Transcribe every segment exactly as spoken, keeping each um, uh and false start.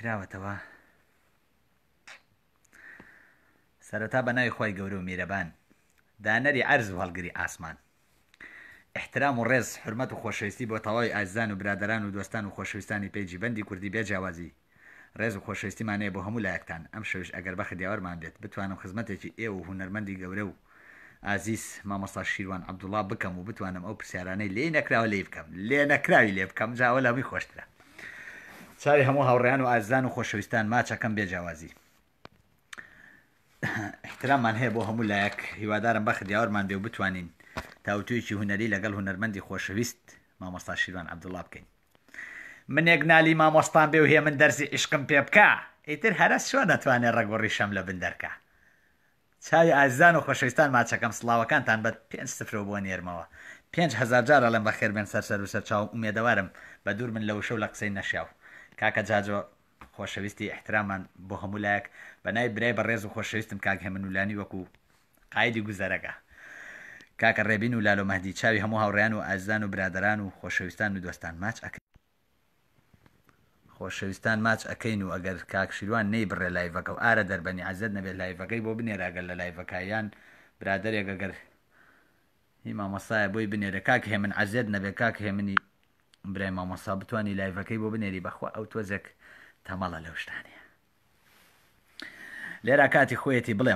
کراوەتەوە سەرەتا بە ناوی خۆی گەورە و میرەبان دانەری عەرز و هەڵگری ئاسمان احترام و ڕێز حرمەت و خۆشەویستی بۆ تەواوی ئازیزان و برادەران و دۆستان و خۆشەویستانی پێیجی بەندی کوردی بێجیاوازی ڕێز و خۆشەویستیمانەیە بۆ هەموو لایەکتان ئەم شەویش ئەگەر بەخت دیاوەرمان بێت بتوانم خزمەتێکی ئێوە و هونەرمەندی گەورە و ئازیز مامۆستا شیروان عەبدوڵڵا بکەم و بتوانم ئەو پرسیارانەی لێ نەکراوە لێ بکەم لێ نەکراوی لێ بکەم جاوە لەمی خۆشترە چاوی هەموو هاوڕێیان و ئازیزان و خۆشەویستان ماچەکەم بێجیاوازی احتراممان هەیە بۆ هەموو لایەک هیوادارم بەخت دیاوەرمان بێ و بتوانین تاوتویەکی هونەری لەگەڵ هونەرمەندی خۆشەویست مامۆستا شیروان عەبدوڵڵا بکەین منێک نالی مامۆستان بێ و هێ من دەرسی عیشقم پێ بکە ئیتر هەرە چۆن نەتوانێت ڕەگۆڕی شەم لە بن دەرکە چاوی ئازیزان و خۆشەویستان ماچەکەم سڵاوەکانتان بە پێنج سفرەوە بۆ نێرمەوە پێنج هەزار جار ئەڵێم بەخێر بێن سەر سەر و سەرچاوم ئومێدەوارم بە دوور من لەو شەو لە قسەی نەشیاو کاکە جاجۆ خۆشەویستی احترامان بۆ هەموو لایەک بە ناوی برای بەڕێز و خۆشەویستم کاک هێمنولانی وەکو قایدی گوزەرەکە کاکە ڕێبین و لالۆ مەهدی چاوی هەموو هاوڕێیان و ئازیزان و برادەران و خۆشەویستان و دۆستان ماچ ئەکەین خۆشەویستان ماچ ئەەکەین و ئەگەر کاک شیروان نەی بڕێ لایڤەکە و ئارە دەربەنی عەزەت نەبێت لایڤەکەی بۆ بنێرە ئەگەر لە لایڤەکەیان برادەرێک ئەگەر هی مامۆستایە بۆی بنێرە کاک هێمن عەزێت نەبێت کاک هێمنی برای مامۆستا بتوانی لایڤەکەی بۆ بنێری بەخوا ئەو تۆزێک تەمەڵە لەو شتانەیە لێرە کاتی خۆیەتی بڵێم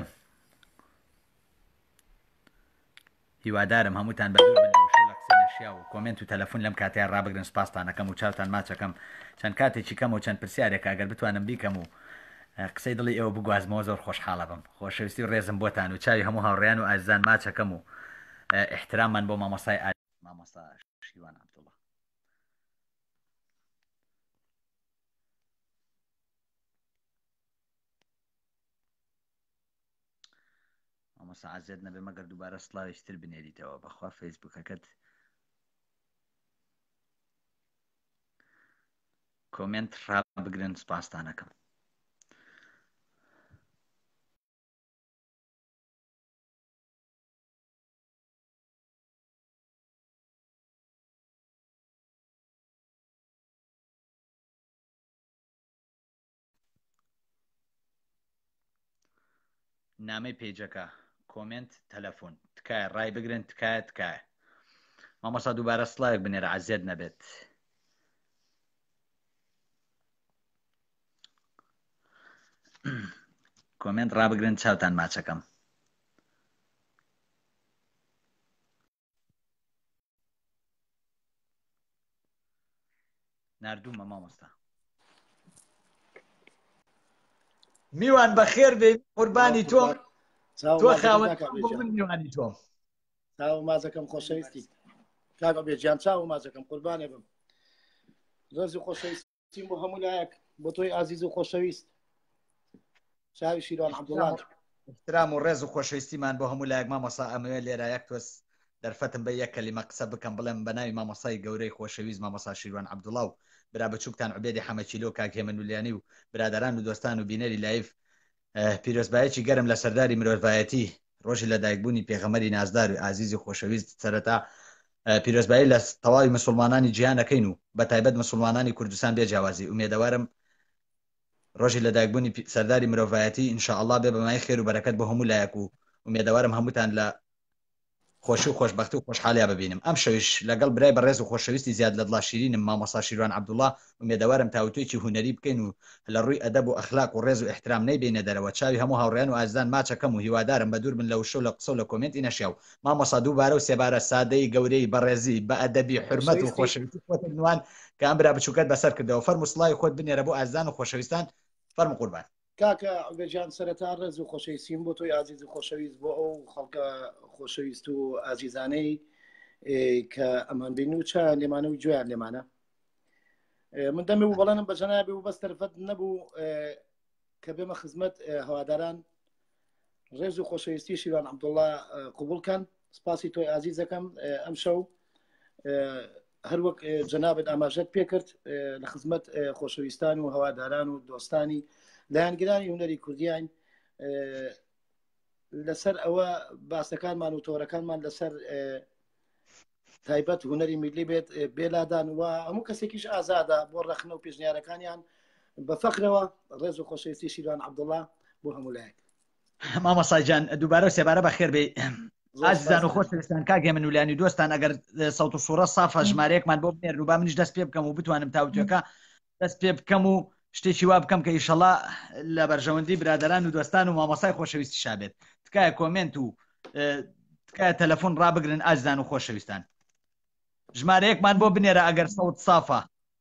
هیوادارم هەمووتان بە دوور بن لەو شەو لە قسەی نەشیا و کۆمنت و تەلەفۆن لەم کاتەیە ڕابگرن سپاستانەکەم و چاوتان ماچەکەم چەند کاتێکی کەم و چەند پرسیارێک ئەگەر بتوانم بیکەم و قسەی دڵی ئێوە بگوازمەوە زۆر خۆشحاڵە بم خۆشەویستی و ڕێزم بۆتان و چاوی هەموو هاوڕێیان و ئازیزان ماچەکەم و احتراممان بۆ مامۆستای مامۆستا شیروان عەبدوڵڵا مامۆستا عەزێت نەبێ مەگەر دووبارە سڵاوێکتر بنێریتەوە بەخوا فەیسبووکەکەت کۆمنت ڕابگرن سپاستانەکەم نامەی پێیجەکە کۆمنت تەلەفۆن تکایە ڕای بگرن تکایە تکایە مامۆستا دووبارە سڵاوێک بنێرە عەزێت نەبێت کۆمنت ڕابگرن چاوتان ماچەکەم ناردوومە مامۆستا میوان بەخێر بێ قوربانی تۆم تۆ خاوەن من میوانی تۆم چاو مازەکەم خۆشەویستی کاکە بێجیان چاو مازەکەم قوربانێ بم ڕێزی خۆشەویستیم بۆ هەموو لایەک بۆ تۆی ئازیز و خۆشەویست چاوی شیروان عەبدوڵڵا احترام و ڕێز و خۆشەویستیمان بۆ هەموو لایەک مامۆستا ئەمەوێت لێرە یەک تۆس دەرفەتم بە یەک کەلیمە قسە بکەم بڵێم بە ناوی مامۆستای گەورەی خۆشەویست مامۆستا شیروان عەبدوڵڵا و برا بچووکتان عوبێدی حەمەچیلۆ کاک هێمنولانی و برادەران و دۆستان و بینەری لایڤ پیرۆزبایەکی گەرم لە سەرداری مرۆڤایەتی ڕۆژی لەدایکبوونی پێغەمەری نازدار و ئازیزی خۆشەویست سەرەتا پیرۆزبایی لە تەواوی مسلمانانی جیهانەکەین و بە تایبەت مسلمانانی کوردستان بێجیاوازی ئومێدەوارم ڕۆژی لەدایکبوونی سەرداری مرۆڤایەتی ئینشاءالله بێ بەمای خێر و بەرەکەت بۆ هەموو لایەک و ئومێدەوارم هەمووتان لە خۆشی و خۆشبەختی و خۆشحاڵیا ببینم ئەم شەویش لەگەڵ برای بەڕێز و خۆشەویستی زیاد لە دڵا شیرینم مامۆستا شیروان عەبدوڵڵا ئومێدەوارم تاوتوێکی هونەری بکەین و لە ڕووی ئەدەب و ئەخلاق و ڕێز و احترام نەیبینە دەرەوە چاوی هەموو هاوڕێیان و ئازیزان ماچەکەم و هیوادارم بە دوور بن لەو شەو لە قسە و لە کۆمنتی نەشیاو مامۆستا دووبارە و سێبارە سادەی گەورەی بەڕێزی بە ئەدەبی حورمەت و خۆشەویستی خۆتت نوان کە ئەم برا بچووکەت بەسەر کردەوە فەرموو سڵاوی خۆت بنێرە بۆ ئازیزان و خۆشەویستان فەرموو قوربان کاکە بێجان سەرەتا ڕێز و خۆشەویستیم بۆ تۆی ئازیز و خۆشەویست بۆ ئەو خەڵکە خۆشەویست و ئازیزانەی کە ئەمان بین و چیان لێمانە و گوێیان لێمانە من دەمێ بوو بەڵێنم بە جەنابێ و بەس تەرفەت نەبوو کە بێمە خزمەت هەواداران ڕێز و خۆشەویستی شیروان عەبدوڵڵا قبوڵکەن سپاسی تۆی ئازیزەکەم ئەم شەو هەروەک جەنابەت ئاماژەت پێکرد لە خزمەت خۆشەویستان و هەواداران و دۆستانی لایەنگرانی هونەری کوردیان لەسەر ئەوە باسەکانمان و تۆڕەکانمان لەسەر تایبەت هونەری میلی بێت بێلادان و هەموو کەسێکیش ئازادە بۆ ڕەخنە و پێشنیارەکانیان بە فەقرەوە ڕێز و خۆشەویستی شیروان عەبدوڵڵا بۆ هەموو لایەک. مامۆستا گیان دووبارە و سێبارە بەخێر بێ. ئازیزان و خۆشەویستان کاگێ منولیانی دۆستان ئەگەر سەوت و سوورە سافە ژمارەیەکمان بۆ بنێرن و با منیش دەست پێ بکەم و بتوانم تاوتوێکە دەست پێ بکەم و شتێکی وا بکەم کە ئیشەڵا لە بەرژەوەندی برادەران و دۆستان و مامۆسای خۆشەویستی شابێت. تکایە کۆمنت و تکایە تەلەفۆن ڕابگرن ئازیزان و خۆشەویستان. ژمارەیەکمان بۆ بنێرە ئەگەر سەوت سافە.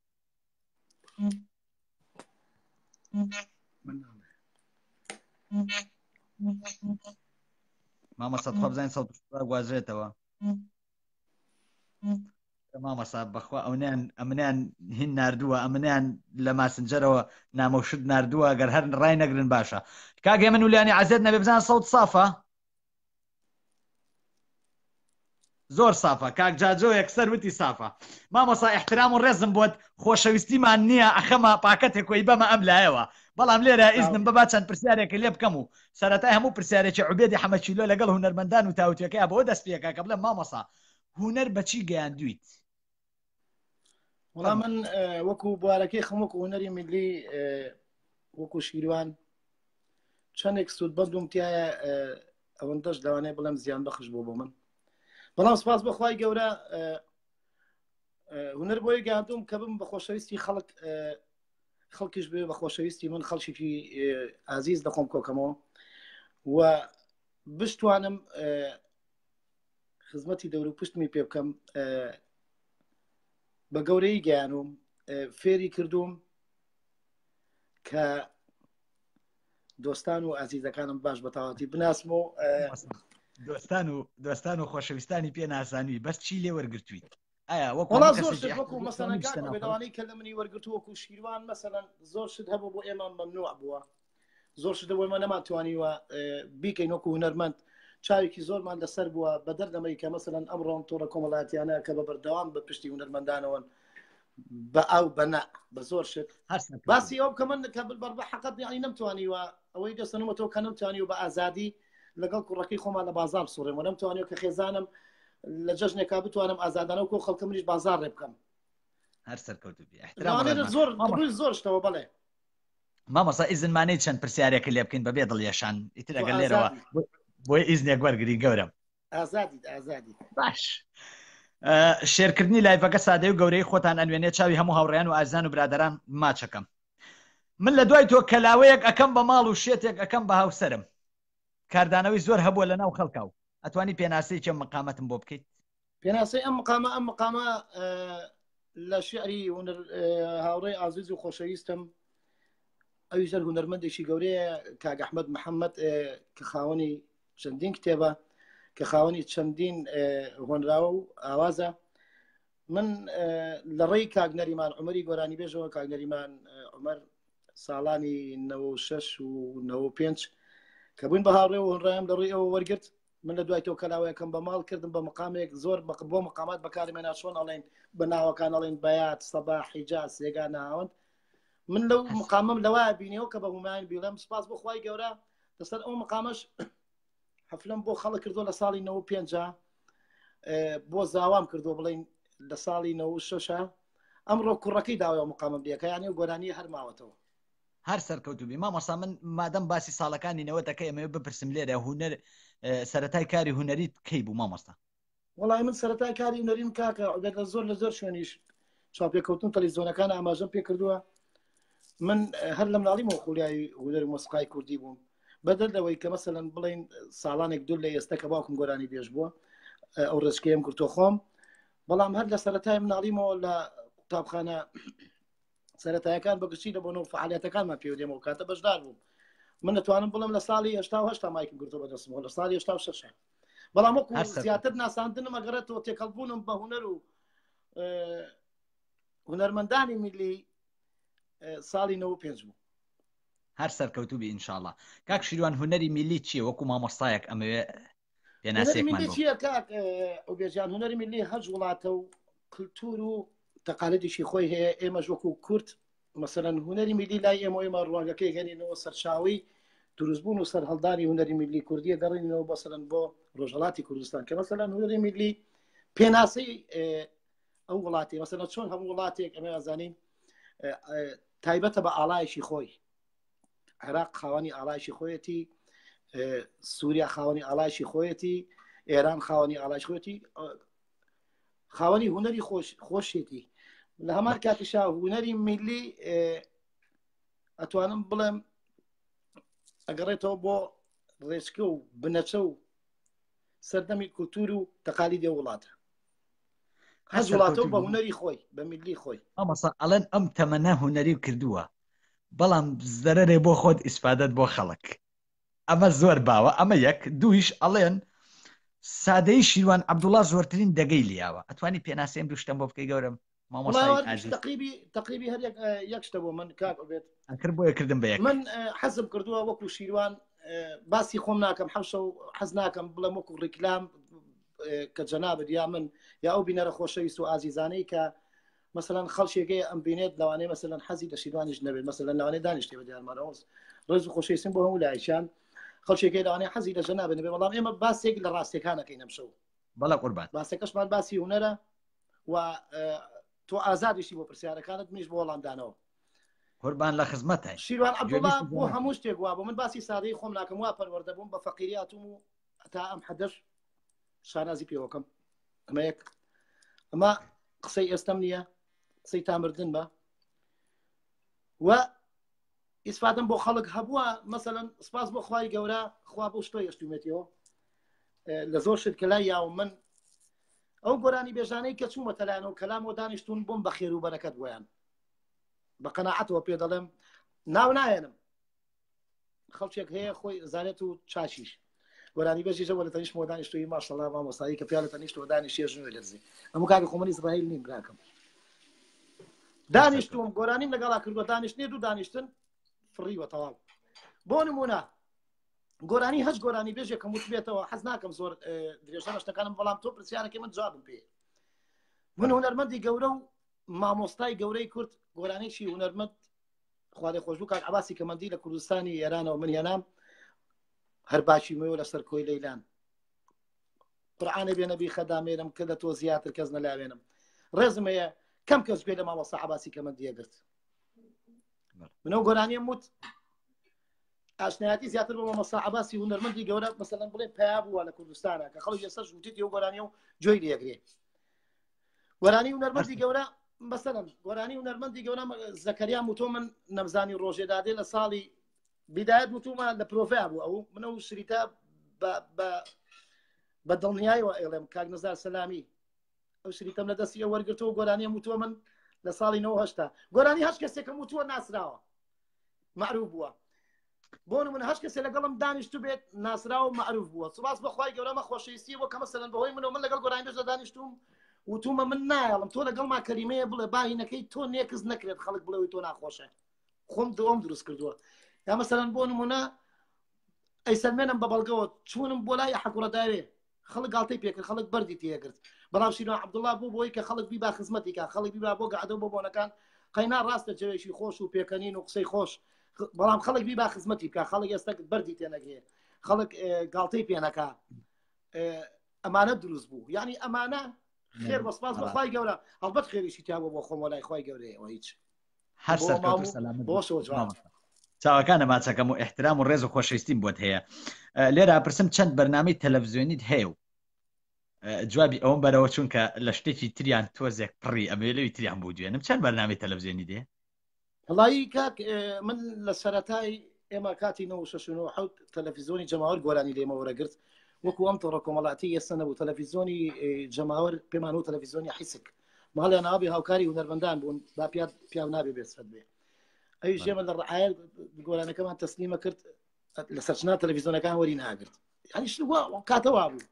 مامۆستا خۆ بزانین سەوت گوازرێتەوە. مامۆستا بەخوا ئەونیان ئەمنیان هین ناردووە ئەمنیان لە ماسنجەرەوە نامەوشت ناردووە ئەگەر هەر ڕای نەگرن باشە. کاگێ منولیانی عەزیز نەبێ بزان سەوت سافە. زۆر سافە. کاک جاجۆ یەکسەر وتی سافە. مامۆستا احترام و ڕێزم بۆت خۆشەویستیمان نییە ئەخەمە پاکەتێکۆی بەمە ئەم لایەوە. بەڵام لێرە ئیزنم بەبا چەند پرسیارێکە لێ بکەم و سەرەتای هەموو پرسیارێکی عوبێدی حەمەچیلۆ لەگەڵ هونەرمەندان و تاوتوێکەیە بۆ دەست پێکە کە بڵێم مامۆستا هونەر بەچی گەیاندویت؟ وەڵام من وەکو بوارەکەی خەمووەکو هونەری میلی وەکو شیروان چەندێک سوودبەندوم تایە ئەوەندەش لەوانەیە بڵێم زیان بەخش بوو بۆ من. بەڵام سپاس بەخوای گەورە هونەر بۆی گەیاندوم کە بم بە خۆشەویستی خەڵک خەڵکیش بێ بە خۆشەویستی من خەڵکیی ئازیز دەخۆم کۆکەمەوە و بشتوانم خزمەتی دەور و پشتمی پێ بکەم بە گەورەی گەیانوم فێری کردوم کە دۆستان و ئازیزەکانم باش بەتاواتی بناسم و دۆستان و دۆستان و خۆشەویستانی پێ ناسانوی بەس چی لێ وەرگرتوویت؟ ئایا وەڵا زۆر شت وەکو مەسەڵەن بێداوانەی کە لە منی وەرگرتو وەکو شیروان مەسەڵەن زۆر شت هەبوو بۆ ئێمە مەمنوع بووە زۆر شت بۆ ئێمە نەماتوانیوە بیکەین وەکو هونەرمەند چاوێکی زۆرمان لەسەر بووە بە دەردەمەی کە مەسەڵەن ئەمڕۆم تۆڕە کۆمەڵایەتیانە کە بە بەردەوام بە پشتی هونەرمەندانەوەن بە ئەو بەنا بە زۆر شت باسی ئەو کە من کە بەر بە حەقەت یعنی نەمتوانیوە ئەوەی دەستنەوەتەوە کە نەمتوانیوە بە ئازادی لەگەڵ کوڕەکەی خۆمان لە بازار سوڕێم و نەمتوانیوە کە خێزانم لە جەژنێکا بتوانم ئازادانە و کۆ خەڵکە منیش بازار ڕێ بکەم هەر سەرکەوتوبی زۆر ڕووی زۆر شتەوە بەڵێ مامۆستا ئیزنمانەی چەند پرسیارێکە لێ بکەین بەبێ دڵیێشان ئیتر ئەگەر لێرەوە بۆی ئیزنێک وەرگری گەورم ئازادی ئازادی باش شێرکردنی لایڤەکە سادەی و گەورەی خۆتان ئەنوێنێت چاوی هەموو هاوڕێیان و ئازان و برادەران ماچەکەم من لە دوای تۆ کەلاوەیەک ئەەکەم بە ماڵ و شێتێک ئەەکەم بە هاوسەرم کاردانەوەی زۆر هەبووە لە ناو خەڵکاو ئەتوانی پێناسەی چەند مقامەتم بۆ بکەیت پێناسەی ئەم مقامە ئەم مقامە لە شعری هاوڕێی ئازیز و خۆشەویستم ئەوی زەر هونەرمەندێکی گەورەیە کاک ئەحمەد محەممەد کە خاوەنی چەندین کتێبە کە خاوەنی چەندین هۆنراوە و ئاوازە من لە ڕێی کاک نەریمان عومەری گۆرانی بێژەوە کاک نەریمان عومەر ساڵانی نەوە و شەش و نەوە پێنج کە بووین بە هاوڕێ و هۆنرایم لە ڕێی ئەوە وەرگرت من لە دوای تۆ کەلاوەیەکەم بە ماڵ کردم بە مقامێک زۆر بۆ مقامات بەکارمێنا چۆن ئەڵێن بە ناوەکان ئەڵێن بەیات سەبا حیجاز سێگا ناوەند من لەو مقامم لەوە بینیەوە کە بە هومایان بیڵێم سپاس بۆ خوای گەورە لەسەر ئەو مقامەش حەفلەم بۆ خەڵک کردو لە ساڵی نەوە پێنجا بۆ زاوام کردو بڵین لە ساڵی نەوە شەشە ئەمڕۆ کوڕەکەی داوای مقامم دیەکە یانی و گۆرانی هەرماوەتەوە هەر سەرکەوتوبی مامۆستا من مادەم باسی ساڵەکانی نەوە دەکەی ئەمە بپرسم لێرە هونەر سەرەتای کاری هونەریت کەی بوو مامۆستا؟ وەڵای من سەرەتای کاری هونەریم کاکە لە زۆر لە زۆر شوێنیش چاپێککەوتن تەلەڤیزیۆنەکان ئاماژەم پێ کردووە من هەر لە مناڵی مۆخولیای هونەر مۆسیقای کوردی بووم بەدەردەوەی کە مەسەلەن بڵین ساڵانێک دوور لە ئێستا کە باوکم گۆرانی بێژ بووە ئەو ڕێچکەیەم کردۆ خۆم بەڵام هەر لە سەرەتای مناڵیمەوە لە قوتابخانە سەرەتایەکان بەگشتی لە بۆنەوە فعالیەتەکانمان پێوە دێمەوە کاتە بەشدار بووم من دەتوانم بڵم لە ساڵی هەشتا و هەشتا مایکم کردو بەدەستمەوە لە ساڵی هەشتا و شەشە بەڵام وەکو زیاتر ناساندنم ئەگەڕێتەوە تێکەڵبوونم بە هونەر و هونەرمەندانی میلی ساڵی نەوە پێنج بوو هەر سەرکەوتوبی ئینشاءڵڵا کاک شیروان هونەری میلی چییە وەکو مامۆستایەک ئەمەوێ پێناسێکمان چییە کاک ئەوبێژیان هونەری میلی هەج وڵاتە و کللتور و تەقالەتیشی خۆی هەیە ئێمەش وەکو کورد مەسەلەن هونەری میلی لای ئێمە ئێمە ڕواگەکەی هێنینەوە سەرچاوی دروستبوون و سەرهەڵدانی هونەری میلی کوردیە گەڕینەوە بەسەرەن بۆ ڕۆژهەڵاتی کوردستان کە مەسەلەن هونەری میلی پێناسەی ئەو وڵاتی مەسەلەن چۆن هەموو وڵاتێک ئەمە ئازانین تایبەتە بە ئاڵایشی خۆی. عێراق خاوەنی ئاڵایشی خۆیەتی، سووریا خاوەنی ئاڵایشی خۆیەتی، ئێران خاوەنی ئاڵایشی خۆیەتی، خاوەنی هوەری خۆشێتی. لە هەمان کاتیشا هوەری میلی ئەتوانم بڵێم ئەگەڕێتەوە بۆ ڕێچکە و بنەچە و سەردەمی کولتور و تەقالیدی وڵاتە. هەز وڵاتەوە بە هوەری خۆی بە میلی خۆی. ئەمەسا ئەڵێن ئەم تەمەنە هوەری کردووە، بەڵام زەرەرێ بۆ خۆت ئیسپادەت بۆ خەڵک. ئەمە زۆر باوە. ئەمە یەک. دویش ئەڵێن سادەی شیروان عەبدوڵڵا زۆرترین دەگەی لیاوە. ئەتوانی پێناسێم دوو شتم بۆ بکەی گەورم؟ تقریبی تقریبی هەر یەک شتە بۆ من کاک بێت ئەکرد بۆ یەکردم بە یەک. من حەزم کردووە وەکو شیروان باسی خۆم ناکەم حەوشە و حەز ناکەم بڵێم وەکو ڕیکلام کە جەنابەت یا من یا ئەو بینەرە خۆشەویست و ئازیزانەی کە مثلەن خەڵکێکی ئەم بینێت لەوانەیە مثلەن حەزی لە شیروانیش نەبێت، مثلەن لەوانەیە دانیشتێ بە دیارمانەوەس ڕێز و خۆشەویستم بۆ هەموو لایشان خەڵکێکی لەوانەیە حەزی لە جەنابەت نەبێت، بەڵام ئێمە باسێک لە ڕاستیەکانەکەین ئەمشەو. بەڵێ قوربان. باسەکەشمان باسی هونەرە و تۆ ئازادیشی بۆ پرسیارەکانت میش بۆ وەڵامدانەوە. قوربان لە خزمەتە. شیروان عەبدوڵڵا بۆ هەموو شتێک وا بۆ من باسی سادەی خۆم ناکەم، وا پەروەردە بووم بە فەقیریاتم و تا ئەم حەدەش شانازی پێوەکەم. ئەمە یەک. ئەمە قسەی ئێستەم نییە، قسەی تامردن بە و ئیسفادەم بۆ خەڵک هەبووە. مەسەلەن سپاس بۆ خوای گەورە، خوا بۆ شتۆ هێشتومێتیەوە لە زۆر شت کە لای یاوم من ئەو گۆرانی بێژانەی کە چوومە تەلایەنەوە کەلامەوە دانیشتون بۆم بە خێر و بەرەکەت بۆیان بە قەناعەتەوە پێ دەڵێم ناو نایەنم. خەڵکێک هەیە خۆی زانێت و چاشیش گۆرانی بێژیژەوە لە تەنیشتەوە دانیشتووی ماشەڵڵا مامۆستایی کە پیا لە تەنیشتەوە دانیشتێ ژنوێ لەرزی هەموو کاکە خۆ من ئیزرائیل نیم براکەم. دانیشتوم گۆرانیم لەگەڵا کردووە، دانیشتنێ دوو دانیشتن فڕیوە تەواو. بۆ نمونە گۆرانی هەش گۆرانی بێژێکم وت بێتەوە، حەز ناکەم زۆر درێژە شتەکانم، بەڵام تۆ پرسیارەکەی من جوابم پێ. من هونەرمەندی گەورە و مامۆستای گەورەی کورد گۆرانێکی هونەرمەند خوا لێ خۆش بوو کاک عەباسی کەمەندی لە کوردستانی ئێرانەوە من هێنام هەر باشی مەوە لەسەر کۆی لەیلان قورعانە بێنەبی خەدامێنم کە لە تۆ زیاتر کەس نەلاوێنم. ڕێزم هەیە کەم کەس گوێ لە مامۆستا عەباسی کەمەندیە گرت. منەوە گۆرانیم وت ئاشنایەتی زیاتر بۆ مامۆستا عەباسی هونەرمەندی گەورە مەسەلەن بڵێ پیا بووە لە کوردستانە کە خەڵک ئێستا ژووتیت ئەو گۆرانیە و جۆی لێگرێ. گۆرانی هونەرمەندی گەورە مەسەلەن گۆرانی هونەرمەندی گەورە زەکەریا وتۆ من نەمزانی ڕۆژێدادێ لە ساڵی بیدایەت وتومە لە پرۆفیا بوو ئەو منە و شریتا بە دڵنیایەوە ئێڵێم کاک نەزار سەلامی ئەو شریتەم لە دەستی ئەو وەرگرتەوە گۆرانیە وتووە من لە ساڵی نەوە هەشتا گۆرانی هەش کەسێکم وتووە ناسراوە معروف بووە. بۆ نمونە هەش کەسێ لەگەڵم دانیشتو بێت ناسراوە معروف بووە. سوپاس بەخوای گەورەمە خۆشەویستیەوە کە مەسەلەن بەهۆی منەوە من لەگەڵ گۆرانی بێژ دانیشتوم وتومە من نایڵم تۆ لەگەڵ ما کەریمەیە بڵێ باهینەکەی تۆ نێکز نەکرێت خەڵک بڵێەوەی تۆ ناخۆشە. خۆم دۆم دروست کردووە. یا مەسەلەن بۆ نمونە ئەیسەلمێنم بە بەڵگەوە چوونم بۆ لای حەقوڕەداوێ خەڵک گاڵتەی پێکرد خەڵک بەردی تێگرت، بەڵام شیروان عەبدوڵڵا بوو بۆی کە خەڵک بیبا خزمەتی کا خەڵک بیبا بۆ گەعدە بۆ بۆنەکان قەینا ڕاستە جێوێکی خۆش و پێکەنین و قسەی خۆش، بەڵام خەڵک بیبا خزمەتی بکە خەڵک ئێستا بەردی تێنەگرێ خەڵک گاڵتەی پێنەکا. ئەمانە دروست بوو یعنی ئەمانە خێر بەسپاس بەخوای گەورە هەڵبەت خێریشی تیاوە بۆ خۆم وەلای خوای گەورەیەوە هیچ هەر سەرکەوتو سەلامت بۆ شەوە جواب چاوەکانە ماچەکەم و احترام و ڕێز و خۆشەویستیم بۆت هەیە. لێرە پرسم چەند بەرنامەی تەلەڤیزیۆنیت هەیە و جوابی ئەوم بەرەوە چونکە لە شتێکی تریان تۆزێک پڕی ئەمێ لەوی تریان بوو دوێنم چەند بەرنامەی تەلەڤیزیۆنی دێ؟ وەڵایی کاک من لە سەرەتای ئێمە کاتی نەوە شەش و نۆ حەوت تەلەڤیزیۆنی جەماوەر گۆرانی لێمە وەرەگرت وەکو ئەم تۆڕە کۆمەڵاتی ئێستا نەبوو تەلەڤیزیۆنی جەماوەر پێمان و تەلەڤیزیۆنی حیسک ماڵیان ناوی هاوکاری هونەرمەندان بوون با پیاو نابێ بێسفەت بێ ئەویش ئێمە لە ڕعایە گۆرانەکەمان تەسلیمە کرد لە سەرچنا تەلەڤیزیۆنەکان وەری ناگرت یعنی کاتەوا بوو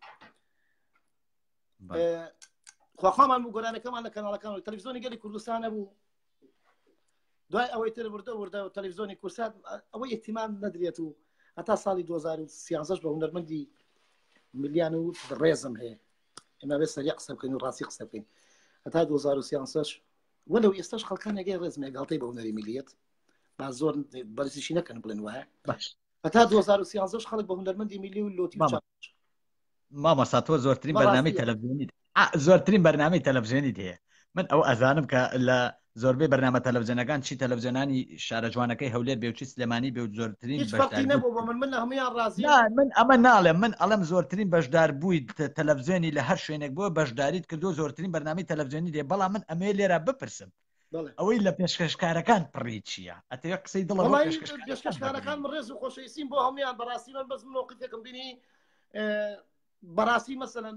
خواخوامان بوو گۆرانەکەمان لە کەناڵەکان تەلەڤیزیۆنی گەلی کوردستانە بوو دوای ئەوەی تر وردە وردە و تەلەڤیزیۆنی کورسات ئەوەی احتیمام نەدرێت و هەتا ساڵی دوو هەزار و سیانزەش بە هونەرمەندی ملیان و ڕێزم هەیە ئێمە بێ سەریع قسە بکەین و ڕاستی قسە بکەین هەتا دوو هەزار و سیانزەش وەلەو ئێستاش خەڵکان ئەگەی ڕێزمێ گاڵتەی بە هونەری میلیەت با زۆر بەرزیشی نەکەن بڵێن وایە هەتا دوو هەزار و سیانزەش خەڵک بە هونەرمەندی میلی و لۆتی مامۆستا تۆ زۆرترین بەرنامەی تەلەڤیزیۆنیت زۆرترین بەرنامەی تەلەڤیزیۆنیت هەیە من ئەو ئەزانم کە لە زۆربەی بەرنامە تەلەڤیزیۆنەکان چی تەلەڤیزیۆنانی شارە جوانەکەی هەولێر بێ و چی سلێمانی بێ و زۆرترین هیچ فەرقی بەشدار نەبوو بۆ من من لە هەمویان ڕازیم. من ئەمە ناڵێم من ئەڵەم زۆرترین بەشدار بووی تەلەڤیزیۆنی لە هەر شوێنێک بۆ بەشداریت کردو زۆرترین بەرنامەی تەلەڤیزیۆنی دێ بەڵام من ئەمێ لێرە بپرسم ئەوەی لە پێشکەشکارەکان پڕی چییە؟ ئەتەوە قسەی دڵ پێشکەشکارەکان من ڕێز و خۆشەویستیم بۆ هەمویان بەڕاستی من بەس موقفێکم بینی بەڕاستی مەسەلەن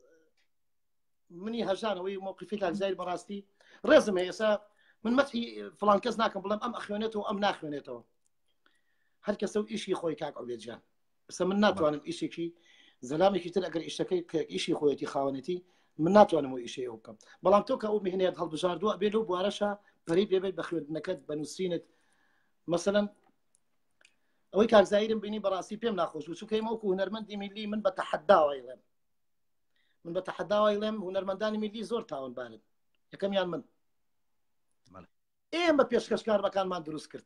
منی هەژانەوەی موقفی کاکزایل بەڕاستی ڕێزم هەیە ئێستا من مەتحی فڵان کەس ناکەم بڵێم ئەم ئەخوێنێتەوە ئەم ناخوێنێتەوە هەر کەسە و ئیشی خۆی کاک عوبێدجان ئێستا من ناتوانم ئیشێکی زەلامێکی تر ئەگەر ئیشەکەی ئیشی خۆیەتی خاوەنێتی من ناتوانم و ئیشەیە بکەم بەڵام تۆ کە ئەو میهنەیەت هەڵبژاردووە بێت و بوارەشە پەری بێبێت بە خوێندنەکەت بە نووسینت مەسەلەن ئەوەی کاکزایرم بینی بەڕاستی پێم ناخۆش و چونکە ئێمە وەکو هونەرمەندی میلی من بە تەحەداوای لێم من بە تەحەداوای لێم هونەرمەندانی میلی زۆر تاوانبارن یەکەمیان من ئێمە پێشکەشکارەکانمان دروست کرد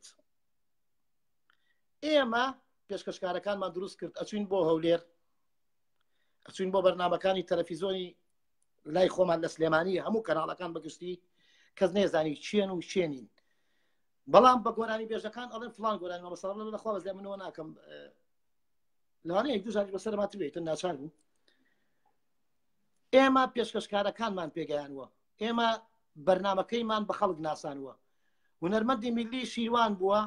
ئێمە پێشکەشکارەکانمان دروست کرد ئەچوین بۆ هەولێر ئەچوین بۆ بەرنامەکانی تەلەڤیزۆنی لای خۆمان لە سلێمانی هەموو کەناڵەکان بەگشتی کەس نێزانی چێن و شوێنین بەڵام بە گۆرانی بێژەکان ئەڵێن فڵان گۆرانی مەمەسەڵ لەخوا بەزای منەوە ناکەم لەوانەیە یەک دوو جاری بەسەرمات بێتن ناچار بوو ئێمە پێشکەشکارەکانمان پێگەیانوە ئێمە بەرنامەکەیمان بە خەڵک ناسانوە هونەرمەندی میلی شیروان بووە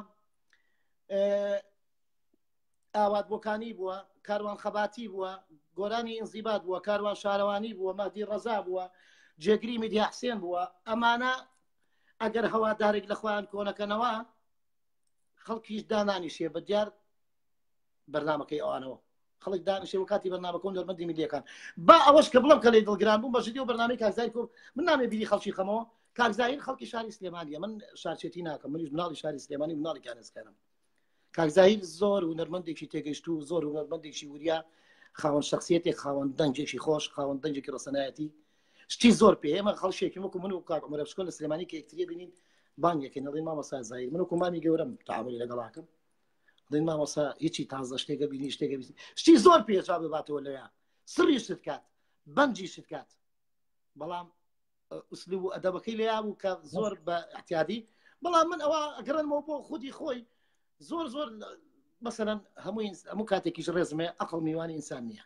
ئاواتبۆکانی بووە کاروان خەباتی بووە گۆرانی ئینزیبات بووە کاروان شارەوانی بووە مەهدی ڕەزا بووە جێگری میدیا حسێن بووە ئەمانە ئەگەر هەوادارێک لە خۆیان کۆنەکەنەوە خەڵکیش دانانیشێ بە دیار بەرنامەکەی ئەوانەوە خەڵک دانیشێ و کاتی بەرنامەکە هونەرمەندی میلیەکان با ئەوەش کە بڵم کە لێ دڵگران بوو بەژدی و بەرنامەی کاکزایل کۆ من نامێ بیری خەڵکی خەمەوە کاکزایل خەڵکی شاری سلێمانیە من شارچێتی ناکەم منیش مناڵی شاری سلێمانی مناڵی کانزکارم کاکزایل زۆر هونەرمەندێکی تێگەیشت و زۆر هونەرمەندێکی وریا خاوەن شخصیەتێک خاوەن دەنجێکی خۆش خاوەن دەنجێکی ڕسەنایەتی شتی زۆر پێ ئێمە خەڵشێکی وەکو من و کاک عومەر ئەفشکۆ لە سلێمانی کە یەکتریە بینین بانگێکی نەڵێن مامۆستا زایر من وەکو مامی گەورەم تەعاملی لەگەڵاکەم دڵێن مامۆستا هیچی تازە شتێکە بینی شتێکە بینی شتی زۆر پێ جا بباتەوە لەوێ سڕی شت کات بەنجی شت کات بەڵام ئوسلوب و ئەدەبەکەی لێیا بوو کە زۆر بە احتیاطی بەڵام من ئەوە ئەگەڕێنمەوە بۆ خودی خۆی زۆر زۆر مثلا هەمووی هەموو کاتێکیش ڕێزمێ ئەقڵ میوانی ئینسان نییە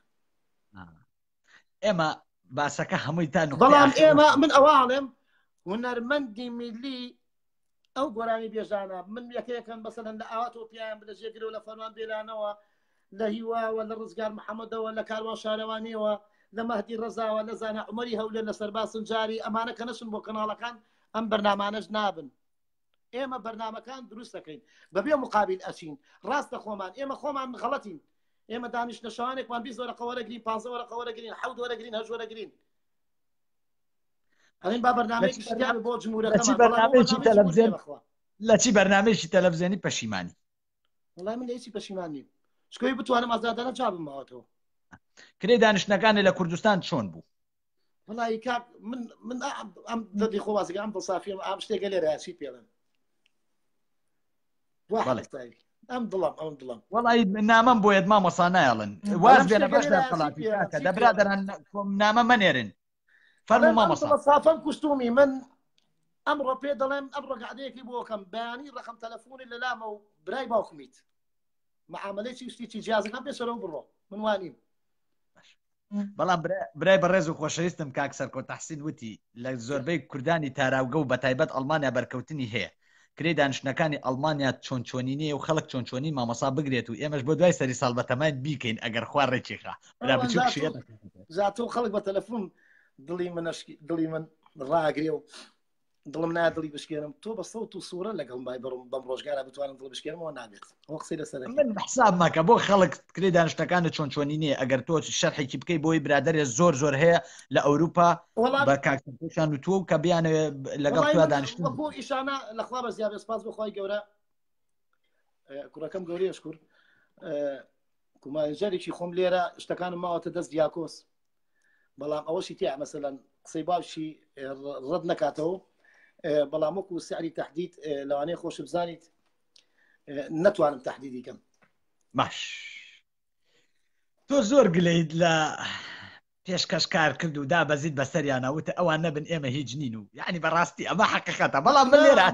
ئێمە باسەکە هەمووی تا بەڵام ئێمە من ئەوواڵێم هونەرمەندی میلی ئەو گۆرانی بێژانە من یەکەیەکەم بەسەرەن لە ئاواتەوە پیان بلەژێگرەوە لە فەرمان بێلانەوە لە هیواوە لە ڕزگار محەممەدەوە لە کاروان شارەوانیەوە لە مەهدی ڕەزاوە لە زانە عومەری هەولێر لە سەرباسن جاری ئەمانە کە نەچن بۆ کەناڵەکان ئەم بەرنامانەش نابن ئێمە بەرنامەکان دروست دەکەین بەبێ مقابل ئەچین ڕاستە خۆمان ئێمە خۆمان غەڵەتین ئێمە دانیشتە شەوانێکمان بیست وەرە قەوەرەگرین پانزە وەرە قەوەرەگرین حەوت وەرەگرین هەژ وەرەگرین ئەڵێن با بەرنامەیەکی شتیان بۆ جمهورەکەمان لە چی بەرنامەیەکی تەلەڤیزیۆنی پەشیمانی وەڵای من لە هیچی پەشیمان نیم شکۆی بتوانم ئازادانە جا بماوەتەوە کرێ دانیشتەکانی لە کوردستان چۆن بوو وەڵای کاک من من ئەم دەدی خۆوازگە ئەم دڵسافیم ئام شتێکە لێرە چیت پێڵێن ئەم دڵم ئەم دڵم وەڵی نامەم بۆ یەت مامۆستا نایڵن واز بێنە باشدا قەڵاتی کاکە دەبرادەران نامە مەنێرن فەرموو مامۆستا سافەم کوشتومی من ئەمڕۆ پێ دەڵێم ئەم ڕۆگەعدەیەکی بۆکەم بەیانی ڕقم تەلەفۆنی لە لامە و برای باوکمیت معاملەیەکی شتێکی جیازەکان پێشەرەوە بڕۆ من وانیم بەڵام برای بەڕێز و خۆشەویستم کاک سەرکۆ تەحسین وتی لە زۆربەی کوردانی تاراوگە و بەتایبەت ئەڵمانیا بەرکەوتنی هەیە کرێ دانیشتەکانی ئەڵمانیا چۆن چۆنینەیە و خەڵک چۆن چۆنی مامۆسا بگرێت و ئێمەش بۆ دوای سەری ساڵ بەتەمای بیکەین ئەگەر خوا ڕێکێکا زاتۆ خەڵک بە تەلەفۆن دڵی من دڵی من ڕاگرێ و دڵم نادڵی بشکێنم تۆ بە سەوت و سوورە لەگەڵ مای بڕم بەم ڕۆژگارە بتوانم دڵ بشکێنمەوە نابێت ئەو قسەی لەسەر من حساب ماکە بۆ خەڵک کرێ دانیشتەکانە چۆن چۆنینەیە ئەگەر تۆ شەرحێکی بکەی بۆی برادەرێ زۆر زۆر هەیە لە ئەوروپا بە کاکتۆشان و تۆ کە بیانە لەگەڵ تۆ دانیشتن بۆ ئیشانە لەخوا بە زیاد سپاس بخوای گەورە کوڕەکەم گەورەی ئەشکور کومانجەرێکی خۆم لێرە شتەکانم ماوەتە دەست دیاکۆس بەڵام ئەوەشی تیا مەسەلەن قسەی باشی ڕەت نکاتەوە بەڵام وەکو سعری تەحدید لەوانەیە خۆش بزانیت نەتوانم تەحدیدی کەم باش تۆ زۆر گلەیت لە پێشکەشکار کرد و دا بەزید بەسەریانە وتە ئەوان نەبن ئێمە هیچ نین و یعنی بەڕاستی ئەمە حقیقەتە بەڵام من لێرە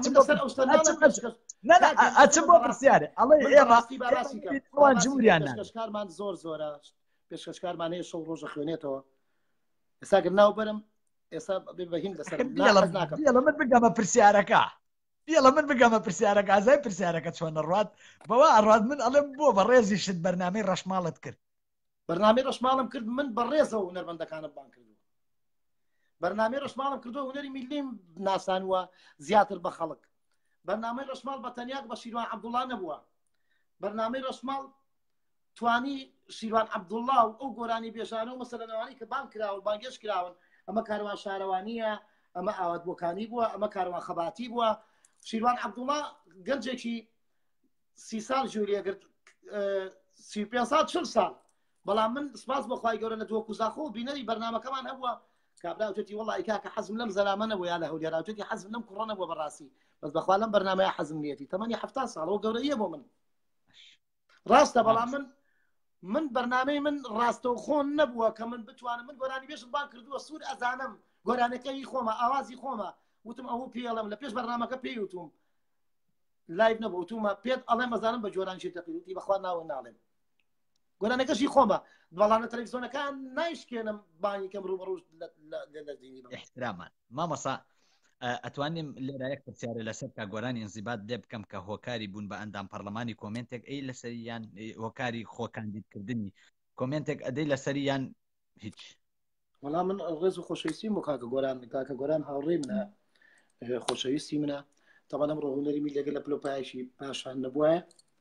ئەچم بۆ پرسیارێ ئەڵێ ئێمەوان جووریان پێشکەشکارمان زۆر زۆرە پێشکەشکارمان هەیە شەو ڕۆژە خوێنێتەوە ئێستا گەر ناو بەرم ئێستا بەهین لەسەر لە من بگەمە پرسیارەکە لە من بگەمە پرسیارەکە ئازای پرسیارەکە چۆن ڕات بەوە ئەڕات من ئەڵێم بۆ بە ڕێزی شت بەرنامەی ڕەشماڵت کرد بەرنامەی ڕەشماڵم کرد من بەڕێزەوە هونەرمەندەکانم بان کردو بەرنامەی ڕەشماڵم کردو هونەری میلیم ناسانوە زیاتر بە خەڵک بەرنامەی ڕەشماڵ بە تەنیاک بە شیروان عەبدوڵڵا نەبووە بەرنامەی ڕەشماڵ توانی شیروان عەبدوڵڵا و ئەو گۆرانی بێژانە و مەسەلەنەوانی کە بان کراون بانگێش کراون ئەمە کاروان شارەوانیە ئەمە ئاواتبۆکانی بووە ئەمە کاروان خەباتی بووە شیروان عەبدوڵڵا گەنجێکی سی ساڵ ژوورێگرت سی و پێنج ساڵ چل ساڵ بەڵام من سپاس بۆ خوای گەورە لە دووەکو زاخۆ و بینەری بەرنامەکەمان هەبووە کابراوتێتی وەڵی کاکە حەزم لەم زەلامە نەبوو یا لە هەولێراوتێتی حەزم لەم کوڕە نەبووە بەڕاستی بەس بەخوا لەم بەرنامەیە حەزم نیەتی تەمەنی هەفتاد ساڵەوە گەورەیە بۆ من ڕاستە بەڵام من من بەرنامەی من ڕاستەوخۆن نەبووە کە من بتوانم من گۆرانی بێژم بان کردووە سوور ئەزانم گۆرانەکەی خۆمە ئاوازی خۆمە وتم ئەوە پێڵم لە پێش بەرنامەکە پێی وتوم لایڤ نەبوو وتومە پێت ئەڵێ مەزانم بە جۆرانشی تەقیوتی بەخوا ناوە ناڵێم گۆرانەکەشی خۆمە بەڵامە تەلەڤیزۆنەکان نایشکێنم بانی کەم ڕوبەڕوو لە دینی احترامان مامۆسا ئەتوانیم لێرە یەک پرسیارە لەسەر کا گۆرانی ئینزیبات لێ بکەم کە هۆکاری بوون بە ئەندام پەرلەمانی کۆمنتێک ئەی لەسەریان هۆکاری خۆکاندیدکردنی کۆمنتێک ئەدەی لەسەریان هیچ وەڵام من ڕێز و خۆشەویستی و کاکە گۆران کاکە گۆران هاوڕێی منە خۆشەویستی منە تەوان ئەم ڕۆهونەری می لەگەل لە پلۆپایشی پاشان نەبووە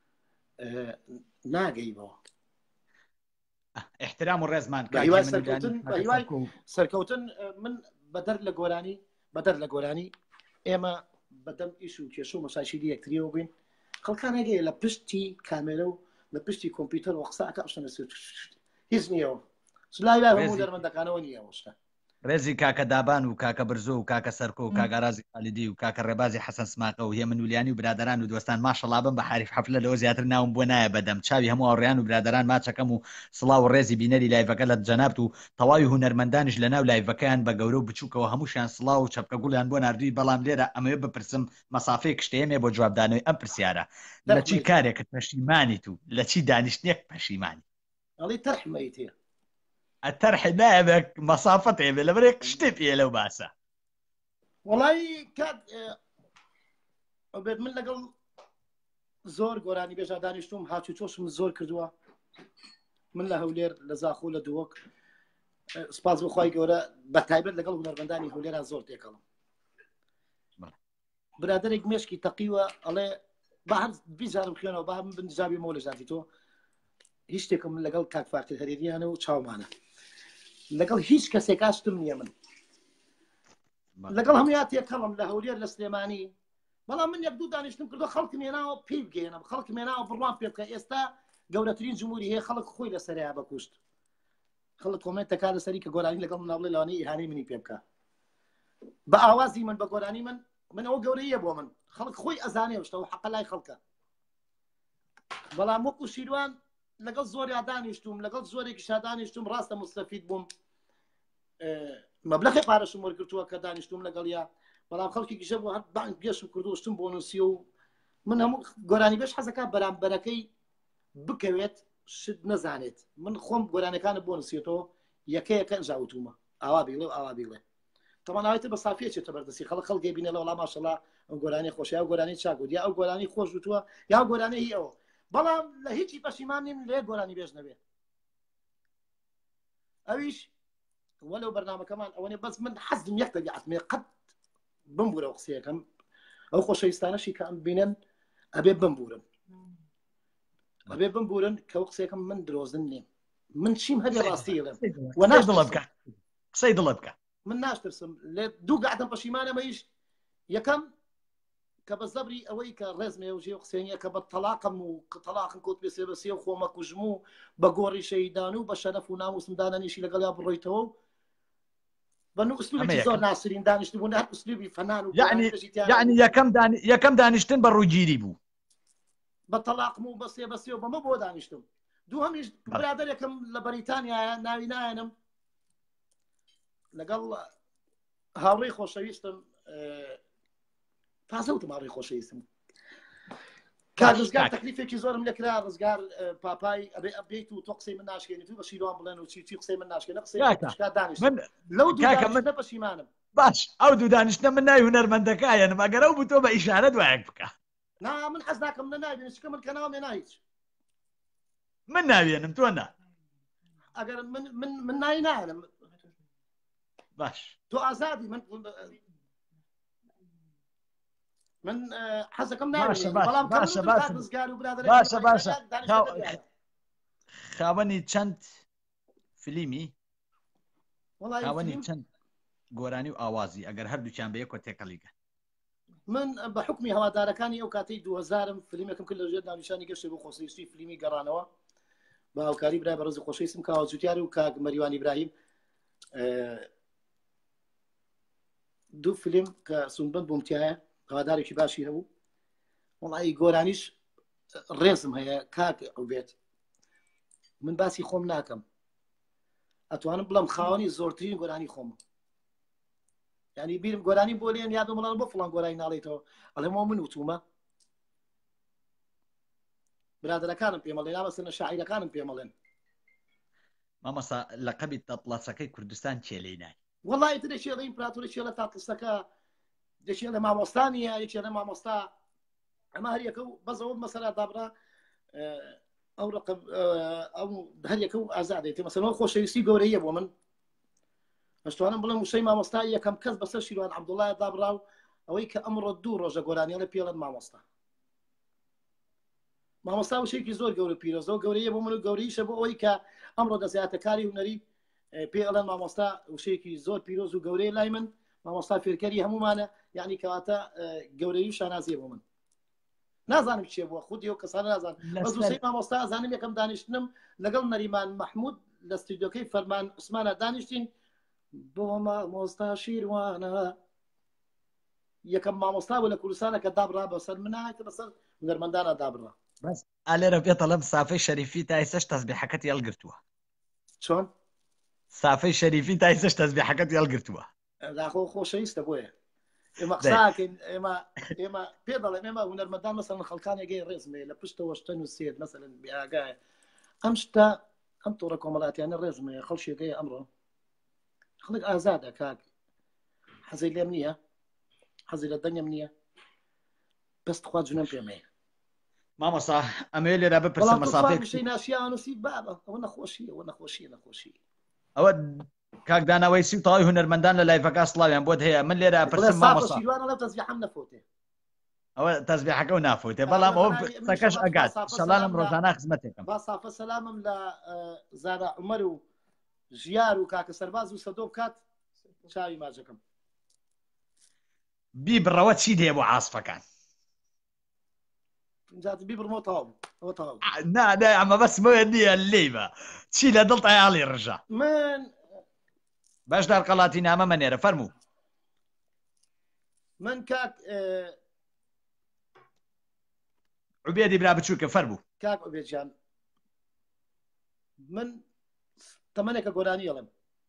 ناگەیبەوە احترام و ڕێزمان سەرکەوتن من بەدەر لە گۆرانی بەدەر لە گۆرانی ئێمە بەدەم ئیش و کێشە و مەساشیدی یەکتریەوە بین خەڵکان هەگەیە لە پشتی کامێرە و لە پشتی کۆمپیوتەر و قسەکە ئەشتە هیچ نییەوە سلای هەموو دەرمەندەکانەوە نییە وشتە ڕێزی کاکە دابان و کاکە برزۆ و کاکە سەرکۆ و کاگارازی خالیدی و کاکە ڕێبازی حەسەن سماقە و هێمن ولیانی و برادران و دۆستان ماشەڵا بم بە حریف حەفلە لەوە زیاتر ناوم بۆ نایە بەدەم چاوی هەموو هاوڕێیان و برادران ماچەکەم و سڵاو و ڕێزی بینەری لایڤەکە لە جەنابت و تەواوی هونەرمەندانیش لە ناو لایڤەکەیان بە گەورە و بچووکەوە هەمووشیان سڵاو و چەپکە گوڵیان بۆ ناردووی بەڵام لێرە ئەمەوێ بپرسم مەسافەی کشتەیەمێ بۆ جوابدانەوەی ئەم پرسیارە لە چی کارێکت پەشیمانیت و لە چی دانیشتنێک پەشیمانی ئەڵی تەرحمەیت هەیە الترح نابك مسافته بالبريق شتي لو باسا والله كاد عبيد من لقل زور قراني بيجا دانشتوم هاتو توشم زور كردوا من له هولير لزاخو لدوك سباز بخواي قورا بتايبر لقل هنرمنداني هولير زور تيكلم برادرك مشكي تقيوة الله بعد بيجارم خيانة وبعد من بنجابي مولى جاتي تو هیچ شتێکم من لەگەڵ کاک فاقید هەرێریانە و چاومانە لەگەڵ هیچ کەسێکاشتم نییە من لەگەڵ هەموویا تێکەڵم لە هەولێر لە سلێمانی بەڵام من یەک دوو دانیشتم کردو خەڵک مێناوە پێی بگەێنم خەڵک مێناوە بڕوان پێ بکە ئێستا گەورەترین جمهوری هەیە خەڵک خۆی لەسەریا بەکوشت خەڵک کۆمنتەکە لەسەری کە گۆرانی لەگەڵ مناڵێ لەوانەیە ئیهانەی منی پێ بکە بە ئاوازی من بە گۆرانی من من ئەوە گەورەیە بۆ من خەڵک خۆی ئەزانێ شتەوە حەقە لای خەڵکە بەڵام وەکو شیروان لەگەڵ زۆری دانیشتوم لەگەڵ زۆرێکی شادانیشتوم ڕاستە مستەفید بووم مەبلەغی پارەشم وەرگرتووە کە دانیشتوم لەگەڵیا بەڵام خەڵکێکی شە بوو هەر بانک گێشم کردوشتم بۆ نووسیە و من هەموو گۆرانی بێش حەزەکە بەرامبەرەکەی بکەوێت شت نەزانێت من خۆم گۆرانەکانت بۆ نووسێتەوە یەکەیەکە ئەنجاوتومە ئاوا بیڵێ و ئاوا بیڵێ تەماناوێتە بە سافیە چێتە بەردەستی خەڵک خەڵکی بینێ لە وەڵام ماشەڵڵا ئەو گۆرانی خۆش یا گۆرانی چاکوت یا ئەو گۆرانی خۆش وتووە یا گۆرانی هی ئەوە بەڵام لە هیچی پەشیمان نیم لێ گۆرانی بێژ نەبێ ئەویش وەلەو بەرنامەکەمان ئەوەنێ بەس من حەزم یەک تەبیعەتمێ قەت بمبورە قسەیەکەم ئەو خۆشەویستانەشی کە ئەم بینن ئەبێ بمبورن ئەبێ بمبورن کە ئەو قسەیەکەم من درۆزن نیم من چیم هەبێ ڕاستیڵێم قسەی دڵە بکە من ناشترسم لێ دوو گەعدەم پەشیمانەمەیش یەکەم کە بە زەبری ئەوەی کە ڕێزمێ و ژێ قسێنیە کە بە تەلاقم و تەلاقم کۆت بێسێ بەسێ و خۆمە کوژم و بە گۆڕی شەیدان و بە شەرەف و ناموسم دانەنیشی لەگەڵ یا بڕۆیتەوە بە نوو ئوسلوبێکی زۆر ناسرین دانیشت بوون هەر ئوسلوبی فەنان و یعنی یەکەم دانیشتن بە ڕووگیری بوو بە تەلاقم و بەسێ بەسێ و بەمە بۆ دانیشتم دوو هەمیش برادەرێکم لە بەریتانیایە ناوی نایەنم لەگەڵ هاوڕێی خۆشەویستم تازەوتم هاوڕێی خۆشەویستم کار ڕزگار تەکلیفێکی زۆرم لێکرا ڕزگار پاپای ئەبێ ئەبێیت و تۆ قسەی من ناشکێنیت و بە شیروان بڵێن و چی چی قسەی من ناشکێنە قسەی دانیش لەو دوو پەشیمانم باش ئەو دوو دانیشتە من ناوی هونەرمەندەکایەنم ئەگەر ئەو بوو تۆ بە ئیشارە دوایەک بکە نا من حەز ناکەم لە ناوێنم چکە من کە ناوم هێنا هیچ من ناوێنم تۆ نا ئەگەر من من من ناوی نایەنم باش تۆ ئازادی من من حەزەکەم ناوێنم بەڵام باشە باشە باشە باشە خاوەنی چەند فیلمی خاوەنی چەند گۆرانی و ئاوازی ئەگەر هەردووچیان بە یەکۆ تێکەڵیگە من بە حکمی هەوادارەکانی ئەو کاتەی دوهەزارم فیلمێکم کرد لەژێر ناونیشانی گەشتێ بۆ خۆشەویستی فیلمی گەڕانەوە بە هاوکاری برای بە ڕێزی خۆشەویستم کاوە جوتیار و کاک مەریوان ئیبراهیم دوو فیلم کە سونبەت بووم تایە هەوادارێکی باشی هەبوو وەڵی گۆرانیش ڕێزم هەیە کاک ئەو بێت من باسی خۆم ناکەم ئەتوانم بڵم خاوەنی زۆرترین گۆرانی خۆم یعنی بیرم گۆرانی بۆ لێن یادم بڵان بۆ فڵان گۆرانی ناڵێتەوە ئەڵێمەوە من وتومە برادەرەکانم پێمەڵێن یا بەسەرە شاعیرەکانم پێمەڵێن مامەسا لەقەبی تەتڵاسەکەی کوردستان چێلەی نای وەڵی تر دەچێت لە ئیمپراتۆری چێلە تاقسەکە دەچێت لە مامۆستانیە یەکێ لە مامۆستا ئەمە هەر یەکە و بەزەوە مەسەرا دابرا ئەو ڕقم ئەو هەر یەکە و ئازادێت مەسەلەوە خۆشەویستی گەورەیە بۆ من مەشتوانم بڵم وشەی مامۆستا یەکەم کەس بەسەر شیروان عەبدوڵڵایە دابڕا و ئەوەی کە ئەمڕۆ دوو ڕۆژە گۆرانیە لە پێڵەن مامۆستا مامۆستا وشەیەکی زۆر گەورە پیرۆزەوە گەورەیە بۆ من و گەورەیشە بۆ ئەوەی کە ئەمڕۆ دەزیاتەکاری هونەری پێ ئەڵەن مامۆستا وشەیەکی زۆر پیرۆز و گەورەی لای من مامۆستا فێرکەری هەمومانە یعنی کەواتە گەورەی و شانازیە بۆ من نازانم چێ بووە خودی و کەسانە نازان بەس وشەی مامۆستا ئەزانم یەکەم دانیشتنم لەگەڵ نەریمان مەحموود لە ستودیۆکەی فەرمان عوسمانە دانیشتین بۆ مامۆستا شیروانە یەکەم مامۆستا بوو لە کوردستانە کە دابڕا بەسەر من هاتە بەسەر هونەرمەندانە دابڕا بەس ئالێرە پێتەڵەم سافەی شەریفی تا ئێسەش تەسبیحەکەت هەڵگرتووە چۆن سافەی شەریفی تا ئێسەش تەسبیحەکەت هەڵگرتووە داخۆ خۆشەویستە بۆیە ئێمە قساکەین ئێمە ئێمە پێ دەڵێن ئێمە هونەرمەندان مەسەڵەن خەڵکانێکی ڕێزمێ لە پشتەوە شتن و سێت مەسەڵەن بێئاگایە ئەم شتە ئەم تۆڕە کۆمەڵاتیانە ڕێزمێ خەڵکێکەیە ئەمڕۆ خەڵک ئازادە کاک حەزەی لێم نییە حەزی لە دەنگم نییە بەست خوا جونەم پێمەیە مامۆستا ئەمێ لێرە بپرسە مەسافەی ناشییانوسی بابە ئەوە نەخۆشیە ئەوە نەخۆشیە نەخۆشی ئەوە کاکدانەوەی سی تاوای هونەرمەندان لە لایڤەکە سڵاویان بۆت هەیە من لێرە پرسم مامۆستا ئەوە تەسبیحەکە و نافۆتێ بەڵام ئەوە قسەکەش ئەگات سەلام ڕۆژانە خزمەتێکم با سافە سەلامم لە زارا عومەر و ژیار و کاکە سەرباز و سەدۆ بکات چاوی ماجەکەم بیبڕەوە چی دێ بۆ عاسفەکان بیبڕمەوە تاو نادە ئەمە بەس بۆیە نییە لێی بە چی لە دڵ تایاڵی ڕژە من بەشدار قەڵاتی نامە مەنێرە فەرموو من کاک عوبێدی برا بچووکە فەرموو کاک عوبێدجان من تەمەنێکە گۆرانی ئەڵێم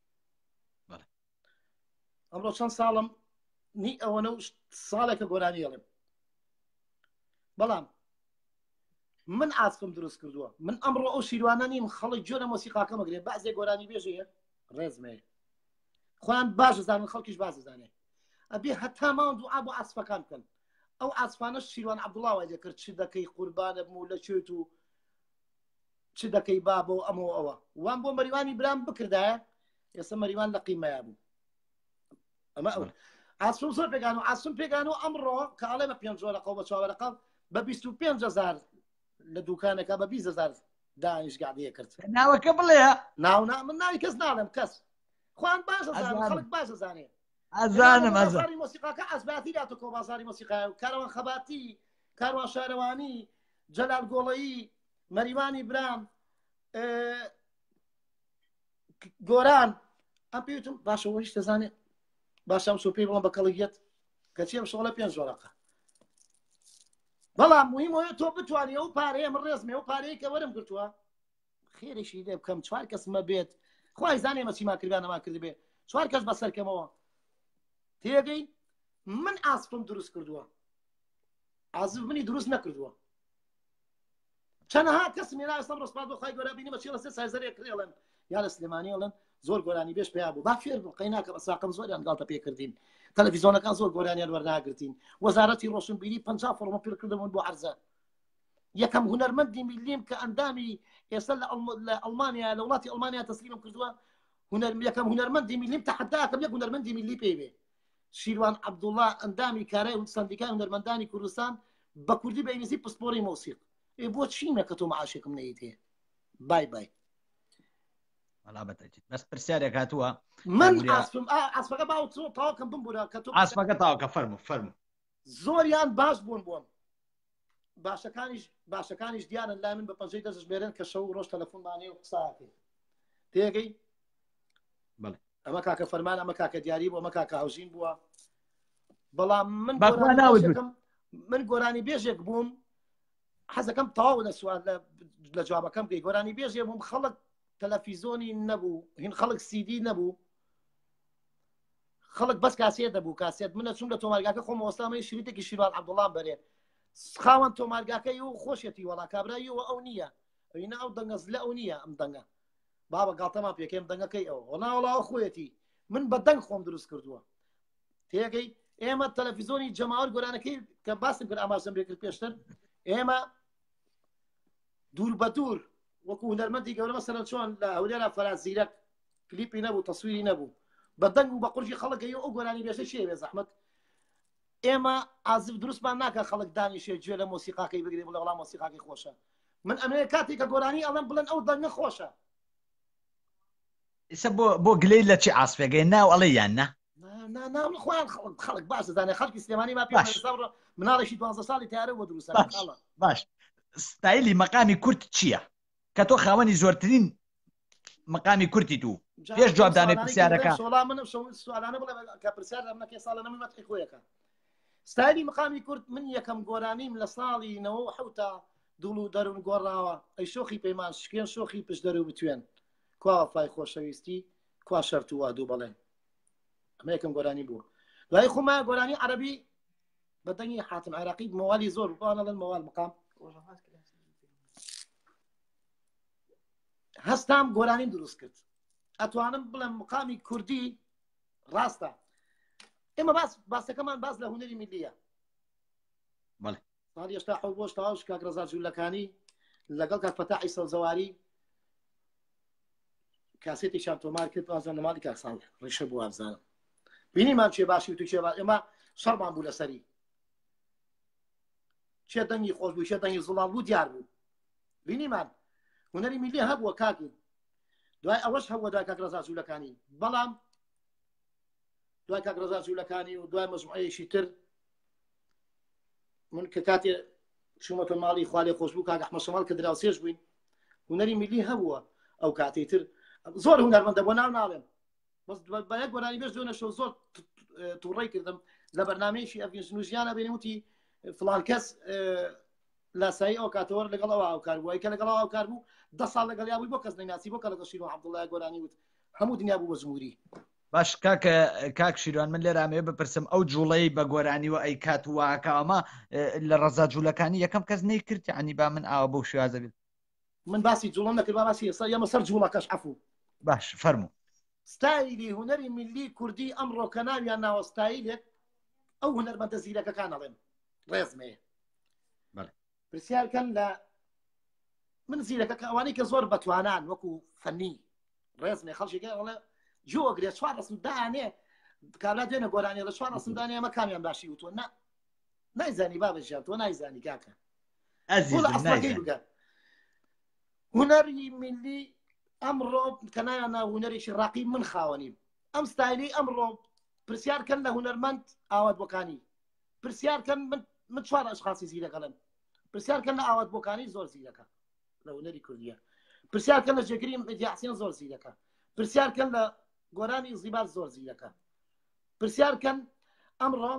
ئەمڕۆ چەند ساڵم نی ئەوەنە ساڵێکە گۆرانی ئەڵێم بەڵام من ئاسکم دروست کردووە من ئەمڕۆ ئەو شیروانە نیم خەڵک جۆرە مۆسیقاکە مەگرێ بەعزێ گۆرانی بێژەیە ڕێزمێ خۆیان باش زانن خەڵکیش باز زانێ ئەبێ هەتا ماوەند دوعا بۆ عاسفەکان بکەن ئەو عاسفانەش شیروان عەبدوڵڵا دەکرد چ دەکەی قوربانە بم و لە کوێت و چ دەکەی بابە و ئەمە ئەوە وان بۆ مەریوانی برام بکردایە ئێستا مەریوان لە قیمەیە بوو ئەمە ئەو عاسفم زۆر پێگان و عاسفم پێگان و ئەمڕۆ کە ئەڵێ بە پێنج وەرەقە بە چوار وەرەقە بە بیست و پێنج هەزار لە دوکانەکە بە بیست هەزار دانیشتگادەیە کرد ناوەکە بڵێ ناو من ناوی کەس ناڵێم کەس خوان باش زانێ خەڵک باش زانێ ئەزانم بازاری مۆسیقاکە ئەزباتی داتۆ کۆ بازاری مۆسیقای و کاروان خەباتی کاروان شارەوانی جەلال گۆڵەیی مەریوانی برام گۆران ئەم پێوتم باشەوە هیچ دەزانێ باشم سۆ پێی بڵم بە کەڵگیەت کە چێم شۆڵە پێنج وەرەقە بەڵام مهمەوە تۆ بتوانێ ئەو پارەیە من ڕێزمێ و پارەیە کە وەرم گرتووە خێرشی لێ بکەم چوار کەسمە بێت خوای زانێ مە چیمان کردیان نەمان کرد بێ چوار کەس بەسەرکەمەوە تێگەی من ئاسپم دروست کردووە ئازف منی دروست نەکردووە چەندەها کەس مێنا ئێستا ڕۆژپات بۆ خی گەورە بینی بەچی لەسێ سایزەرێک کڕێڵن یا لە سلێمانی ئەڵێن زۆر گۆرانی بێش پێیا بوو با فێر بوو قەیناکە بە ساقم زۆریان گاڵتە پێکردین تەلەڤیزۆنەکان زۆر گۆرانیان وەرناگرتین وەزارەتی ڕۆشنبیری پەنجا فۆرمە پێکردەوەن بۆ عەرزە یەکەم هونەرمەندی میلیم کە ئەندامی ئێستا لە ئەڵمانیا لە وڵاتی ئەڵمانیا تەسلیمم کردووە هونەر یەکەم هونەرمەندی میلیم تەحەداکەم یەک هونەرمەندی میلی پێی بێ شیروان عەبدوڵڵا ئەندامی کارای سەندیکای هونەرمەندانی کوردستان بە کوردی بەینگلیزی پسپۆری مۆسیق بۆ چینە کە تۆ معاشێکم نەیت هەیە بای بای بەس پرسیارێک هاتووە من ئاسپەکە باو تاواکەم بمبورە کە تۆ ئاسپەکە تاواکە فەرمو فەرمو زۆریان باش بوون بووم باشەکانیش باشەکانیش دیانن لای من بە پەنجەی دەستژمێرن کە شەو ڕۆژ تەلەفۆنمانێ و قساکەی تێگەی ئەمە کاکە فەرمان ئەمە کاکە دیاری بوو ئەمە کاکە هاوژین بووە بەڵام من من گۆرانی بێژێک بووم حەزەکەم تەواو لە سوال لە جوابەکەم بکەی گۆرانی بێژێ بووم خەڵک تەلەڤیزۆنی نەبوو هین خەڵک سیدی نەبوو خەڵک بەس کاسێت دەبوو کاسێت منە چوم لە تۆمارگاکە خۆم وەستامەی شریتێکی شیروان عەبدوڵڵام بەرێ خاوەن تۆمارگاکەی و خۆشێتی وەڵا کابراییەوە ئەو نییە ئەوینە ئەو دەنگەز لە ئەو نییە ئەم دەنگە بابە گاڵتەمان پێکەم دەنگەکەی ئەو وەڵاوەڵاوە خۆیەتی من بە دەنگ خۆم دروست کردووە تێگەی ئێمە تەلەڤیزۆنی جەماوەر گۆرانەکەی کە باسم کرد ئاماژەم پێ کرد پێشتر ئێمە دوور بە دوور وەکو هونەرمەندی گەورە مەسەلەن چۆن لە هەولێرا فەرات زیرەک کلیپی نەبوو تەسویری نەبوو بە دەنگ و بە قورجی خەڵکەی ئەو گۆرانی بێژە چێ بێ زەحمەت ئێمە ئازف دروستمان ناکە خەڵک دانیشێ گوێ لە مۆسیقاکەی بگرێ بڵێ وەڵام مۆسیقاکەی خۆشە من ئەمەیە کاتێک کە گۆرانی ئەڵێم بڵێن ئەو دەنگە خۆشە ئێستا بۆ بۆ گلەی لە چی ئاسپێگەی ناو ئەڵێ یان نە ناو خۆیان خەڵک باش دەزانێت خەڵکی سلێمانی ما پێ مناڵێکی دوانزە ساڵی تیارە بۆ دروستە باش ستایلی مەقامی کورد چییە کە تۆ خاوەنی زۆرترین مەقامی کورتی تو پێش جوابدانەی پرسیارەکە سوڵام منم سوالانە بڵێ کە پرسیار لەمە کێ ساڵە نەمە مەتقی خۆیەکە ستایلی مەقامی کورد من یەکەم گۆرانیم لە ساڵی نەوە حوتا دوڵ و دەروون گۆڕاوە ئەی شۆخی پەیمان شکێن شۆخی پشت دەرو بتوێن کوا وەفای خۆشەویستی کوا شەرت و وا دوو بەڵێن ئەمە یەکەم گۆرانی بوو دوای خۆما گۆرانی عەرەبی بە دەنگی حاتم عێراقی مەوالی زۆر بوانەڵەن مەوال مەقام هەستام گۆرانیم دروست کرد ئەتوانم بڵێم مقامی کوردی ڕاستە ئێمە باس باسەکەمان باس لە هونەری میلیە ساڵی هێشتا حەوت بۆ تەواوش کاک ڕەزا جوولەکانی لەگەڵ کاک فەتاحی سەوزەواری کاسێتێکیان تۆمار کرد وازان لە ماڵی کاک ساڵ ڕیشە بوو ئابزانم بینیمان چێ باشی و تو چێ باش ئێمە شەڕمان بوو لەسەری چێ دەنگی خۆش بوو چێ دەنگی زوڵاڵ بوو دیار بوو بینیمان هونەری میلی هەبووە کاکی دوای ئەوەش هەبووە دوای کاک ڕەزا جوولەکانی بەڵام دوای کاک ڕەزا جوولەکانی و دوای مەجموعەیەشی تر من کە کاتێ چوومەتە ماڵی خوا لێ خۆش بوو کاک ئەحمەد شەماڵ کە دراوسێش بووین هونەری میلی هەبووە ئەو کاتەی تر زۆر هونەرمەندە بۆ ناو ناڵێم بەس بە یەک گۆرانی بێژ دوێنە شەو زۆر تووڕێی کردم لە بەرنامەیەکی ئەڤینژنوژیانە بینی وتی فڵان کەس لاسایی ئەو کاتەوە لەگەڵ ئەوە هاوکار بوو کە لەگەڵ هاوکار بوو دە ساڵ لەگەڵ یا بووی بۆ کەس نەیناسی بۆ کە لەگەڵ شیروان عەبدوڵڵای گۆرانی وت هەموو دنیا بوو بە ژموری باش کاکە کاک شیروان من لێرە ئەمەیە بپرسم ئەو جوڵەی بە گۆرانیوە ئەی کات واکەمە لە ڕەزا جوولەکانی یەکەم کەس نەیکرد یعنی با من ئاوە بەو شێوازە بێت من باسی جوڵەم نەکرد با باسی ئێستا ئێمە سەر جوڵەکەش عەفوو باش فەرموو ستایلی هونەری میلی کوردی ئەمڕۆ کە ناویان ناوە ستایلێک ئەو هونەرمەندە زیرەکەکان ئەڵێن ڕێزمەیە پرسیارکەن لە من زیرەکە ئەوانەی کە زۆر بەتوانان وەکو فەنی ڕێزمێ خەڵکێکە ئەڵێ جۆگرێت چوار ڕەسم دانێ کابرا دوێنە گۆرانیە لە چوار ڕەسم دانێ ئەمە کامیان باشی وتوە نا نایزانی بابەژیان تۆ نایزانی کاکە ئەسڵەکەی بگە هونەری میلی ئەمڕۆ کە نایانە هونەرێکی ڕاقی من خاوەنیم ئەم ستایلی ئەمڕۆ پرسیارکەن لە هونەرمەند ئاوات بۆکانی پرسیارکەن من چوار ئەشخاصی زیرەکەڵم پرسیارکەن لە ئاوات بۆکانی زۆر زیرەکە لە هونەری کوردیە پرسیارکەن لە جێگیری مەدیاسیان زۆر زیرەکە پرسیارکەن لە گۆرانی زیبار زۆر زیرەکە پرسیارکەن ئەمڕۆ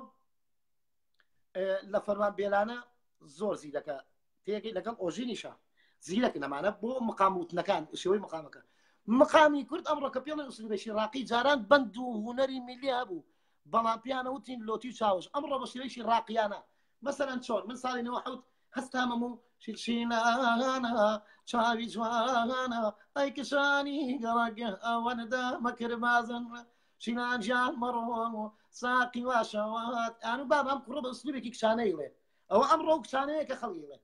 لە فەرمان بێلانە زۆر زیرەکە تێگەی لەگەڵ ئۆژینیشە زیرەک نەمانە بۆ مقام وتنەکان شێوەی مقامەکە مقامی کورد ئەمڕۆ کە پێڵێن ئوسلوبێکی ڕاقی جاران بەند و هوەری میلی هەبوو بەڵام پیانە وتین لۆتی و چاوش ئەمڕۆ بە شێوەیەکی ڕاقیانە مەسەرەن چۆن من ساڵی نەوە حەوت هەستامەم و شیلشینانە چاوی جوانە ئەی کشانی گەڕەگە ئەوەنەدا مەکرمازن شینانجیان مەڕۆ ساقی واشەوات ئانو بابام کوڕە بە ئوسلوبێکی کشانەیڵێ ئەوە ئەمڕۆ کشانەیە کە خەڵیڵێ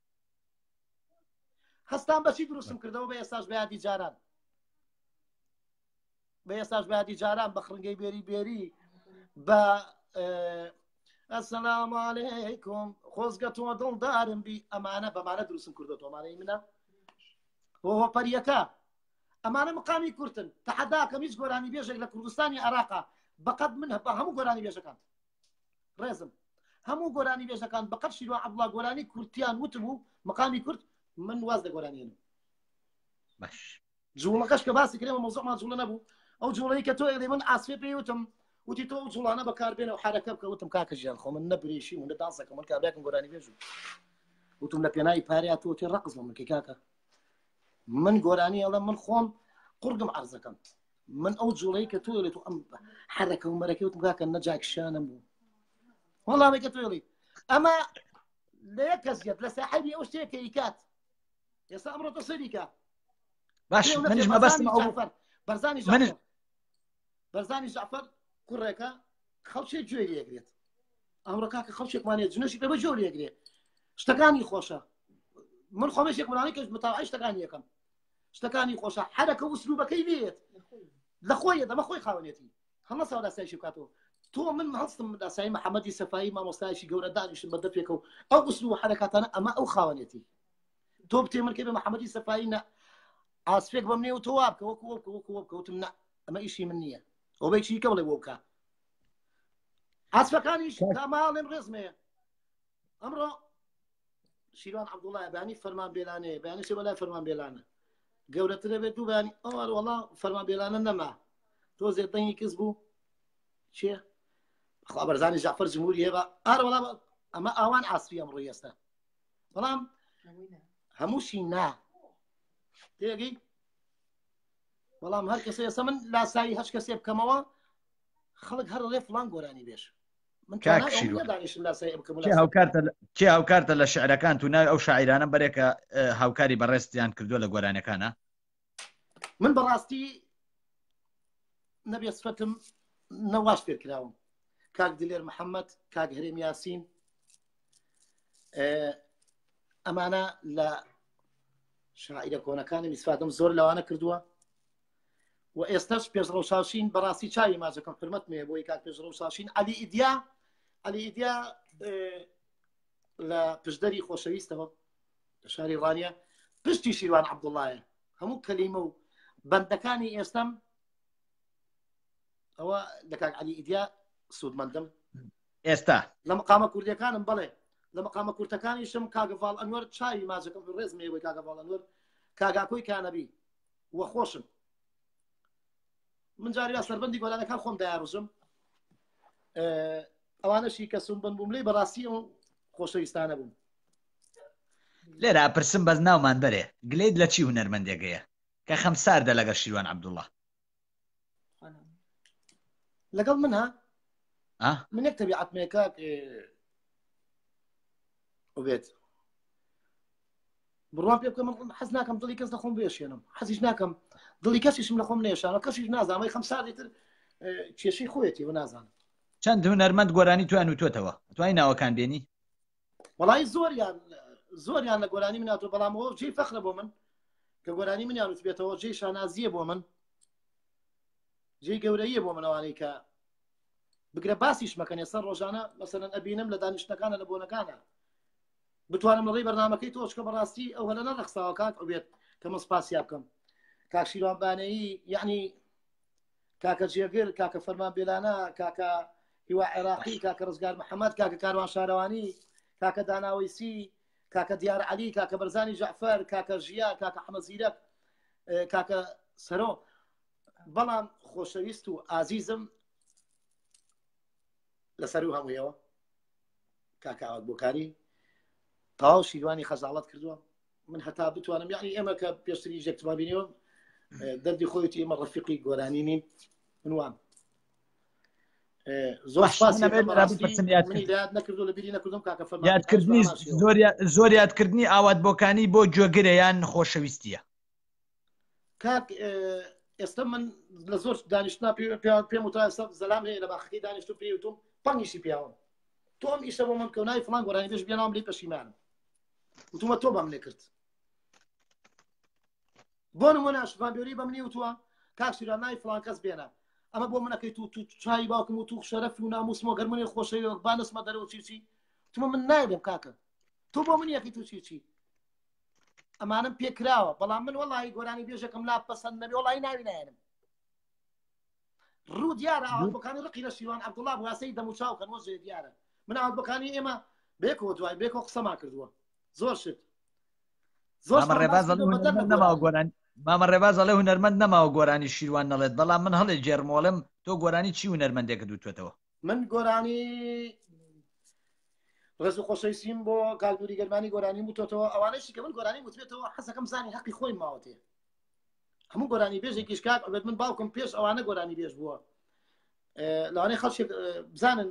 هەستان بەچی دروستم کردەوە بە ئێستاش بە یادی جاران بە ئێستاش بە یادی جاران بە خڕنگەی بێری بێری بە ئەسەلام عەلەیکوم خۆزگە تۆ دڵدارم بی ئەمانە بەمانە دروستم کردەوە تۆمانەی منە بۆ پەریەکە ئەمانە مقامی کورتن تەحەداکەم هیچ گۆرانی بێژێک لە کوردستانی عێراقا بەقەد من بە هەموو گۆرانی بێژەکان ڕێزم هەموو گۆرانی بێژەکان بەقەد شیروان عەبدوڵڵا گۆرانی کورتیان وتم و مقامی کورد من واز دەگۆرانێنم باش جوڵەکەش کە باسی کرێمە مەوزوعمان جوڵە نەبوو ئەو جوڵەی کە تۆ ئێڵێ من ئاسفێ پێی وتم وتی تۆ جوڵانە بەکاربێنە و حرەکە بکە وتم کاکە ژیان خۆ من نەبرێشی و نەدانسەکە من کابراکم گۆرانی بێژوو وتم لە پێناوی پارەیە تۆ تێ ڕەقز بۆ من کەی کاکە من گۆرانی ئەڵە من خۆم قورگم عەرزەکەم من ئەو جوڵەی کە تۆ ئێڵێ تۆ ئەم حرەکە و مەرەکەی وتم کاکە نەجاکشانم بوو وەڵامێ کە تۆ ئێڵێ ئەمە لە یەک کەسێت لە ساحەبی ئەو شتێکە ئیکات ئێستا ئەمڕۆ تۆ سەریکە باش منیش مەبەستم ئەو بەرزانی جعفەر بەرزانی جعفەر کوڕێکە خەڵکێک گوێ لێگرێت ئەمڕۆ کاکە خەڵکێکمانێت جنۆشی پێ بە جۆ لێگرێت شتەکانی خۆشە من خۆمێشێک مڵانی کەس متاوعی شتەکانی یەکەم شتەکانی خۆشە حرەکە و ئوسلوبەکەی لێت لە خۆیە دەمە خۆی خاوەنێتی هەمە ساو داسایشی بکاتەوە تۆ من هەستم داسایی محەممەدی سەفایی مامۆستایشی گەورە دانیشتم بە دەپێکە و ئەو ئوسلوب حرەکاتانە ئەمە ئەو خاوەنێتی تۆ بتێ من کە بە محەممەدی سەفایی نە ئاسفێک بەم نێ و تۆ وابکە وەکو وەکو وەکو وەکەوتم نە ئەمە ئیشی من نییە ئەو بێکی کە بڵێ بۆ بکە ئاسفەکانیش تاماڵێن ڕێزمەیە ئەمڕۆ شیروان عەبدوڵڵا بەیانی فەرمان بێلانەیە بەیانی سێ بەلای فەرمان بێلانە گەورەترە بێت دوو بەیانی ئەوە وەڵا فەرمان بێلانە نەما تۆ زێدەنگی کەس بوو چێ خوا بەرزانی جعفەر جمهوری هەیە بە ئارە وەڵا ئەمە ئاوان ئاسفی ئەمڕۆ ئێستا بەڵام هەمووشی نا تێگەی بەڵام هەر کەسە ئێستا من لاسایی هەچ کەسێ بکەمەوە خەڵک هەر ڕێ فڵان گۆرانی بێش کێ هاوکارتە لە شعرەکان تو ناوی ئەو شاعیرانە بەرێکە هاوکاری بەڕێستیان کردووە لە گۆرانەکانە من بەڕاستی نەبێ سفەتم نەواش فێر کراوم کاک دلێر محەممەد کاک هەرێم یاسین ئەمانە لە شاعیرە کۆنەکانی میسفادم زۆر لەوانە کردووە و ئێستاش پێشڕەوشاشین بەڕاستی چاوی ماجەکەم حرمەت مێ بۆی کاک پێشڕەوشاشین عەلی ئیدیا عەلی ئیدیا لە پشدەری خۆشەویستەوە لە شاری ڕانیە پشتی شیروان عەبدوڵڵایە هەموو کەلیمە و بەندەکانی ئێستام ئەوە لە کاک عەلی ئیدیا سوودمەندم ئێستا لە مقامە کوردیەکانم بڵێ لە مقامە کورتەکانیشم کاگەڤاڵ ئەنوەر چاوی ماجەکەم ڕێز مێ بۆی کاگەڤاڵ ئەنوەر کاگاکۆی کانەبی وە خۆشم من جاری سەربەندی گۆرانەکان خۆم دایاڕژم ئەوانەشی کە سوودمەند بووم لێ بەڕاستی و خۆشەویستانە بووم لێرە پرسم بەس ناومان بەرێ گلەیت لە چی هونەرمەندێگەیە کە خەمساردە لەگەڵ شیروان عەبدوڵڵا لەگەڵ منها من یەک تەبیعەتمێکە وبێت بڕوان پێ بکەم من حەز ناکەم دڵی کەس لە خۆم بێشێنم حەزیش ناکەم دڵی کەسیشم لە خۆم نێشانە کەسیش نازانم خەم ساڵی تر کێشەی خۆیەتی و نازانم چەند هونەرمەند گۆرانی تویان وتوێتەوە توانی ناوەکان بێنی وەڵای زۆریان زۆریان لە گۆرانی مناتۆ بەڵام ئەوە جێی فەخرە بۆ من کە گۆرانی منیان وتبێتەوە جێی شانازیە بۆ من جێی گەورەیە بۆ منەوانەی کە بگرە باسیش مەکەن ێستا ڕۆژانە مەسەلەن ئەبینم لە دانیشتەکانە لە بۆنەکانە بتوانم لەڕێی بەرنامەکەی تۆش کە بەڕاستی ئەو هەلە نەڕەخساوە کاک ئەوبێت کە من سپاسیا بکەم کاک شیروان بانەیی یعنی کاکە جێگر کاکە فەرمان بێلانە کاکە هیوا عێراقی کاکە ڕزگار محەممەد کاکە کاروان شارەوانی کاکە داناوەیسی کاکە دیار عەلی کاکە بەرزانی جەعفەر کاکە ژیا کاکە حەمەد زیرەک کاکە سەرۆ بەڵام خۆشەویست و ئازیزم لەسەر و هەموویەوە کاکە ئاوات بۆکاری تاو شیروانی خەزاڵەت کردووە من هەتا بتوانم یعنی ئێمە کە پێشتری ژێکتمابینەوە دەردی خۆیەتی ئێمە ڕەفیقی گۆرانی نین منوان زۆر سپاسی منی لات نەکردو لە بیری نەکردم کاکە فەرمان یادکردنی زۆر یادکردنی ئاواتبۆکانی بۆ گوێگرە یان خۆشەویستیە کاک ئێستا من لە زۆر دانیشتنا پێم وتە زەلام هەیە لە باخەکەی دانیشتو پێی وتم پەنگیشی پیاوم تۆم ئیشە بۆ من کەونای فڵان گۆرانی بێژ بێنام لێ پەشیمانم وتومە تۆ بەم لێ کرد بۆ نمونە شوفان بێوری بە منی وتووە کاک شیران نای فڵان کەس بێنە ئەمە بۆ منەکەی تو تو چای باوکم و تو شەرەف و ناموسمەوە گەرمەی خۆشەوی بانسمە دەرەوە چیچی تومە من نایدەم کاکە تۆ بۆ من یەکی تو چیچی ئەمانم پێکراوە بەڵام من وەڵی گۆرانی بێژەکەم لا پەسەند نەبێ وەڵی ناوی نایەنم ڕوو دیارە ئاواتبۆکانی ڕقی لە شیروان عەبدوڵڵا بواسەی دەم و چاوکەن وەزێ دیارە من ئاواتبۆکانی ئێمە بێکەوە دوای بێکەوە قسەمان کردووە زۆر شت زۆر نەماوە گۆرانی مامە ڕێباز ئەڵێ هونەرمەند نەماوە گۆرانی شیروان نەڵێت بەڵام من هەڵێ جێرمۆڵم تۆ گۆرانی چی هونەرمەندێکە دوتوێتەوە من گۆرانی ڕێز و خۆشەویستیم بۆ کالدوری گەرمانی گۆرانی بووتەوە ئەوانەیشی کە من گۆرانی وتوێتەوە حەزەکەم زانی حەقی خۆی ماوەتێ هەموو گۆرانی بێژێکیش کاک ئەبێت من باوکم پێش ئەوانە گۆرانی بێژ بووە لەوانەیە خەڵکێک بزانن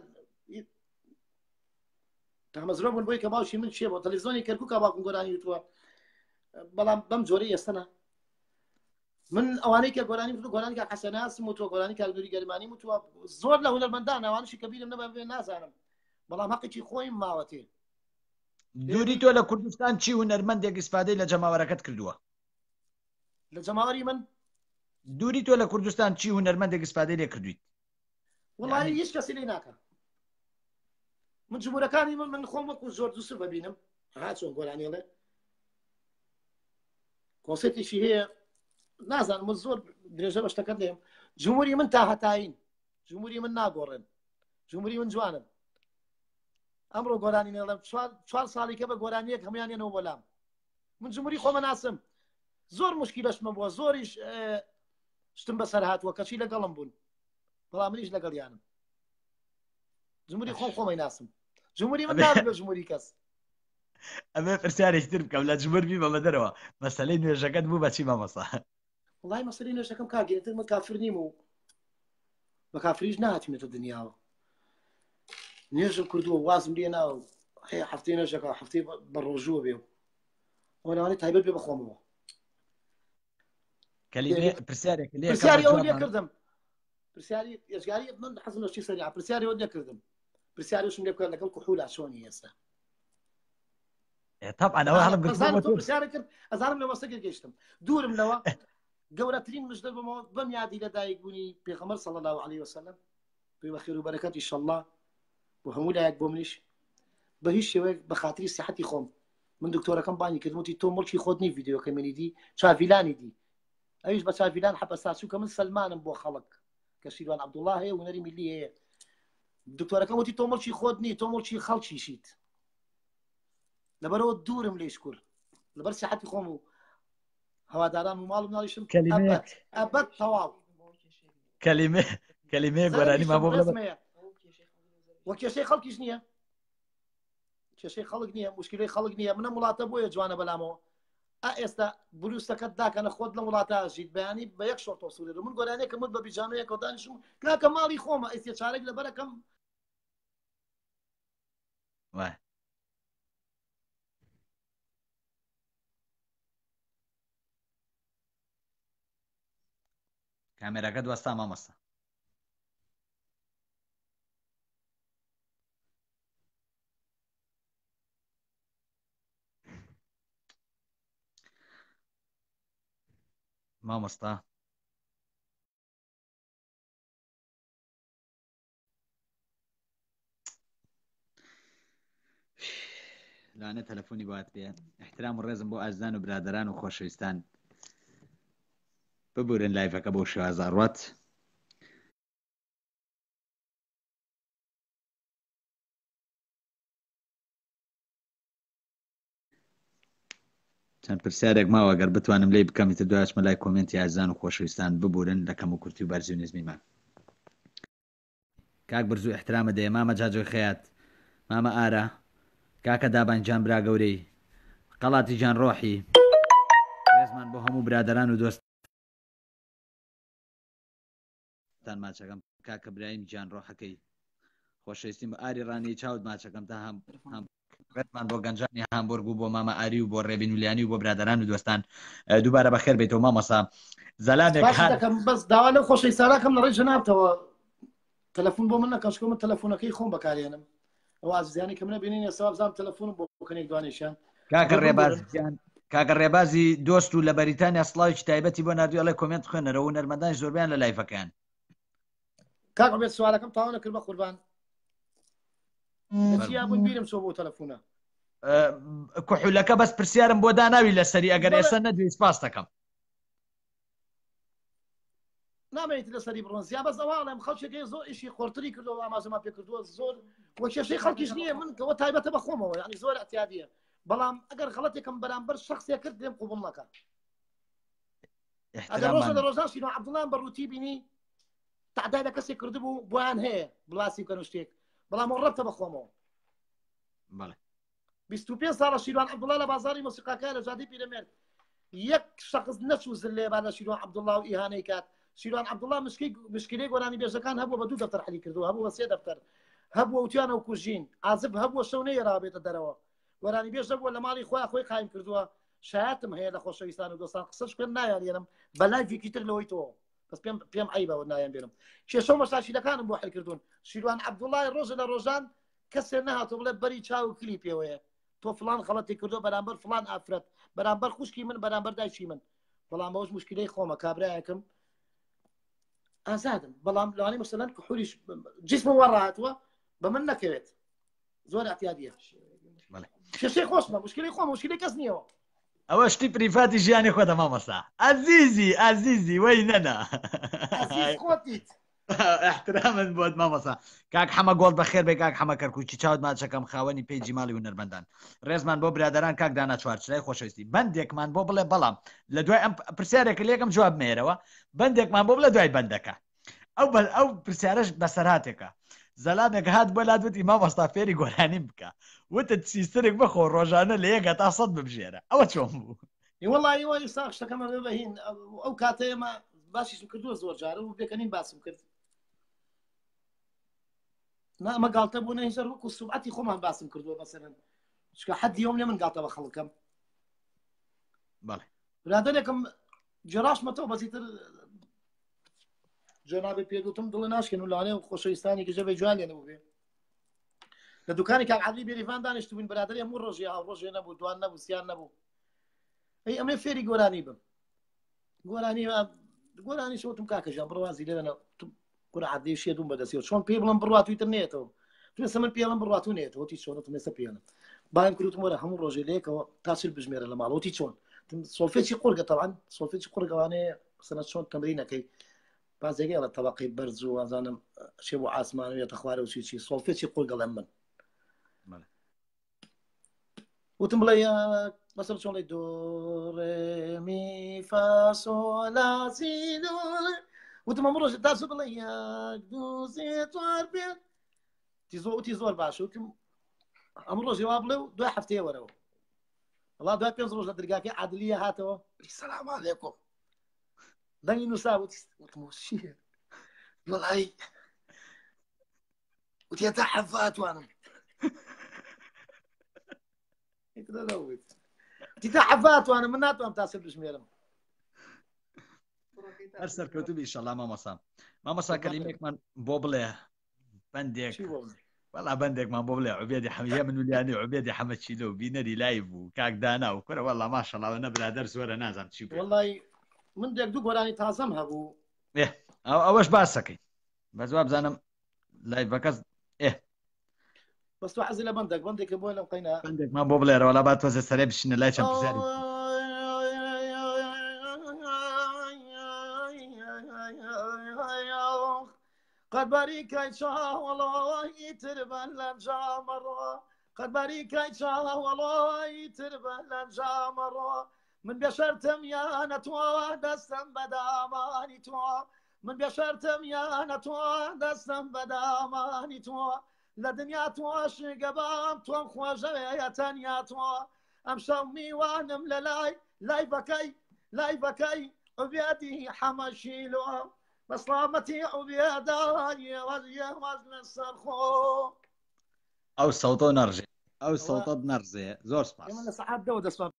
تەمەزرۆ بوون بۆی کە باوشی من چێ بۆ تەلەڤیزیۆنی کەرکووکە باوکم گۆرانی وتووە بەڵام بەم جۆرەی ئێستەنا من ئەوانەی کە گۆرانی گۆرانی کاک حەسەناسم وتووە گۆرانی کالدوری گەرمانی وتووە زۆر لە هونەرمەندان ئەوانشی کە بیرم نەبێ نازانم بەڵام حەقێکی خۆیم ماوەتێ دووری تۆ لە کوردستان چی هونەرمەندێک ئیسپادەی لە جەماوەرەکەت کردووە لە جەماوەری من دووری تۆ لە کوردستان چی هونەرمەندێک ئیسپادەی لێ کردویت وڵی هیچ کەسی لێ ناکە من جمهورەکانی من من خۆم وەکو زۆر دووسر ببینم ها چۆن گۆرانیڵێ کۆنسێتێکی هەیە نازانم من زۆر درێژە بە شتەکەت لێم جمهوری من تا هەتاین جمهوری من ناگۆڕێن جمهوری من جوانن ئەمڕۆ گۆرانی نێڵم چوار ساڵێکە بە گۆرانیەک هەمویانێنەوە بەلام من جمهوری خۆمە ناسم زۆر مشکیلەشمە بووە زۆریش شتم بەسەر هاتووە کەچی لەگەڵم بوون بەڵام منیش لەگەڵیانم جمهوری خۆم خۆمەی ناسم جمهوری من نابێ جمهوری کەس ئەمێ پرسیارێکی تر بکەم لە جمهور بی بەمە دەرەوە مەسەلەی نوێژەکەت بوو بەچی مامۆستا وڵای مەسەلەی نوێژەکەم کاگرێتتر من کافر نیم و بە کافریش نهاتیمێتە دنیاوە نوێژم کردووە وازم لێ ناو هەیە هەفتەی نوێژەکە هەفتەی بە ڕۆژووە بێ و ئەوانەی تایبەت بێ بەخۆمەوە پرسیارێک پرسیاری ئەوە لێ کردم پرسیاری ێژگاری من حەزم لە چی سەریع پرسیاری ئەوە لێ کردم پرسیاریشم لێ بکات لەگەڵ کوحولا چۆنی ئێستا طبعا ئەوە هەڵم پرسیارە کرد ئەزانم لە وەستەگە گەیشتم دوورم لەوە گەورەترین مژدە بمەوە بەم یادی لە دایکبوونی پێغەمبەر صلی الله عليه وسلم پێی بەخێر و بەرەکەت ئینشەڵڵا بۆ هەموو لایەک بۆ منیش بە هیچ شێوەیەک بە خاتری سیحەتی خۆم من دکتۆرەکەم بانی کردوتی تۆ مڵکی خۆت نی ڤیدیۆکەمێنی دی چاڤیلانی دی ئەویش بە چاڤیلان حەبەسا چووکە من سەلمانم بۆ خەڵک کە شیروان عەبدوڵڵا هەیە هونەری میلی هەیە دکتۆرەکەم وتی تۆ مڵکی خۆت نی تۆ مڵکی خەڵکیشیت لەبەرەوە دوورم لێ شکر لەبەر سیحەتی خۆم و هەواداران و ماڵم ناڵیشم ئەبەت تەواو کەلیمێ کەلیمێ گۆرانی ما بۆ وە کێشەی خەڵکیش نییە کێشەی خەڵک نییە مشکلەی خەڵک نییە منە وڵاتە بۆیە جوانە بەلامەوە ئا ئێستا بروستەکەت داکەنە خۆت لە وڵاتە ژیت بەیانی بە یەک شۆ تۆسوورێت من گۆرانەیەکە مت بە بیجامەیەکە دانیشم کاکە ماڵی خۆمە ئێستا چارێک لەبەرەکەم وای کامێراکە دواستا مامۆستا مامۆستا لانە تەلەفۆنی بات بێ احترام و ڕێزم بۆ ئازدان و برادران و خۆشەویستان ببورن لایڤەکە بۆ شازاڕات چەند پرسیارێک ماوە گەر بتوانم لێ بکەمیتە دوایچمە لای کۆمنتی ئازان و خۆشەویستان ببورن لە کەم و کورتی و بەرزی و نزمیمان کاک برزوو احترامە دێ مامە جاجۆی خەیات مامە ئارە کاکە دابانجان برا گەورەی قەڵاتی جان ڕۆحی ڕێزمان بۆ هەموو برادران و دۆست چاوتان ماچەکەم کاکە برایم گیان ڕۆحەکەی خۆشەویستیم ئاری ڕانی چاوت ماچەکەم تا هەم ڕێتمان بۆ گەنجانی هامبۆرگ و بۆ مامە ئاری و بۆ ڕێبینولیانی و بۆ برادران و دۆستان دووبارە بەخێر بێتەوە مامۆسا زەلامێک دەکەم بەس داوا لەو خۆشەی ساراکەم لە ڕێ جەنابتەوە تەلەفۆن بۆ من نەکەشکۆ من تەلەفۆنەکەی خۆم بەکارێنم ئەو ئازیزیانی کە منە بینین ێستا بزانم تەلەفۆنم بۆ کەنێک دوانێشیان کاکە ڕێبازیان کاکە ڕێبازی دۆست و لە بەریتانیا سڵاوی تایبەتی بۆ نردووە لە کۆمنت خوێنەرەوە و نەرمەدان زۆربیان لە لایفەکەیان کاک بێت سوالەکەم تاوا نەکرد بە قوربان چیا بوون بیرم چۆ بۆ تەلەفۆنە کوحولەکە بەس پرسیارم بۆ داناوی لەسەری ئەگەر ئێستا نەدوێت سپاس دەکەم نامێت لەسەری بڕۆن زیاد بەس ئەوڵێم خەڵکێکی زۆر ئیشی خۆرتری کردەوە ئاماژەما پێ کردووە زۆر وە کێشەی خەڵکیش نییە من کەەوە تایبەتە بە خۆمەوە یعنی زۆر ئەتیادیە بەڵام ئەگەر غەڵەتێکم بەرامبەر شخصێ کرد دێم قوبڵ نەکە ئەگەر ڕۆژە لە ڕۆژان شینۆ عەبدوڵڵا بەڕووتی بینی تعدای لە کەسێک کردبوو بۆیان هەیە بڵاسی بکەن شتێک بەڵام ئەو ڕەتە بە خۆمەوە بیست و پێنج ساڵە شیروان عەبدوڵڵا لە بازاری مۆسیقاکە لە جادەی پیرەمێرد یەک شخص نەچوو زلێبان لە شیروان عەبدوڵڵا و ئیهانەی کات شیروان عەبدوڵڵا مشکلەی گۆرانی بێژەکان هەبووە بە دوو دەفتەر حەلی کردووە هەبوو بە سێ دەفتەر هەبووە وتیانە و کوژین عازب هەبووە شەو نەیەراوە بێتە دەرەوە گۆرانی بێژ بووە لە ماڵی خۆیان خۆی قایم کردووە شایەتم هەیە لە خۆشەویستان و دۆستان قسەش پێم نایانێنم بە لایڤێکی تر لەوەی تۆ بەس پێم پێم عیبەوە نایان بێنم کێشە و مەشاشیلەکانم بۆ حەل کردوون شیروان عەبدوڵڵای ڕۆژە لە ڕۆژان کەسێ نەهاتۆ بڵێ بەری چاو کلیپێوەیە تۆ فلان خەڵەتی کردو بەرامبەر فلان ئافرەت بەرامبەر خوشکی من بەرامبەر دایکی من بەڵام بەوەش مشکلەی خۆمە کابرایەکەم ئازادم بەڵام لەوانەی مەسەلەن کوحولیش جسمم وەڕاتوە بە من نەکەوێت زۆر ئەتیادیە کێشەی خۆشمە مشکلەی خۆمە مشکلەی کەس نییەوە ئەوە شتی پریفاتی ژیانی خۆ دەما مەسا ئازیزی ئازیزی وەی نەنا خۆتیت احترامت بۆت مامۆسا کاک حەمە گۆڵ بەخێر بێ کاک حەمە کەرکوچی چاوت ماچەکەم خاوەنی پێیجی ماڵی هونەرمەندان ڕێزمان بۆ برادران کاک دانا چوارچرای خۆشەویستی بەندێکمان بۆ بڵێ بەڵام لە دوای ئەم پرسیارێکە لێکم جواب مێرەوە بەندێکمان بۆ بڵێ دوای بەندەکە ئەو ئەو پرسیارەش بەسەرهاتێکە زەلامێک هات بۆ لادوتی مامۆستا فێری گۆرانی بکە وتت سیسترێک بخۆ ڕۆژانە لە یەکە تا سەد ببژێرە ئەوە چۆن بوو وەڵی وای ساق شتەکەمە بەهین ئەو کاتەیەمە باشیشم کردووە زۆر جارە و بێکەنین باسم کرد ئەمە گاڵتە بوو نەهێشە وەکو سوبعەتی خۆمان باسم کردووە بەسەرن چکە حەدی ئەوم لێ من گاڵتە بە خەڵکەم بەڵێ برادەرێکم جێڕاشمەتەوە بەزیتر جەنابێ پێگوتم دڵە ناشکێن و لانێ و خۆشەویستانی گەژەبێ جوان لێنەبوو بێ لە دوکانی کاک عەدلی بێریڤان دانیشت بووین برادەری هەموو ڕۆژی هاو ڕۆژێ نەبوو دوان نەبوو سیان نەبوو ئەی ئەمێ فێری گۆرانی بم گۆرانی گۆرانی شەوتم کاکەژان بڕوازی لێنە کوڕ عەدلی شێدوم بەدەستیەوە چۆن پێ بڵم بڕواتوویتر نێتەوە توێسە من پێڵم بڕواتوو نێتەوە تی چۆنەتم ێستا پێڵم بایم کردوتم وەرە هەموو ڕۆژێ لەیەکەوە تاچر بژمێرە لە ماڵەوەتی چۆن سۆلفێکی قورگە تەوان سۆلفێکی قورگەوانەیە سەنە چۆن تەمرینەکەی بازێگە لە تەبەقی بەرز و ئازانم شێ بۆ ئاسمانویەتە خوارە و چیچی سۆلفێکی قورگەڵێم من وتم بڵێ بەسەر چۆن لەی دۆ ڕێ می فا سۆ لا سی دۆ وتم ئەمە ڕۆژێ تاسو بڵێ یەک دوو سێ چوار پێنج تی زۆر وتی زۆر باشە وتم ئەمە ڕۆژێ وا بڵێ و دوای هەفتەیە وەرەوە وەڵا دوای پێنج ڕۆژ لە دەرگاکەی عەدلیە هاتەوە سەلام عەلەیکوم دەنگی نووسا وتم چییە وەڵی وتی هەتا حەفا ئەتوانم تا حەفا ئەتوانم من ناتوانم تاسە بژمێرم هەر سەرکەوتوبی ئیشەڵا مامۆسا مامۆسا کەلیمێکمان بۆ بڵێ بەندێک وەڵا بەندێکمان بۆ بڵێ عوبێدی حەمیە منولیانی عوبێدی حەمە چیلۆ بینەری لای بوو کاک دانا و کورە وەڵا ماشەڵاوە نە برادەر زۆرە نازانم چی بوو وەڵی من دێک دوو گۆرانی تازەم هەبوو ئەوەش باس دەکەین بەزوا بزانم لایڤەکەس ئێ بەس تۆ حەزی لە بەندێک بەندێکە بۆ لەم قەینا بەندێکمان بۆ بڵێرەوە لە با تۆزە سەرێ بشینە لای چەند پرسیاری قد باریکای چاوەڵی تر بەن لەم جامەڕۆ قد باریکای چاوەڵی تر بەن لەم جامەڕۆ من بێشەرتم یانە تۆ دەستم بەدامانی تۆ من بێشەرتم یانە تۆ دەستم بەدامانی تۆ لە دنیا تۆش گەبام تۆم خۆشەوەیە تەنیا تۆ ئەم شەو میوانم لە لای لای بەکەی لای بەکەی عوبێدی حەمە شیلۆ بەسڵامەتی ئەو بێدانی وەزیە وەزنە سەرخۆ ئەو سەوتە نەڕژێ ئەو سەوتە نەڕزێ زۆر سپاس ئێمە لە سەعات دەوە دەسپام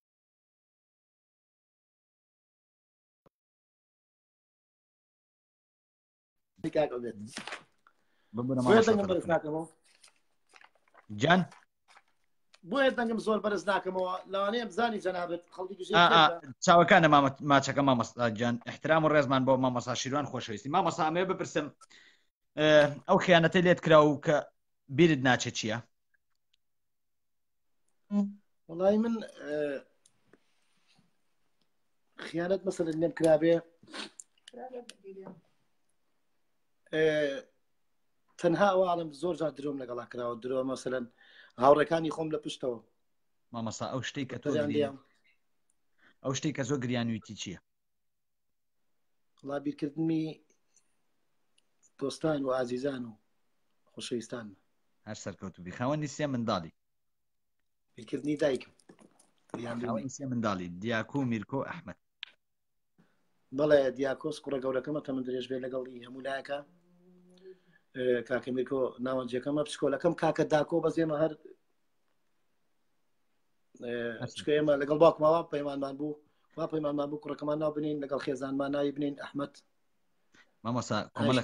جان بۆیە دەنگم زۆر بەرز ناکەمەوە لەوانەیە بزانی جەنابەت خەڵکی چاوەکانە ماچەکە مامۆستاجان احترام و ڕێزمان بۆ مامۆستا شیروان خۆشەویستی مامۆستا ئەمێ بپرسم ئەو خیانەتەی لێت کرا و کە بیرت ناچێت چییە؟ وڵای من خیانەت مەسەلەن لێم کرابێ تەنها ئەوواڵم زۆر جار درۆم لەگەڵا کراوە درۆ مەسەلەن هاوڕێکانی خۆم لە پشتەوە مامۆستا ئەو شتێک کە تۆ ئەو شتێک کە زۆر گریانویتی چییە؟ وڵا بیرکردنی دۆستان و ئازیزان و خۆشەویستان هەر سەرکەوتوبی خاوەنی سێ منداڵی بیرکردنی دایکم سێ منداڵی دیاکۆ و میرکۆ ئەحمەد بەڵێ دیاکۆس کوڕە گەورەکەمە تەمەن درێژ بێ لەگەڵی هەموو لایەکە کاکە میرکۆ ناوەنجەکەمە پشکۆلەکەم کاکە داکۆ بەزێمە هەر ئێمە لەگەڵ باوکماوە پەیمانمان بوو وا پەیمانمان بوو کوڕەکەمان ناو بنین لەگەڵ خێزانمان ناوی بنین ئەحمەد مامۆستا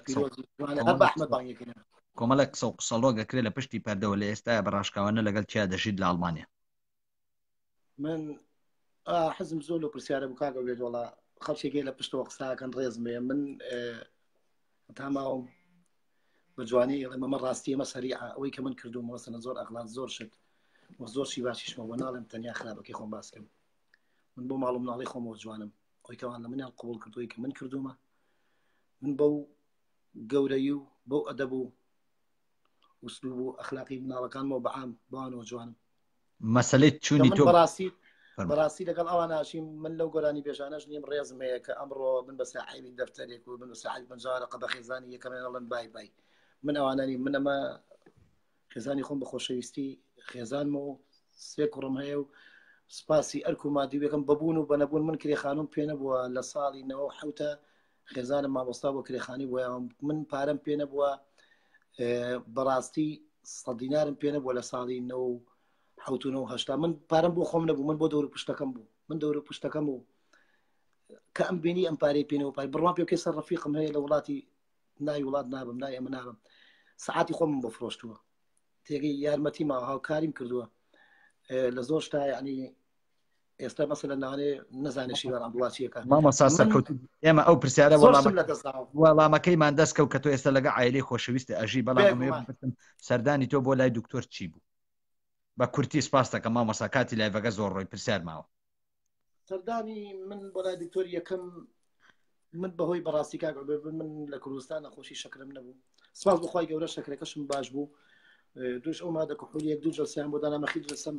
کۆمەڵک قسە و قسەڵۆ دەکرێت لە پشتی پەردەوە لە ئێستا بەڕاشکاوانە لەگەڵ چیا دەژیت لە ئەڵمانیا من حەزم زۆر لە پرسیارە بوو کاکە بێت وڵا خەڵکێکی لە پشتەوە قساکەن ڕێزمێ من تاماوم بە جوانی ئەمە ڕاستی ئەمە سەریعە ئەوەی کە من کردوم مەسەنە زۆر ئەخلاق زۆر شت زۆرشی باشیشمەوە ناڵم تەنیا خراپەکەی خۆم باسکەم من بۆ ماڵم ناڵی خۆمەوە جوانم ئەوی کەوان لە منیان قبول کردووی کە من کردومە من بەو گەورەی و بەو ئەدەب و وسلوب و ئەخلاقی مناڵەکانمەوە بەعام بوانەوە جوانم مەسەلەی چوونی تۆ بەڕاستی بەڕاستی لەگەڵ ئەوان ناشیم من لەو گۆرانی بێژانەش نیم ڕێزم هەیە کە ئەمڕۆ من بە ساحیبی دەفتەرێک و من ساحیب بنجارەقە بە خێزانی یەکەمێنەڵەن بای بای من ئەوانانی من ئەمە خێزانی خۆم بە خۆشەویستی خێزانمە و سێ کوڕم هەیە و سپاسی ئەرک و مادیوەکەم ببوون و بەنەبوون من کرێخانم پێ نەبووە لە ساڵی نەوە حوتە خێزانم مامۆستا بۆ کرێخانی بووە من پارەم پێ نەبووە بەڕاستی سەد دینارم پێ نەبووە لە ساڵی نەوە حوتونەوە هەشتا من پارەم بۆ خۆم نەبوو من بۆ دەور پشتەکەم بوو من دەور پشتەکەم و کە ئەم بینی ئەم پارەی پێنەوە پای بڕوان پێ کەسە ڕەفیقم هەیە لە وڵاتی ناوی وڵات نابم نای ئەمە نابم سعاتی خۆم بۆ فرۆشتووە تێگەی یارمەتی ماوە هاوکاریم کردووە لە زۆر شتا یعنی ئێستا مەسەلە ناوانێ نەزانێ شیوان عەبدوڵاچیەکە مامۆستا سەرکەوت ئێمە ئەو پرسیارە وەڵامەکەیمان دەست کەوت کە تۆ ئێستا لەگە عایلەی خۆشەویستە ئەژی بەڵام سەردانی تۆ بۆ لای دکتۆر چی بوو بە کورتی سپاس دەکەم مامۆستا کاتی لایڤەکە زۆر ڕۆی پرسیار ماوە سەردانی من بۆ لای دکتۆر یەکەم من بەهۆی بەڕاستی کاک من لە کوردستان نەخۆشی شەکرم نەبوو سپاس بخوای گەورە شەکرەکەشم باش بوو دوش ئەو مادە کحولی یەک دوو جەلسەیان بۆ دانامەخی جلسەم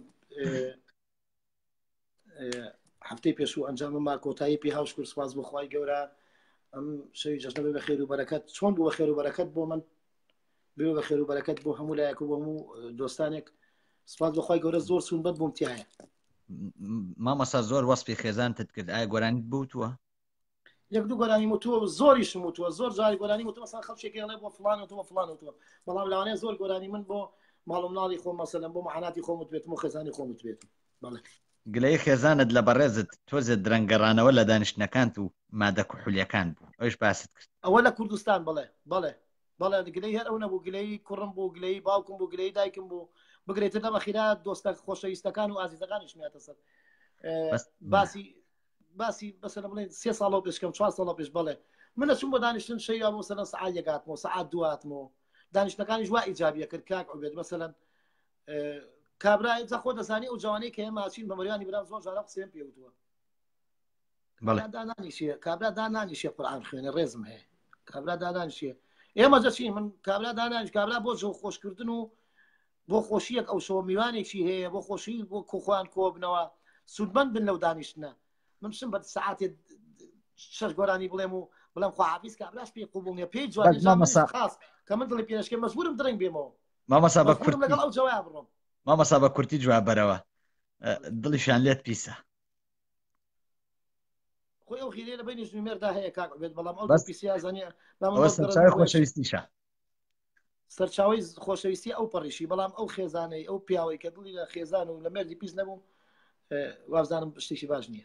هەفتەی پێشوو ئەنجامە ما کۆتایی پێ هاوش کرد سپاس بخوای گەورە ئەم شەوی جەژنە بە خێر و بەرەکەت چۆن بوو بە خێر و بەرەکەت بۆ من بێ بە خێر و بەرەکەت بۆ هەموو لایەک و بۆ هەموو دۆستانێک سپاس بخوای گەورە زۆر سوون بەت بووم تایە مامۆستا زۆر وەسپی خێزانتت کرد ئایا گۆرانیت بووتووە یەک دوو گۆرانی وتووە زۆریشم وتووە زۆر جاری گۆرانی وتووە مەسەڵەن خەڵکێکی ئەڵێ بۆ فڵانەوە فڵانەوە بەڵام لەوانەیە زۆر گۆرانی من بۆ ماڵ و مناڵی خۆم مەسەلەن بۆ مەحەناتی خۆم وتبێتم و خێزانی خۆم وتبێتم بەڵێ گلەی خێزانت لە بەڕێزت تۆزێ درەنگەڕانەوە لە دانیشتنەکانت و مادە کوحولیەکان بوو ئەوش باست کرد ئەوە لە کوردستان بڵێ بڵێ بەڵێ گلەی هەر ئەو نەبوو گلەی کوڕم بوو گلەی باوکم بوو گلەی دایکم بوو بگرێتە دەمە خیرات دۆستە خۆشەویستەکان و ئازیزەکانیش میاتە سەر باسی باسی بەسەر بڵێ سێ ساڵەوە پێشکەم چوار ساڵە پێش بڵێ من ئەچووم بۆ دانیشتن شەیە بۆ مەسەلەن سەعات یەکاتمەوە سەعات دواتمەوە دانیشتەکانیش وا ئیجابیە کرد کاک عوبێد مەسەلەن کابرای جا خۆ دەزانی ئەو جوانەی کە ئێمە ئاچین بە مەریانی برام زۆر جارە قسەیان پێوتووە دانانیشیە کابرا دانانیشیە قورئان خوێنێ ڕێزم هەیە کابرا دانانیشیە ئێمە دەچین من کابرا دانانیش کابرا بۆ جۆ خۆشکردن و بۆ خۆشیەک ئەو شەوە میوانێکی هەیە بۆ خۆشی بۆ کۆخۆیان کۆبنەوە سوودمەند بن لەو دانیشتنە من بچم بە سەعاتێ شەش گۆرانی بڵێم و بڵێم خواحافیز کابراش پێی قبوڵ نییە پێی جوانی خاص کە من دڵی پێشکێ مەجبورم درەنگ بێمەوە مامۆستا بە کورتی لەگەڵ ئەو جواب بڕۆم مامۆستا بە کورتی جواب بەرەوە دڵیشان لێت پیسە خۆی ئەو خیرێ لە بینی ژنومێردا هەیە کاک بێت بەڵام ئەو بەس پیسیا زانیە ئەوە سەرچاوی خۆشەویستیشە سەرچاوی خۆشەویستی ئەو پەڕیشی بەڵام ئەو خێزانەی ئەو پیاوەی کە دڵی لە خێزان و لە مێردی پیس نەبوو وابزانم شتێکی باش نییە.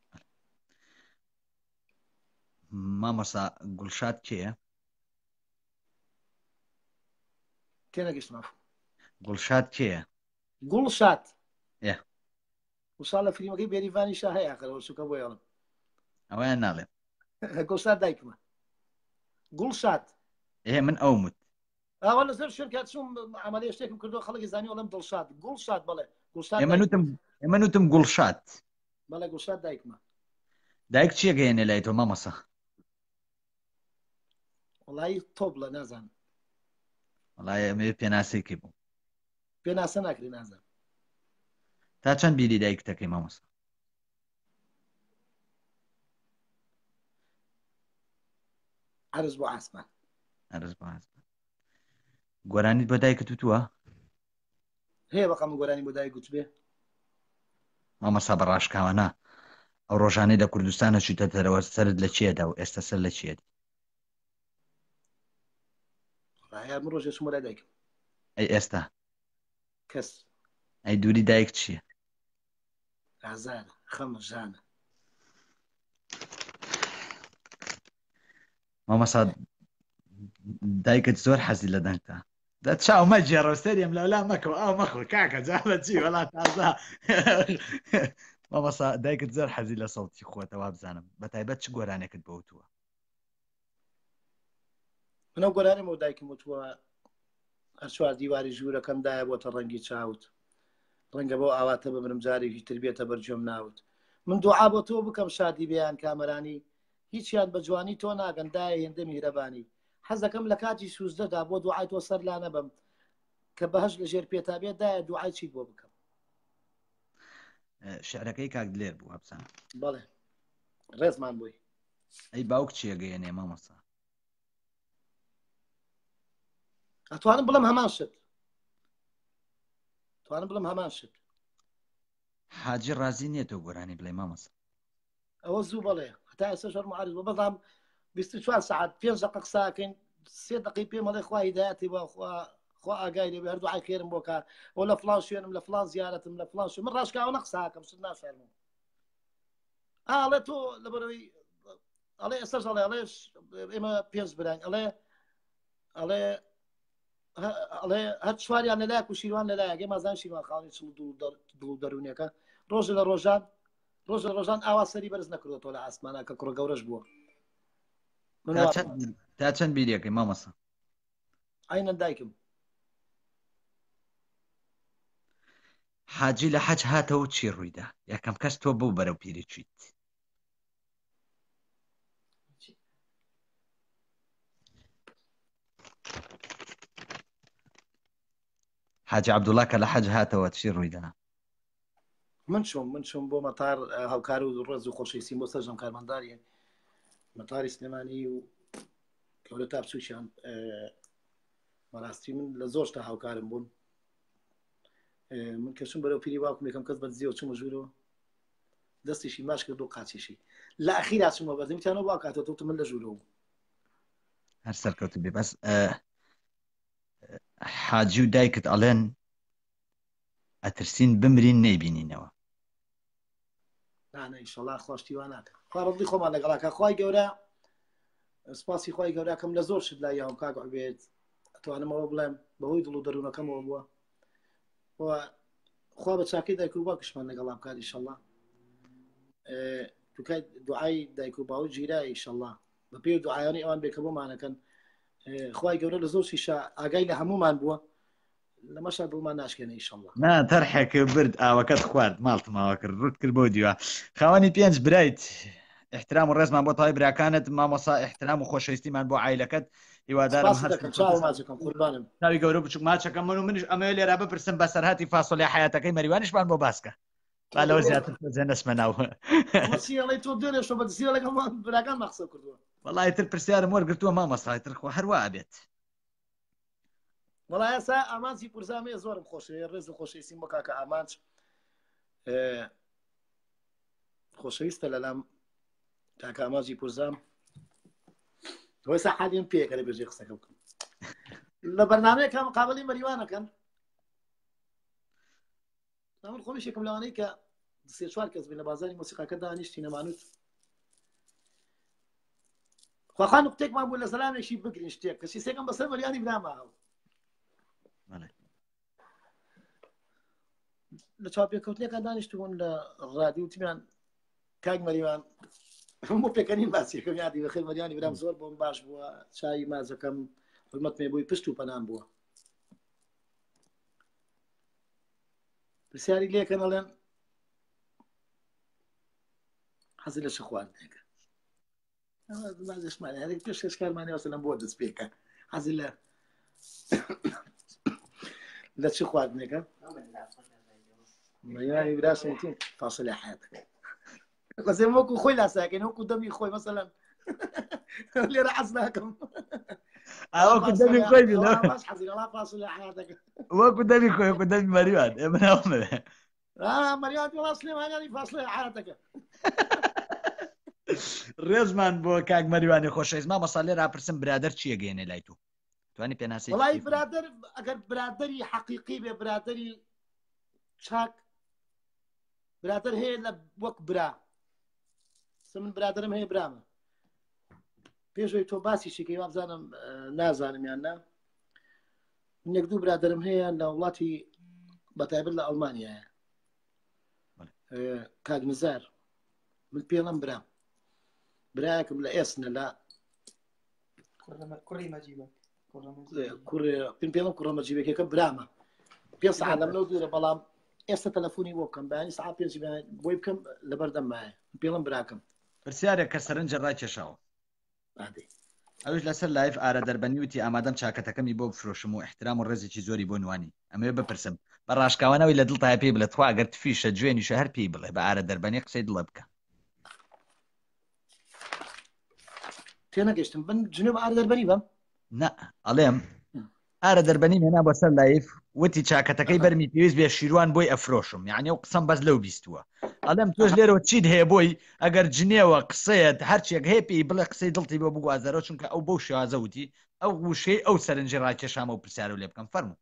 مامەسا گوڵشاد کێیە؟ تێ نەگەشت ماف. گوڵشاد کێیە؟ گوڵشاد ئێ وشا لە فیلمەکەی بێریڤانیشا هەیە ئاخرەوە شوکە بۆ یاڵم ئەوەیان ناڵێم. گوڵشاد دایکمە. گوڵشاد ئێ من ئەومت ئەوە لەسەر شوێن کات چوون عملیە شتێکم کردو خەڵکی زانی وەڵام دڵشاد گوڵشاد بڵێ گوڵشاد ئێمە نوتم ئێمە نوتم گوڵشاد. بەڵێ گوڵشاد دایکمە. دایک چیە گەیەنێ لای تۆ مامەسا؟ وڵی تۆپ لە نازان وڵای ئەمێ پێناسێکی بوو پێ ناسە ناکری نازان. تا چەند بیری دایکتەکەی مامەسا؟ عرز بۆ ئاسمان. ئەرز بە ئاسمان. گۆرانیت بۆ دایکت وتووە؟ هەیە بەقەم گۆرانی بۆ دایک گوت بێ. مامەسا بەڕاشکاوانە ئەو ڕۆژانەی لە کوردستانە چوتە دەرەوە سەرت لە چێدا و ئێستا سەر لە چێت؟ من ڕۆژێ چوومە لای دایکم. ئەی ئێستا کەس ئەی دووری دایک چییە؟ ئازارە خەمە ژانە. مامەسا دایکت زۆر حەزی لە دەنگتە دە چاو مەجێڕە سەریم لەولا مەکەوە ئەو مەخۆ کاکە جابە چی وەڵا تازە. مامەسا دایکت زۆر حەزی لە سەڵتی خۆتەوە بزانم بە تایبەت چ گۆرانێکت بۆ وتووە؟ منەو گۆرانم بۆ دایکم وتووە هەر چوار دیواری ژوورەکەمدایە بۆتە ڕەنگی چاوت ڕەنگە بۆ ئاواتە بمرم جارێکی تربێتە بەرجۆم ناوت. من دوعا بۆ تۆ بکەم شادی بێیان کامەرانی هیچیان بە جوانی تۆ ناگەندایە هێندە میهرەبانی حەزەکەم لە کاتی سوزدەدا بۆ دوعای تۆ سەر لا نەبم کە بەهەش لە ژێر پێتابێت دایە دوعای چیت بۆ بکەم. شعرەکەی کاک دلێر بوو هەبسان. بەڵێ ڕێزمان بووی. ئەی باوک چیە گەیەنێ مامەسا؟ ئەتوانم بڵم هەمان شت توانم بڵم هەمان شت. حاجی ڕازی نییە تۆ گۆرانی بڵێ مامەسا؟ ئەوە زوو بڵێ هەتا ئێستا شەر معارض بۆ بەڵام بیست و چوار سەعات پێنج دقیقە قساکەین سێ دقیقە پێم بڵێ خوا هیدایەتی بە خوا ئاگای لێ بێ هەر دوعای خێرم بۆ کە ئەو لە فڵان شوێنم لە فڵان زیارەتم لە فڵان شوێن من ڕاشکاوە نەقساکەم شت ناشارمەوە. ئاڵێ تۆ لەبەرەوەی ئەڵێ ئێستاش ئەڵێ ئەڵێ ئێمە پێنج براین ئەڵێ ئەڵێ ئەڵێ هەر چواریان لەلایەک و شیروان لەلایەک ئێمە زان شیروان خاڵی چڵ دڵ و دەرونیەکە ڕۆژ لە ڕۆژان ڕۆژ لە ڕۆژان ئاوا سەری بەرز نەکردەوە لە ئاسمانە کە کوڕە گەورەش بووە. تا چەند بیریەکەی مامەسا؟ ئاینەن دایکم. حاجی لە حەج هاتەوە چی ڕوویدا؟ یەکەم کەس تۆ بوو بەرەو پیری چیت؟ حاجی عەبدوڵڵا کە لە حەج هاتەوە چی ڕوویدا؟ من چۆم من چۆم بۆ مەتار هاوکار و ڕێز و خۆشەویستیم بۆ سەرجەم کارمەنداریە مەتاری سلێمانی و کەورە تاپچووشیان بەڕاستی من لە زۆر شتا هاوکارم بوون. من کەچم بەرەو پیری باوکم یەکەم کەس بەدزیەوە چوومە ژوورەوە دەستیشی ماش کرد و قاچیشی لە ئەخیرا چوومە بەدەمیتیانەوە باوکاتەوە تۆ من لە ژوورەوە هەر سەرکەوت بێ. بەس حاجی و دایکت ئەڵێن ئەترسین بمرین نەیبینینەوە. نانە ئینشەڵا خۆشتیوان ناکە خوا ڕەبی خۆمان لەگەڵاکە خوای گەورە سپاسی خوای گەورەکەم لە زۆر شت لای یاوم کاک عوبێد ئەتوانمەوە بڵێم بەهۆی دڵ و دەروونەکەمەوە بووە خوا بە چاکەی دایک و باوکشمان لەگەڵام کات ئینشەڵا دوکای دوعای دایک و باوک گیرای ئینشەڵا بە پێی دوعایانی ئەوان بێکە بۆمانەکەن خوای گەورە لە زۆر شیشە ئاگای لە هەمومان بووە لەمەشە دڵمان ناشکێنە ئینشەڵا. نا تەرحێک برد ئاوەکەت خوارد ماڵتماوە کرد ڕوت کرد بۆ دیوە. خاوەنی پێنج برایت احترام و ڕێزمان بۆ تاوای براکانت مامۆسا احترام و خۆشەویستیمان بۆ عایلەکەت هیوادارم قوربانم تاوی گەورە بچووک ماچەکەم من و منش ئەمە لێرا بپرسم بەسەرهاتی فاسۆلیا حیاتەکەی مەریوانیشمان بۆ باسکە با لەوە زیاتر زێنەسمە ناو تۆ دوێنێشە بە دزیە لەگەڵ براکان مەخسە کردووە وەڵای تر پرسیارم وەرگرتووە مامۆسای تر خۆ هەروە ئەبێت. وەڵای ئێستا ئامانجی پورزامێ زۆرم خۆشەوێ ڕێز و خۆشەویستیم بۆ کاکە ئامانج خۆشەویستە لەلام تاکە ئاماژی پورزام هۆی ساحالیم پێکە لە بێژێ قسەکە بکەم لە بەرنامەیەکە مقابلی مەریوانەکەن من خۆمیشێکم لەوانەی کە سێ چوار کەس بێ لە بازاری مۆسیقاکە دانیشتی نەمانوت خواخوا نقطەیەکمان بوو لە سەلامێکی بگرین شتێک کەسی سێکم بەسەر مەریانی براماوە لە چاپێکەوتنیەکان دانیشتبوون لە ڕادی وتیان کاک مەریوان هەموو پێکەنین باسیەکەم یادی بەخێر مەریانی برام زۆر بۆم باش بووە چای مازەکەم حرمەت مێ بووی پشت و پەنام بووە پرسیاری لێکەن ئەڵێن حەزی لە چ خواردنێکە بازشمان هەرێک پێش کەشکارمانی وەسەلەم بۆ دەست پێکە حەزی لە لە چ خواردنێکە مەریوانی براسەتی فاصلە حیاتەکە بەسێ وەکو خۆی لاساکەین وەکو دەمی خۆی مەسەلەن لێرە حەز ناکەم وەکو دەمی خۆی حەزیڵا فاصلە حیاتەکە وەکو دەمی خۆی وەکو دەمی مەریوان ئێمە ناومەوێ مەریوان وڵا سلێمانیانی فاصلە حیاتەکە ڕێزمان بۆ کاک مەریوانی خۆشەویست مامۆستا لێرە پرسم برادەر چیە گەێنێ لای تۆ توانی پێناسی وڵای برادەر ئەگەر برادەری حەقیقی بێ برادەری چاک برادەر هەیە لە وەک برا من برادرم هەیە برامە پێشەوەی تۆ باسی شێکەی وابزانم نازانم یان نا منێک دوو برادرم هەیە لە وڵاتی بەتایبەت لە ئەڵمانیایە کاک نزار من پێڵم برام برایەکم لە ئێسنە لە کوڕی مەجیبە پێم پێڵم کوڕە مەجیبێکەکە برامە پێ سەعات لەم لەو دوورە بەڵام ئێستا تەلەفۆنی بۆ بکەم بەیانی سەعات پێنج بۆی بکەم لەبەردەم مایە پێڵم براکەم پرسیارێک کە سەرنجە ڕاکێشاوە ئەوش لەسەر لایف ئارە دەربەنی وتی ئامادەم چاکەتەکەمی بۆ بفرۆشم و احترام و ڕێزێکی زۆری بۆ نوانی ئەمەوێ بپرسم بە ڕاشکاوانەوەی لە دڵتای پێی بڵێت خوا ئەگەر تفیشە جوێنیشە هەر پێی بڵێ بە ئارە دەربەنی قسەی دڵە بکە تێنەگەشتم بن جنێب ئارە دەربەنی بەم نە ئەڵێم ئارە دەربەنی مێنا بۆ سەر لایف وتی چاکەتەکەی بەرمی پێویست بێ شیروان بۆی ئەفرۆشم یعنی ئەو قسەم بەس لەو بیستووە ئەڵێم تۆش لێرەوە چیت هەیە بۆی ئەگەر جنێوە قسەیەت هەرچێک هەیە پێی بڵێ قسەی دڵتی بۆ بگوازەرەوە چونکە ئەو بەو شێوازە وتی ئەو وشەی ئەو سەرنجی ڕاکێشامە و پرسیارە لێ بکەم فەرموو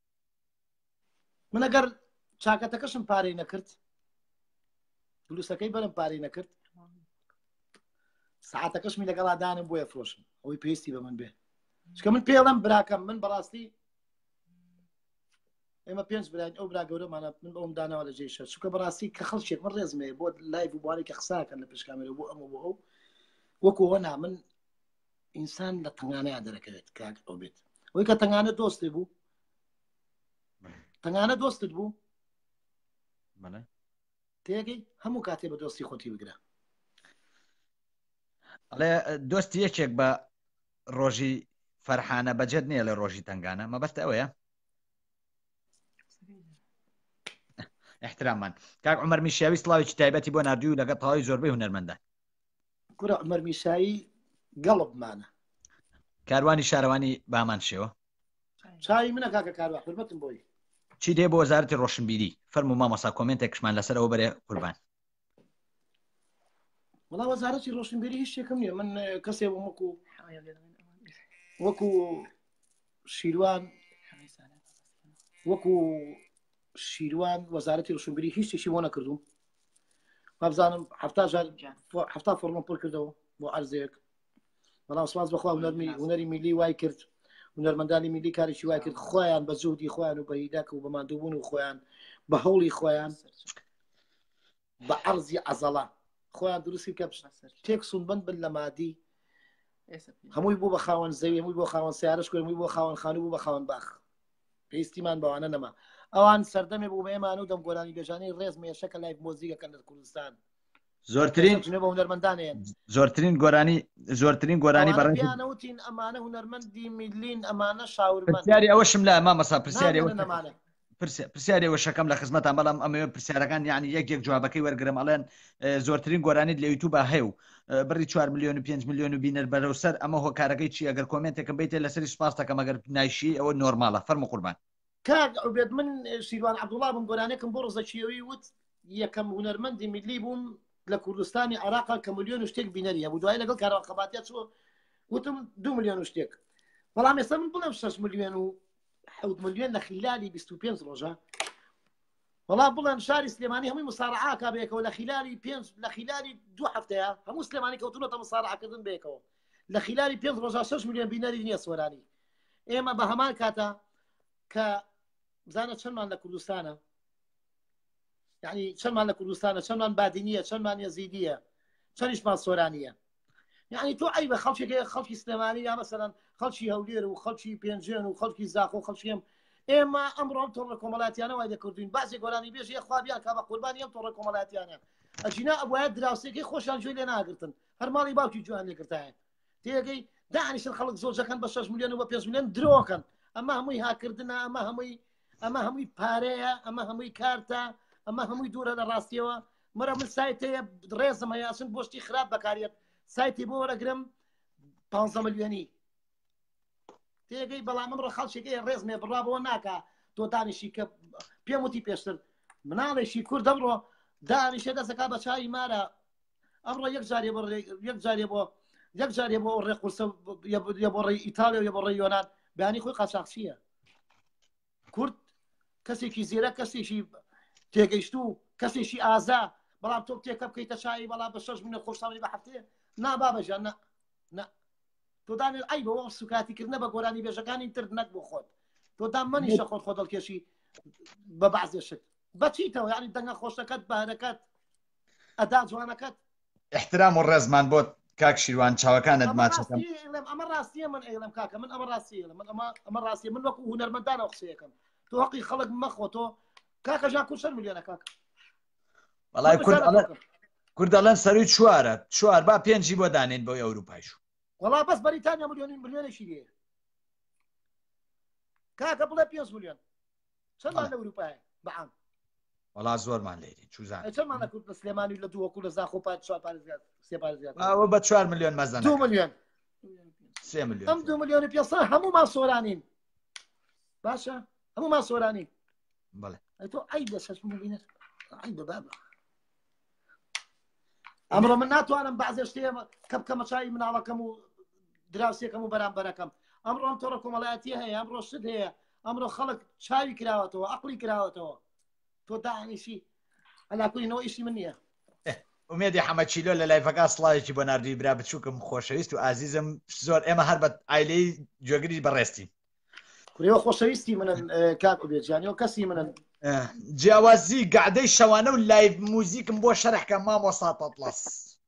من ئەگەر چاکەتەکەشم پارەی نەکرد دروستەکەی بەرم پارەی نەکرد ساعتەکەشمی لەگەڵا دانم بۆیە فرۆشم ئەوەی پێویستی بە من بێ چکە من پێڵم براکەم من بەڕاستی ئێمە پێنج براین ئەو برا گەورەمانە من بەوم داناوە لە جێی شەر چکە بەڕاستی کە خەڵکێک من ڕێزمەیە بۆ لایڤ بووانێک کە قساکەن لە پێشکامێرە بۆ ئەمە بۆ ئەو وەکو وەنا من ئینسان لە تەنگانەیە دەرەکەوێت کاک ئەو بێت ئەوەی کە تەنگانە دۆستی بوو تەنگانە دۆستت بوو تێگەی هەموو کاتێ بە دۆستی خۆتی بگرە ئەڵێ دۆستی یەکێک بە ڕۆژی فەرحانە بەجێت نییە لە ڕۆژی تنگانە مەبەستە ئەوەیە احترامان کاک عومەر میشاوی سڵاوێکی تایبەتی بۆ نردووی و لەگەڵ تەواوی زۆربەی هونەرمەندان کوڕە عومەر میشایی گەڵبمانە کاروانی شارەوانی بامان شێوە چاوی منە کاکە کاروا حرمەتم بۆی چی دێ بۆ وەزارەتی ڕۆشنبیری فەرموو مامۆستا کۆمنتێکشمان لەسەرەوە بەرێ قوربان وڵا وەزارەتی ڕۆشنبیری هیچ شتێکم نییە من کەسێ وەکو وەکو شیروان وەکو شیروان وەزارەتی ڕۆشنبیری هیچ شتێکی بۆ نەکردوم وابزانم هەفتا فۆرمۆم پڕ کردەوە بۆ عەرزێک بەڵام سوپاس بەخوا هونەری میلی وای کرد هونەرمەندانی میلی کارێکی وای کرد خۆیان بە جوودی خۆیان و بە هیداکە و بە ماندووبوون و خۆیان بە هەوڵی خۆیان بە عەرزی عەزەڵە خۆیان دروستی کە تێک سونبەند بن لە مادی هەمووی بوو بە خاوەن زەوی هەمووی بۆ خاوەن سیارەش کرد هەمووی بۆ خاوەن خانوو بوو بە خاوەن باخ پێویستیمان بەوانە نەما ئەوان سەردەمێ بوو بە ئێمان و دەم گۆرانی بێژانەی ڕێز مێشەکە لایڤ مۆزیکەکەن لە کوردستان زۆرترین بە هونەرمەندانەیە زۆرترین گۆرانی زۆرترین گۆرانی بەڕێنەوتین ئەمانە هونەرمەندی میلین ئەمانە شاورمەند پرسیاری ئەوەشم لە مامەسا پرسیاری پرسیاری ئەوە شەکەم لە خزمەتان بەڵام ئەمەوێ پرسیارەکان یعنی یەک یەک جوابەکەی وەرگرم ئەڵێن زۆرترین گۆرانیت لە یوتیوبە هەیە و بڕی چوار ملیۆن و پێنج ملیۆن و بینەر بەرەوسەر ئەمە هۆکارەکەی چی ئەگەر کۆمنتێکم بیتێ لەسەری سوپاس دەکەم ئەگەر نایشی ئەوە نۆرمالە فەرموو قوربان کاک عوبێد من شیروان عەبدوڵڵا بم گۆرانێکم بۆ ڕزەکیەوەی وت یەکەم هونەرمەندی میلی بووم لە کوردستانی عێراق کە ملیۆن و شتێک بینەریە بوو دوای لەگەڵ کارەخەباتیات چوە وتم دو ملیۆن و شتێک بەڵام ئێستا من بڵێم شەش ملیۆن و حەوت ملیۆن لە خلالی بیست و پێنج ڕۆژە وەڵام بڵێن شاری سلێمانی هەمووی مسارعاکە بێکەوە لە خلالی پێنج لە خلالی دوو هەفتەیە هەموو سلێمانی کەوتونەتە مسارعاکردن بێکەوە لە خلالی پێنج ڕۆژە شەش ملیۆن بینەری نییە سۆرانی ئێمە بە هەمان کاتە کە بزانە چەندمان لە کوردستانە یعنی چەندمان لە کوردستانە چەندمان بادینیە چەندمان یەزیدیە چەندیشمان سۆرانیە یعنی تۆ ئەی بە خەڵکێک خەڵکی سلێمانی یا مەسەلەن خەڵکی هەولێر و خەڵکی پێنجێن و خەڵکی زاخۆ و خەڵکیم ئێمە ئەمڕۆم تۆڕە کۆمەڵاتیانە وای دەکردوین باسی گۆرانی بێژ یە خوابیان کا بە قوربانی ئەم تۆڕە کۆمەڵاتیانە ئەجینا ئەوایە دراوسێکی خۆشیان گوێ لێ ناگرتن هەر ماڵی باوکی جوان لێگرتایە تێگەی دانیشتن خەڵک زۆرجەکەن بە شەش ملیۆن و بە پێنج ملیۆن درۆکەن ئەمە هەمووی هاکردنە ئەمە هەمووی ئەمە هەمووی پارەیە ئەمە هەمووی کارتە ئەمە هەمووی دوورە لە ڕاستیەوە مەرە من سایتەیە ڕێزم هەیەچن بۆشتی خراپ بەکارێت سایتی بۆ وەرەگرم پانزە ملیۆنی تێگەی بەڵام من ڕە خەڵکێکی ڕێزمێ بڕابەوە ناکە تۆ دانیشی کە پێم وتی پێشتر مناڵێکی کورد ئەمڕۆ دانیشێ دەسەکا بە چای مارە ئەمڕۆ یەک جارێ بۆ یەک جارێ بۆ یەک جارێ بۆ ڕێ قورسە یە بۆ ڕێی ئیتالیا یە بۆ ڕێی یۆنان بەیانی خۆی قاچاقچییە کورد کەسێکی زیرە کەسێکی تێگەیشت و کەسێکی ئازا بەڵام تۆ تێکە بکەیتە چای بەڵام بە شەش ملیۆن خۆشتاوی بە هەفتەیە نا بابەژیان نە نە تۆ دانێت ئەی بەوە سوکاتیکردنە بە گۆرانی بێژەکانی تر نەک بۆ خۆت تۆ دام منیشە خۆت خۆ دڵکێشی بە بەعزێشت بەچیتەوە یعنی دەنگە خۆشەکەت بەهرەکەت ئەدا جوانەکەت احترام و ڕێزمان بۆ کاک شیروان چاوەکانت ماچەکەم ئەمە ڕاستیە من ئێڵم کاکە من ئەمە ڕاستیە من ئەمە ئەمە ڕاستیە من وەکو هونەرمەندانە قسەیەکەم تۆ حەقی خەڵک مەخۆ تۆ کاکە ژان کورد چەند ملیۆنە کاکە وەڵای کورد دەڵێن سەروی چوارە چوار با پێنجی بۆ دانێن بۆی ئەوروپایش وەڵا بەس بەریتانیا ملیۆنی ملیۆنێکی لێ کاکە بڵێ پێنج ملیۆن چەندمان لە ئەوروپایە بەعام وەڵا زۆرمان لێرین چوزان چەندمان لە کورد لە سلێمانی لە دوو وەکو لە زاخۆ پات چوار پارە زیات سێ پارە زیات ئەوە بە چوار ملیۆن مەزەن دوو ملیۆن سێ ملیۆن ئەم دوو ملیۆن و پێسەد هەموومان سۆرانین باشە هەموومان سۆرانین بەڵێ تۆ ئەی بە شەش ملیۆنە ئەی بە بابە ئەمڕۆ من ناتوانم بەعزێ شتێ کە بکەمە چای مناڵەکەم و دراوسێکەم و بەرامبەرەکەم ئەمڕۆ ئەم تۆڕە کۆمەڵایەتی هەیە ئەمڕۆ شت هەیە ئەمڕۆ خەڵک چاوی کراوەتەوە عەقڵی کراوەتەوە تۆ داهێنیشی هەلاکوینەوە ئیشی من نییە ئومێدی حەمەچیلۆ لە لایڤەکە سڵاوێکی بۆ ناردووی برا بچووکم خۆشەویست و ئازیزم زۆر ئێمە هەر بە ئایلەی گوێگری بەڕێستی کوڕێوە خۆشەویستی منن کاک بێجانیەوە کەسی منن جیاوازی گعدەی شەوانە و لایڤ موزیکم بۆ شەرحکە مامۆستا تەتڵەس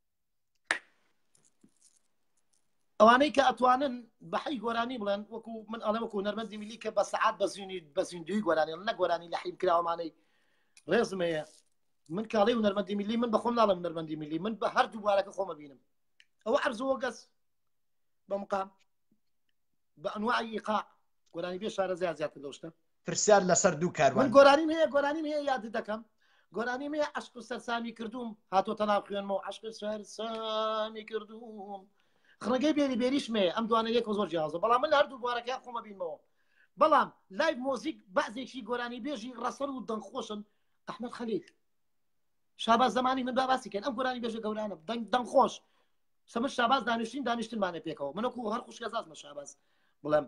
ئەوانەی کە ئەتوانن بەحەی گۆرانی بڵێن وەکو من ئەڵێ وەکو هونەرمەندی میلی کە بە سەعات بەزیینی بەزیندوی گۆرانی نە گۆرانی لە حیم کراوەمانەی ڕێزم هەیە من کاڵی هونەرمەندی میلی من بەخۆم ناڵم هونەرمەندی میلی من بە هەردوو بوارەکە خۆمە بینم ئەوە عەرزەوە گەس بە مقام بە ئەنواعی ئیقاع گۆرانی بێ شارە زیاد زیاتر لەو شتە پرسیار لەسەر دوو کاروان من گۆرانیم هەیە گۆرانیم هەیە یاد دەکەم گۆرانیم هەیە عەشق و سەرسامی کردووم هاتۆتە ناو خوێنمەوە عەشق سەرسامی کردووم خڕگەی بێری بێریشمێ ئەم دوانە یەک زۆر جیازە بەڵام من هەردوو بوارەکە خۆمە بینمەوە بەڵام لایڤ مۆزیک بەعزێکی گۆرانی بێژی ڕەسەر و دەنگخۆشن ئەحمەد خەلیل شاباز زمانی من باباسی کردن ئەم گۆرانی بێژە گەورانە دەنگخۆش سەمە شاباز دانیشتین دانیشتنمانە پێکەوە منەکو هەر خوشکەزازمە شاباز بڵێم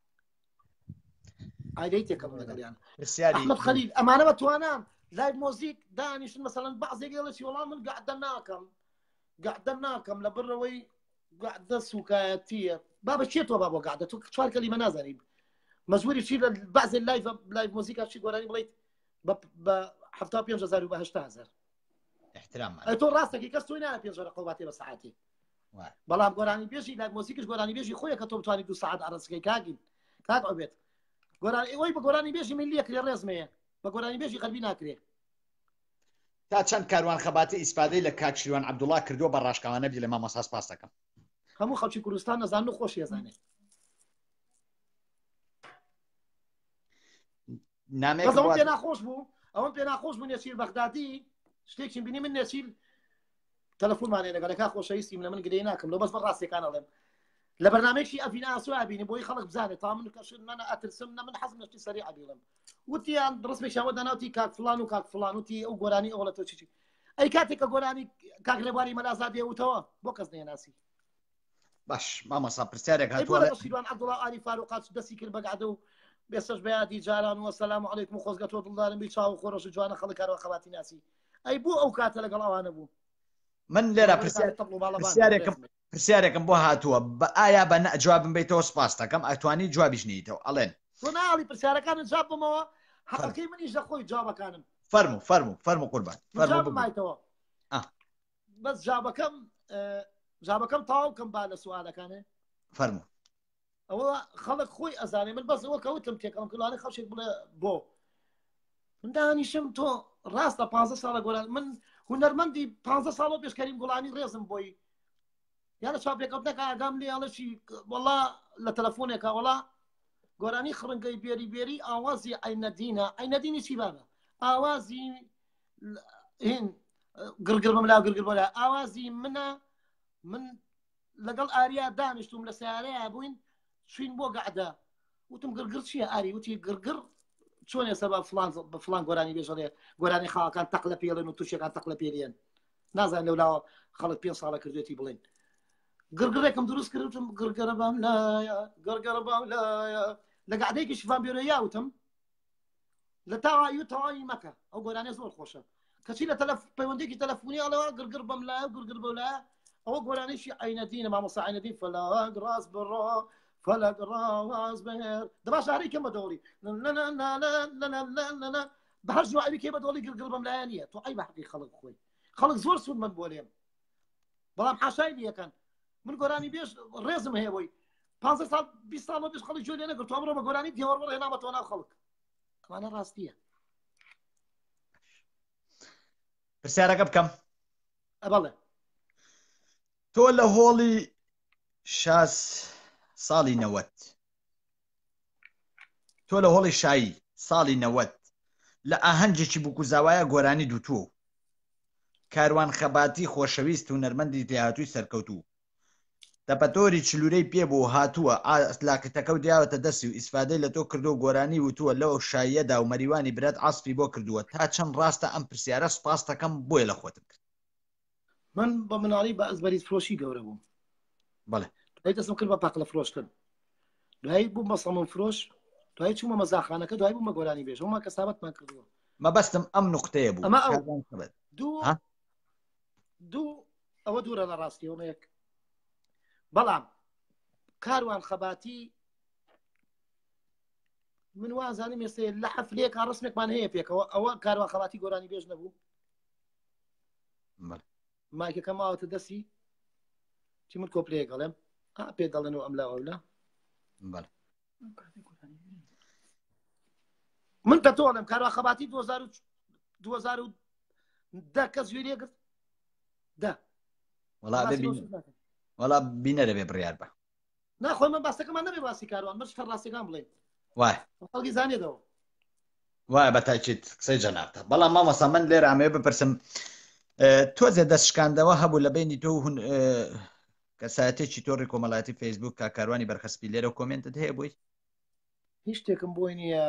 ئایدەی تێکەم لەگەڵیان ئەحمەد خەلیل ئەمانە بەتوانان لایڤ مۆزیک دانیشتن مەسەڵەن بەعزێک دەڵێکی وەڵام من گەعدە ناکەم گەعدە ناکەم لە بڕەوەی گەعدە سوکایەتیە بابە چێتەوە با بۆ گەعدە تۆ چوار کەلیمە نازانیت مەجبوری چی لە بەعزێ لایڤ لایڤ مۆزیکا چی گۆرانی بڵێیت بە هەفتا پێنج هەزار و بە هەشتا هەزار تۆ ڕاستەکەی کەس تۆی نایە پێنج قەڵباتی بە سەعاتی بەڵام گۆرانی بێژی لایڤ مۆزیکش گۆرانی بێژی خۆیە کە تۆ بتوانیت دوو سەعات عەرزەکەی کاگین کاک عوبێت گۆرانی ئەوەی بە گۆرانی بێژی میلیە کرێ ڕێزمەیە بە گۆرانی بێژی غەربی ناکرێ تا چەند کاروان خەباتی ئیسپادەی لە کاک شیروان عەبدوڵڵا کردووە بە ڕاشکاوانە بی لە مامۆستا سپاس دەکەم هەموو خەڵکی کوردستان نەزان و خۆشی ئەزانێ ئەوەم پێ ناخۆش بوو ئەوەم پێ ناخۆش بوو نێچیل بەغدادی شتێکی بینی من نێچیل تەلەفۆنمانێ لەگەڵ کاک خۆشەویستی منە من گرێ ناکەم لەو بەس بە ڕاستیەکان ئەڵێم لە بەرنامەیەکی ئەڤین ئاسووا بینی بۆی خەڵک بزانێت تا من کەش منە ئەترسم نە من حەزم لەشتی سەریع بێڵم وتیان ڕسمێکیان وە داناوتی کاک فڵان و کاک فڵان وتی ئەو گۆرانی ئەوڵە تۆ چی ئەی کاتێک کە گۆرانی کاک لێبواری مەلازاد دێوتەوە بۆ کەس نێناسی باش مامۆسا پرسیارێک ئەی بۆ لە هاتووە شیروان عەبدوڵڵا ئالی فاروقات دەستی کرد بەگعدە و بێسەش بەیادی جاران و سەلام عەلەیکم و خۆزگە تۆ دڵدارم بی چاو و خۆڕەش و جوانە خەڵک کارەوە خەواتی ناسی ئەی بۆ ئەو کاتە لەگەڵ ئەوانە بوو من لێرە پرسیارێکم پرسیارێکم بۆ هاتووە بە ئایا بە جوابم بیتەوە سپاس دەکەم ئەتوانی جوابیش نیتەوە ئەڵێن تۆ ناڵی پرسیارەکانت جواب بمەوە حەقەکەی منیش دەخۆی جوابەکانم فەرموو فەرموو فەرموو قوربان مایتەوە بەس جوابەکەم جوابەکەم تاو کەم با لە سوالەکانێ فەرموو ئەوە خەڵک خۆی ئەزانێ من بەس ئەوە کەوتم تێکەڵم کردوانە خەڵکێک بڵێ بۆ من دانیشم تۆ ڕاستە پانزە ساڵە گۆران من هونەرمەندی پانزە ساڵە پێشکەریم گوڵانی ڕێزم بۆی یانە چاپێکەوتنەکە ئاگام لێ ئەڵەشی وەڵا لە تەلەفۆنێکە وەڵا گۆرانی خڕنگەی بێری بێری ئاوازی ئەینەدینە ئەینەدینی چی بابە ئاوازی هین گرگر بەملا گرگر بۆلا ئاوازی منە من لەگەڵ ئاریا دانیشتوم لە سیارەیە بووین چوین بۆ گەعدا وتم گرگر چییە ئاری وتی گرگر چۆنێ سەبا فلان بە فلان گۆرانی بێژەڵێ گۆرانی خاڵەکان تەقلە پێڵێن و تووشەکان تەقلە پێێن نازان لەولاوە خەڵک پێ ساڵە کردوێتی بڵێن گرگرێکم دروست کردم گرگەرە بام لایە گەرگەرە بام لایە لە گەعدەیەکی شیفان بێرە یاوتم لە تاوایی و تەواوی مەکە ئەو گۆرانێ زۆر خۆشە کەچی لە پەیوەندێکی تەلەفۆنی ئەڵەوە گرگر بەم لایە و گرگر بەولایە ئەوە گۆرانێکی عینەدینە مامۆستا عینەدین فەلاک ڕاست بڕۆ فەلەک ڕاواز بەهێر دەباش هەری کەم بەدەوڵی بە هەر جوابی کێ بەدەوڵی گرگر بەم لایە نییە تۆ ئەی بە حەقی خەڵک خۆی خەڵک زۆر سوود من بۆ لێم بەڵام حاشای دیەکەن من گۆرانی بێش ڕێزم هەیە بۆی پانزە ساڵ بیست ساڵ بێش خەڵک جوێ لێ نەگرت تۆ ئەمڕۆ بە گۆرانی دیوەڕوە هێنامەتەوە ناو خەڵک ئەمانە ڕاستیە پرسیارەکە بکەم بەڵێ تۆ لە هۆڵی شاس ساڵی نەوەت تۆ لە هۆڵی شایی ساڵی نەوەت لە ئاهەنجێکی بووکوزاوایە گۆرانی دووتووە کاروان خەباتی خۆشەویست و نەرمەندی تێهاتووی سەرکەوتوو دەپەتۆری چلوورەی پێبوو هاتووە لاقیتەکە و دیاوەتە دەستی و ئیسفادەی لە تۆ کردو گۆرانی وتووە لەو شایەدا و مەریوانی برات عاسپی بۆ کردووە تا چەند ڕاستە ئەم پرسیارە سوپاس دەکەم بۆیە لە خۆتم کرد من بە مناڵی بە ئەزبەریز فرۆشی گەورە بووم بەڵێ دوای دەستم کرد بە پاقلە فرۆشتن دوایی بووم بە سەمون فرۆش دوای چوومە مەزاخانەکە دوای بوومە گۆرانی بێژ ئەوما کەسابەتمان کردووە مەبەستم ئەم نوقتەیە بوو ئەمە دوو دوو ئەوە دوورە لە ڕاستیەوە یەک بەڵام کاروان خەباتی من وازانم ێستا لە حەفلەیەک ڕسمێکمان هەیە پێکەوە ئەوە کاروان خەباتی گۆرانی بێژ نەبوو مایکەکە ماوەتە دەستی چی من کۆپلەیە گەڵێم پێ دەڵێنەوە ئەم لا ئەولا من پێ تۆڵم کاروان خەباتی دوو هەزار و دە کەس گوێریە کرد دە وەڵا بینەرە بێ بڕیار بە ناخۆی من باسەکەمان نەبێ باسی کاروان مەش هەر ڕاستیەکان بڵێن وای خەڵکی زانێتەوە وای بەتاکید قسەی جەنابتە بەڵام مامۆستا من لێرە ئەمێ بپرسم تۆزێ دەستشکاندەوە هەبوو لە بینی تۆ هون کەسایەتێکی تۆڕی کۆمەڵایەتی فەیسبوک کا کاروانی بەرخەسپی لێرە و کۆمنتت هەیە بووی هیچ شتێکم بۆی نییە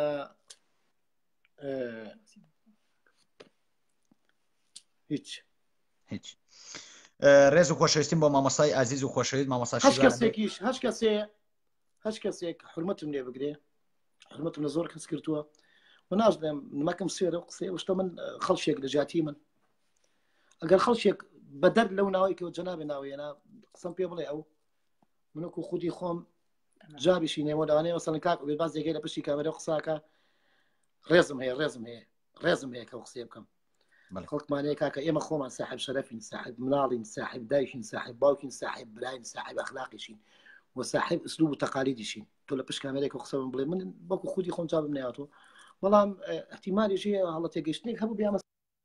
هیچ هیچ ڕێز و خۆشەویستیم بۆ مامۆسای ئازیز و خۆشەویست مامۆستا هەش کەسێکیش هەش کەسێ هەش کەسێک حرمەتم لێ بگرێ حرمەتم لە زۆر کەس کردووە و ناژڵێم نمەکەم سوێرە و قسێ شتە من خەڵشێک لە جاتی من ئەگەر خەڵشێک بەدەر لەو ناوەیەکەوە جەنابێ ناوەیەنا قسەم پێ بڵێ ئەو منوەکو خودی خۆم جابیشی نێوە لەوانەیە وەسەڵ کاک بێ باز دێگەی لە پشتی کامەرە قساکە ڕێزم هەیە ڕێزم هەیە ڕێزم هەیە کە قسێ بکەم خەڵکمانەیە کاکە ئێمە خۆمان ساحب شەرەفین ساحب مناڵین ساحب دایشین ساحب باوکین ساحب براین ساحب ئەخلاقیشین وساحب ئسلوب و تەقالیدیشین تۆ لە پشت کامەرەیەکە قسەم بڵێ من بەکو خودی خۆم جابم نەهاتوە بەڵام احتیمالیش هەیە هەڵە تێگەیشتنێک هەبوو بیامە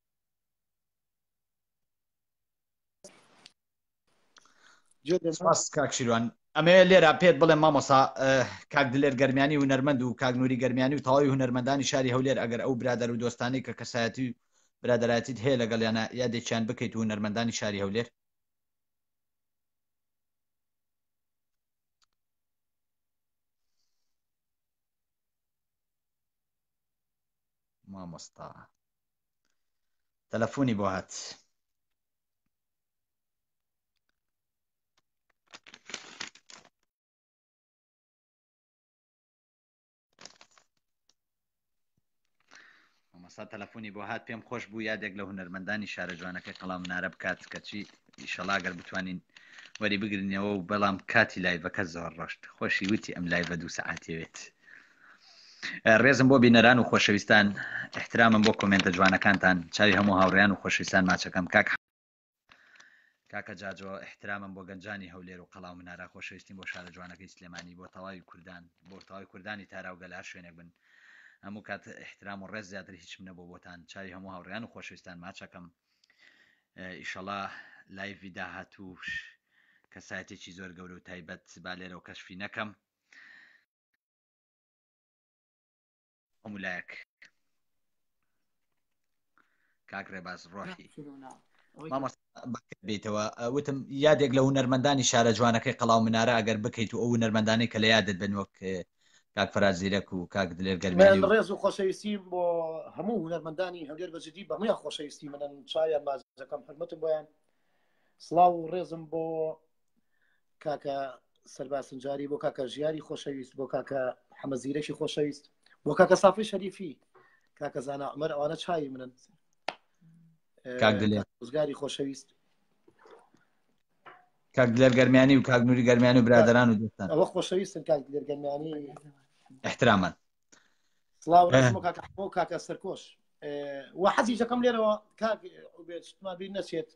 سپاس کاک شیروان ئەمێ لێرە پێت بڵێم مامۆسا کاک دلێر گەرمیانی و هونەرمەند و کاک نووری گەرمیانی و تەواوی هونەرمەندانی شاری هەولێر ئەگەر ئەو برادەر و دۆستانی کە کەسایەتی و برادەرایەتیت هەیە لەگەڵیانە یادێکیان بکەیت و هونەرمەندانی شاری هەولێر مامۆستا تەلەفۆنی بۆ هات مەسا تەلەفۆنی بۆ هات پێم خۆش بوو یادێک لە هونەرمەندانی شارە جوانەکەی قەڵام منارە بکات کەچی ئیشەڵا گەر بتوانین وەری بگرنەوە و بەڵام کاتی لایڤەکە زۆر ڕۆشت خۆشی وتی ئەم لایڤە دوو سەعاتێوێت. ڕێزم بۆ بینەران و خۆشەویستان احترامم بۆ کۆمنتە جوانەکانتان چاوی هەموو هاوڕێیان و خۆشەویستان ماچەکەم کاک کاکە جاجۆ احترامم بۆ گەنجانی هەولێر و قەڵاو منارە خۆشەویستیم بۆ شارە جوانەکەی سلێمانی بۆ تەواوی کوردان بۆ تەواوی کوردانی تارا و گەلار شوێنێک بن هەموو کات احترام و ڕێز زیاتر هیچم نەبوو بۆتان چاوی هەموو هاوڕێیان و خۆشەویستان ماچەکەم ئیشەڵا لایڤی داهاتووش کەسایەتێکی زۆر گەورە و تایبەت با لێرە و کەشفی نەکەم هەمولایەک کاک ڕێباز ڕۆحی بێتەوە وتم یادێک لە هونەرمەندانی شارە جوانەکەی قەڵاو منارە ئەگەر بکەیت و ئەو هونەرمەندانەی کە لە یادت بن وەک کاک فەراد زیرەک و کاک دلێر گەرمێنی ڕێز و خۆشەویستیم بۆ هەموو هونەرمەندانی هەولێر بەجددی بەمویان خۆشەویستی منن چایان مازەکەم حرمەتم بۆیان سڵاو و ڕێزم بۆ کاکە سەرباسنجاری بۆ کاکە ژیاری خۆشەویست بۆ کاکە حەمە زیرەکی خۆشەویست بۆ کاکە سافی شەریفی کاکە زانا عومەر ئەوانە چای منن کاک دلێر وزگاری خۆشەویست کاک دلێر گەرمیانی و کاک نووری گەرمیانی و برادران و دوستان ئەوە خۆشەویستن کاک دلێر گەرمیانی احترامان سڵاو ڕێزم بۆ کاکە حەمە و کاکە سەرکۆش و حەزی یەکەم لێرەوە کاک عوبێد شتمان بیر نەچێت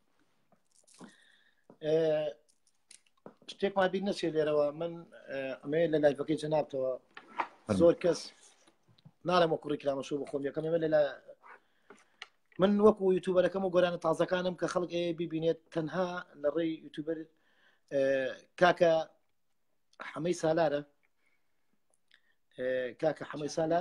شتێکمان بیر نەچێت لێرەوە من ئەمێ لە لایڤەکەی جەنابتەوە زۆر کەس نارم وەکو ڕیکلامەشوو بخۆم یەکەم ئێمە لە من وەکو یوتیوبەرەکەم و گۆرانە تازەکانم کە خەڵک ئێ ببینێت تەنها لە ڕێی یوتیوبەر کاکە حەمەی سالارە کاکە حەمەی سالار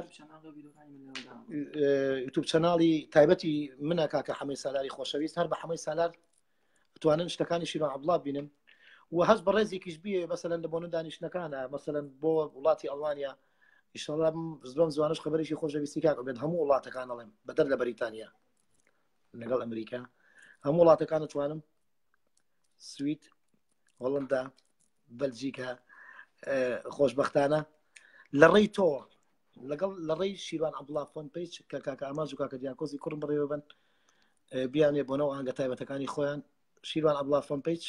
یوتیوب چەناڵی تایبەتی منە کاکە حەمەی سالاری خۆشەویست هەر بە حەمەی سالار بتوانن شتەکانی شیرۆن عەبدوڵڵا بینن و هەست بە ڕێزێکیش بیێ مەسەلەن لە بۆنە دانیشتنەکانە مەسەلەن بۆ وڵاتی ئەڵمانیا ئیشەڵا زۆم زوانش خبرێکی خۆشەویستی کاک بێت هەموو وڵاتەکان ئەڵێم بەدەر لە بەریتانیا لەگەڵ ئەمریکا هەموو وڵاتەکان دەتوانم سوید هۆڵندا بەلجیکا خۆشبەختانە لە ڕێی تۆ لەگەڵ لە ڕێی شیروان عەبدوڵڵا فۆن پیج کە کاکە ئاماژ و کاکە دیاکۆزی کوڕم بڕێوە بن بیانێ بۆنەوە ئاهەنگە تایبەتەکانی خۆیان شیروان عەبدوڵڵا فۆن پیج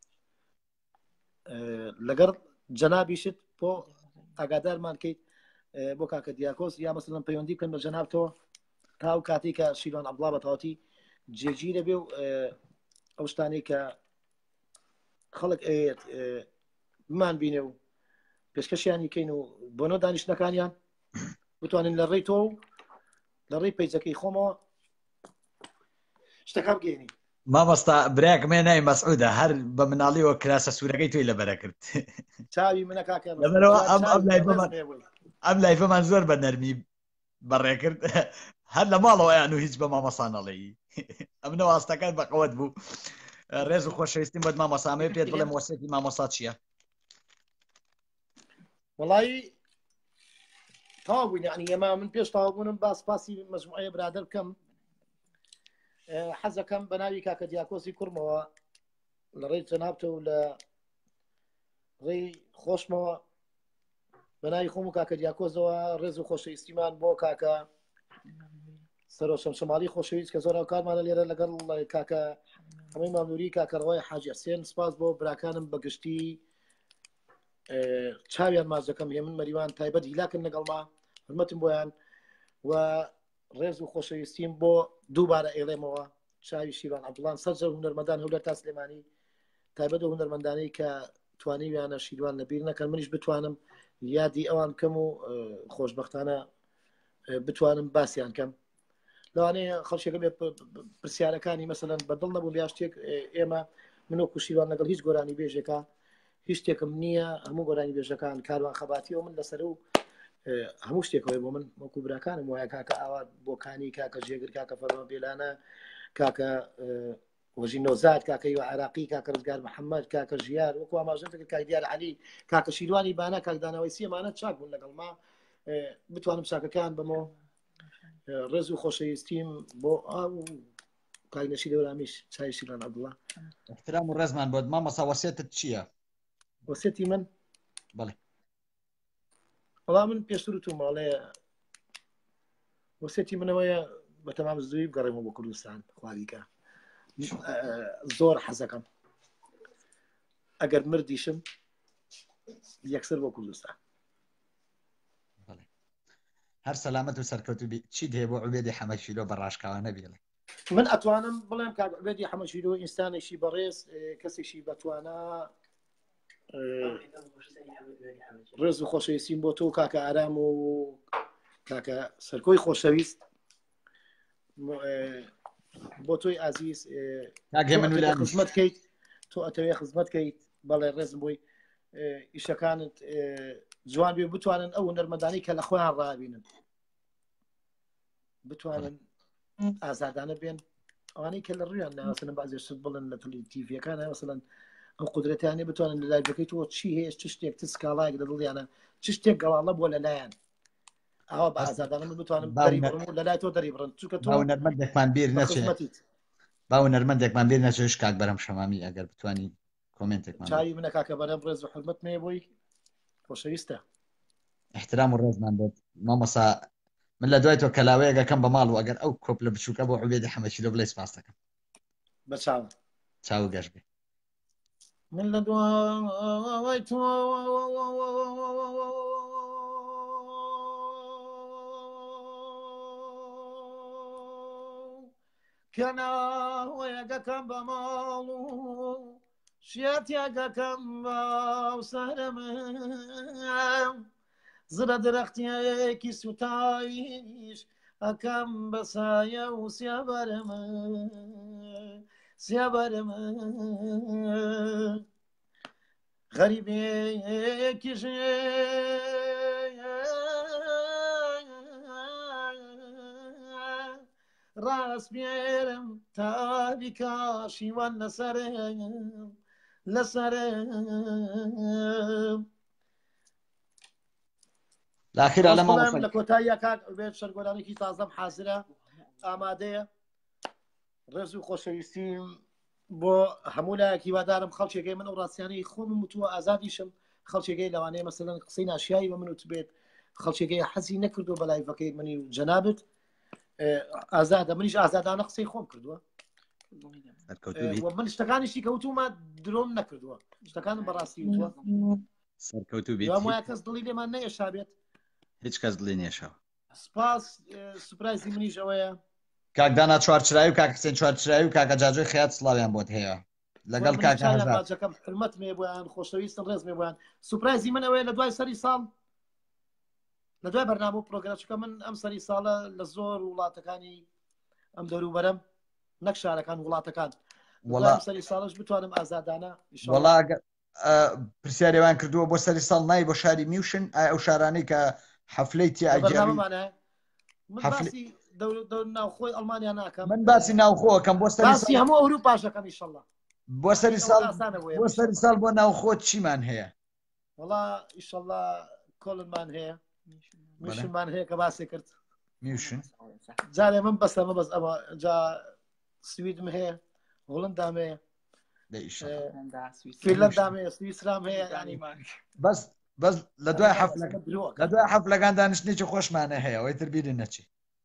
لەگەڵ جەنابیشت بۆ ئاگادارمان کەیت بۆ کاکە دیاکۆز یا مەسەلەن پەیوەندی بکەن بە جەنابتەوە تا ئەو کاتی کە شیروان عەبدوڵڵا بەتەواوەتی جێگیر دەبێ و ئەو شتانەی کە خەڵک بمان بینێ و پێشکەشیانی کەین و بۆنە دانیشتنەکانیان بتوانین لە ڕێی تۆ و لە ڕێی پیجەکەی خۆمەوە شتەکە بگەینی مامۆستا براکمێ نای مەسعودە هەر بە مناڵیەوە کراسە سوورەکەی توی لەبەرە کرد چاوی منە کاکە ئەم لایڤەمان زۆر بە نەرمی بەڕێ کرد هەر لە ماڵەوە یان و هیچ بە مامەسانەڵەیی ئەم نەواستەکان بە قەوەت بوو ڕێز و خۆشەویستیم بۆت مامۆسامەیە پێت بڵێم وەسێتی مامۆسا چییە؟ وەڵایی تەواو بووین یعنی ئێمە من پێش تەواو بوونم با سپاسی مەجموعەیە برادەر بکەم حەزەکەم بە ناوی کاکە دیاکۆزی کوڕمەوە لە ڕێی جەنابتە و لە ڕێی خۆشمەوە بە ناوی خۆم و کاکە دیاکۆزەوە ڕێز و خۆشەویستیمان بۆ کاکە سەرۆشەم شەماڵی خۆشەویست کە زۆر کارمانە لێرە لەگەڵ کاکە هەمووی مامنووری کاکە ڕەوای حاجی حسێن سپاس بۆ براکانم بەگشتی چاویان مازەکەم هێ من مەریوان تایبەت هیلاکن لەگەڵما حرمەتم بۆیان و ڕێز و خۆشەویستیم بۆ دووبارە ئێڵێمەوە چاوی شیروان عەبدوڵڵا سەرجە هونەرمەندان هەولێر تا سلێمانی تایبەت و هونەرمەندانەی کە توانیویانە شیروان لەبیر نەکەن منیش بتوانم یادی ئەوان بکەم و خۆشبەختانە بتوانم باسییان کەم لەوانەیە خەڵکێکە بێ پرسیارەکانی مەسەلەن بەدڵ نەبوو یا شتێک ئێمە منۆ کوشیروان لەگەڵ هیچ گۆرانی بێژێکە هیچ شتێکم نییە هەموو گۆرانی بێژەکان کاروان خەباتیەوە من لەسەر و هەموو شتێکەوەی بۆ من وەکو براکانم وایە کاکە ئاوا بۆکانی کاکە جێگر کاکە فەرمان بێلانە کاکە وەژی نۆزاد کاکەی و عراقی کاکە ڕزگار محەممەد کاکە ژیار وەکو ئاماژەکە کاک دیار عەلی کاکە شیروانی بانە کاکدانەوەی سیمانە چاک بوون لەگەڵ ما بتوانم چاکەکان بمەوە ڕێز و خۆشەویستیم بۆ ئاو کاکنەشی دەورامیش چای شیروان عەبدوڵڵا احترام و ڕێزمان بۆت مامۆستا وەسێتت چییە؟ وەسێتی من بەڵێ وەڵام من پێشتر وتم ماڵەیە وەسێتی منەوەیە بە تەمام زووی بگەڕێمەوە بۆ کوردستان خواریکە زۆر حەزەکەم ئەگەر مردیشم یەکسەر بۆ کوردستان. هەر سەلامەت و سەرکەوتوبی چی دێ بۆ عوبێدی حەمەشیرۆ بە ڕاشکاوانە بێڵێ؟ من ئەتوانم بڵێم کاک عوبێدی حەمەشیرۆ ئینسانێکی بەڕێز کەسێکی بەتوانە ڕێز و خۆشەویستیم بۆ تۆ کاکە ئارام و کاکە سەرکۆی خۆشەویست بۆ تۆی ئازیز خزمەت بکەیت تۆ ئەتەوێ خزمەت بکەیت بەڵێ ڕێزم بۆی ئیشەکانت جوان بێ بتوانن ئەو نەرمەدانی کە لە خۆیان ڕابینن بتوانن ئازادانە بێن ئەوانەی کە لە ڕویان ناسنە بازێشت بڵن لە تیڤیەکانە مەسەڵەن ئەو قودرەتیانێ بتوانن لە لای بکەیتەوە چی هەیە چ شتێک چ سکاڵایەک لە دڵیانە چ شتێک گەڵاڵە بۆ لەلایەن ئەوە بە ئازادانە من بتوانم لە لای تۆ دەری بڕن چونکە تۆ نەرمەندێکمان بیر نەچێت باو نەرمەندێکمان بیر نەچێش کاک بەرەم شەمامی ئەگەر بتوانی کۆمنتێکمان چاوی منە کاکە بەرەم ڕێز و حرمەت مێ بۆی خۆشەویستە احترام و ڕێزمان بێت مامەسا من لە دوای تۆ کەلاوەیەکەکەم بە ماڵ و ئەگەر ئەو کۆپ لە بچووکە بۆ عوبێدی حەمەشیرۆ بڵێ سپاس دەکەم بە چاو چاو گەشت بێ من لە دوای تۆ کەناوەیەکەکەم بە ماڵ و شێتێکەکەم باو سەرم زرە درەختیەکی سوتایش ئەەکەم بە سایە و سێبەرم سێبەرم غەریبێکیش ڕاستبێرم تاریکا شیوان لەسەرم لەسەرم لاخیرا لە ماڵ لە کۆتاییە کاک عوبێد شەرگۆرانێکی تازەم حازرە ئامادەیە ڕێز و خۆشەویستیم بۆ هەموو لایەکی وادارم خەڵکێکی من ئەو ڕاستیانەی خۆم وتووە ئازادیشم خەڵکێکی لەوانەیە مەسەلەن قسەی ناشیایی بە من وت بێت خەڵکێکی حەزی نەکردو بە لایڤەکەی منی و جەنابەت ئازادە منیش ئازادانە قسەی خۆم کردووە من شتەکانیشی کەوتومە درۆم نەکردووە شتەکانم بەڕاستی وتووە سەرکەوتو بێت وایە کەس دڵی لێمان نەیەشا بێت هیچ کەس دڵی نێشەوە سپاس سوپرایزی منیش ئەوەیە کاک دانا چوارچرایی و کاک حسێن چوارچرایی و کاکە جاجۆی خەیات سڵاویان بۆت هەیە لەگەڵ کاکەکەم حرمەت مێ بۆیان خۆشەویستن ڕێز مێ بۆیان سوپرایزی من ئەوەیە لە دوای سەری ساڵ لە دوای بەرنامە و پرۆگرامەکە من ئەم سەری ساڵە لە زۆر وڵاتەکانی ئەم دەوروبەرم نەک شارەکان وڵاتەکان سەری ساڵش بتوانم ئازادانە وڵا پرسیارێوان کردووە بۆ سەری ساڵ نای بۆ شاری میوشن ئایا ئەو شارانەی کە حەفلەی تیاگەمانە ناوخۆی ئەڵمانیا ناکەم من باسی ناوخۆکەم بۆ سەری هەموو ئەوروپاشەکەم ئیشەڵڵا بۆ سەری ساڵ بۆ سەری ساڵ بۆ ناوخۆ چیمان هەیە وڵا ئیشەڵڵا کۆڵنمان هەیە میشنمان هەیە کە باسی کرد میوشن جارێ من بەسە مە بەس ئەمە جا سویدم هەیە هۆڵندام هەیە فینلەندام هەیە سویسرام هەیە ینی بەس بەس لە دوای حەفلەکە لە دوای حەفلەکان دانیشتنێکی خۆشمانە هەیە ئەوەی تر بیرن نەچی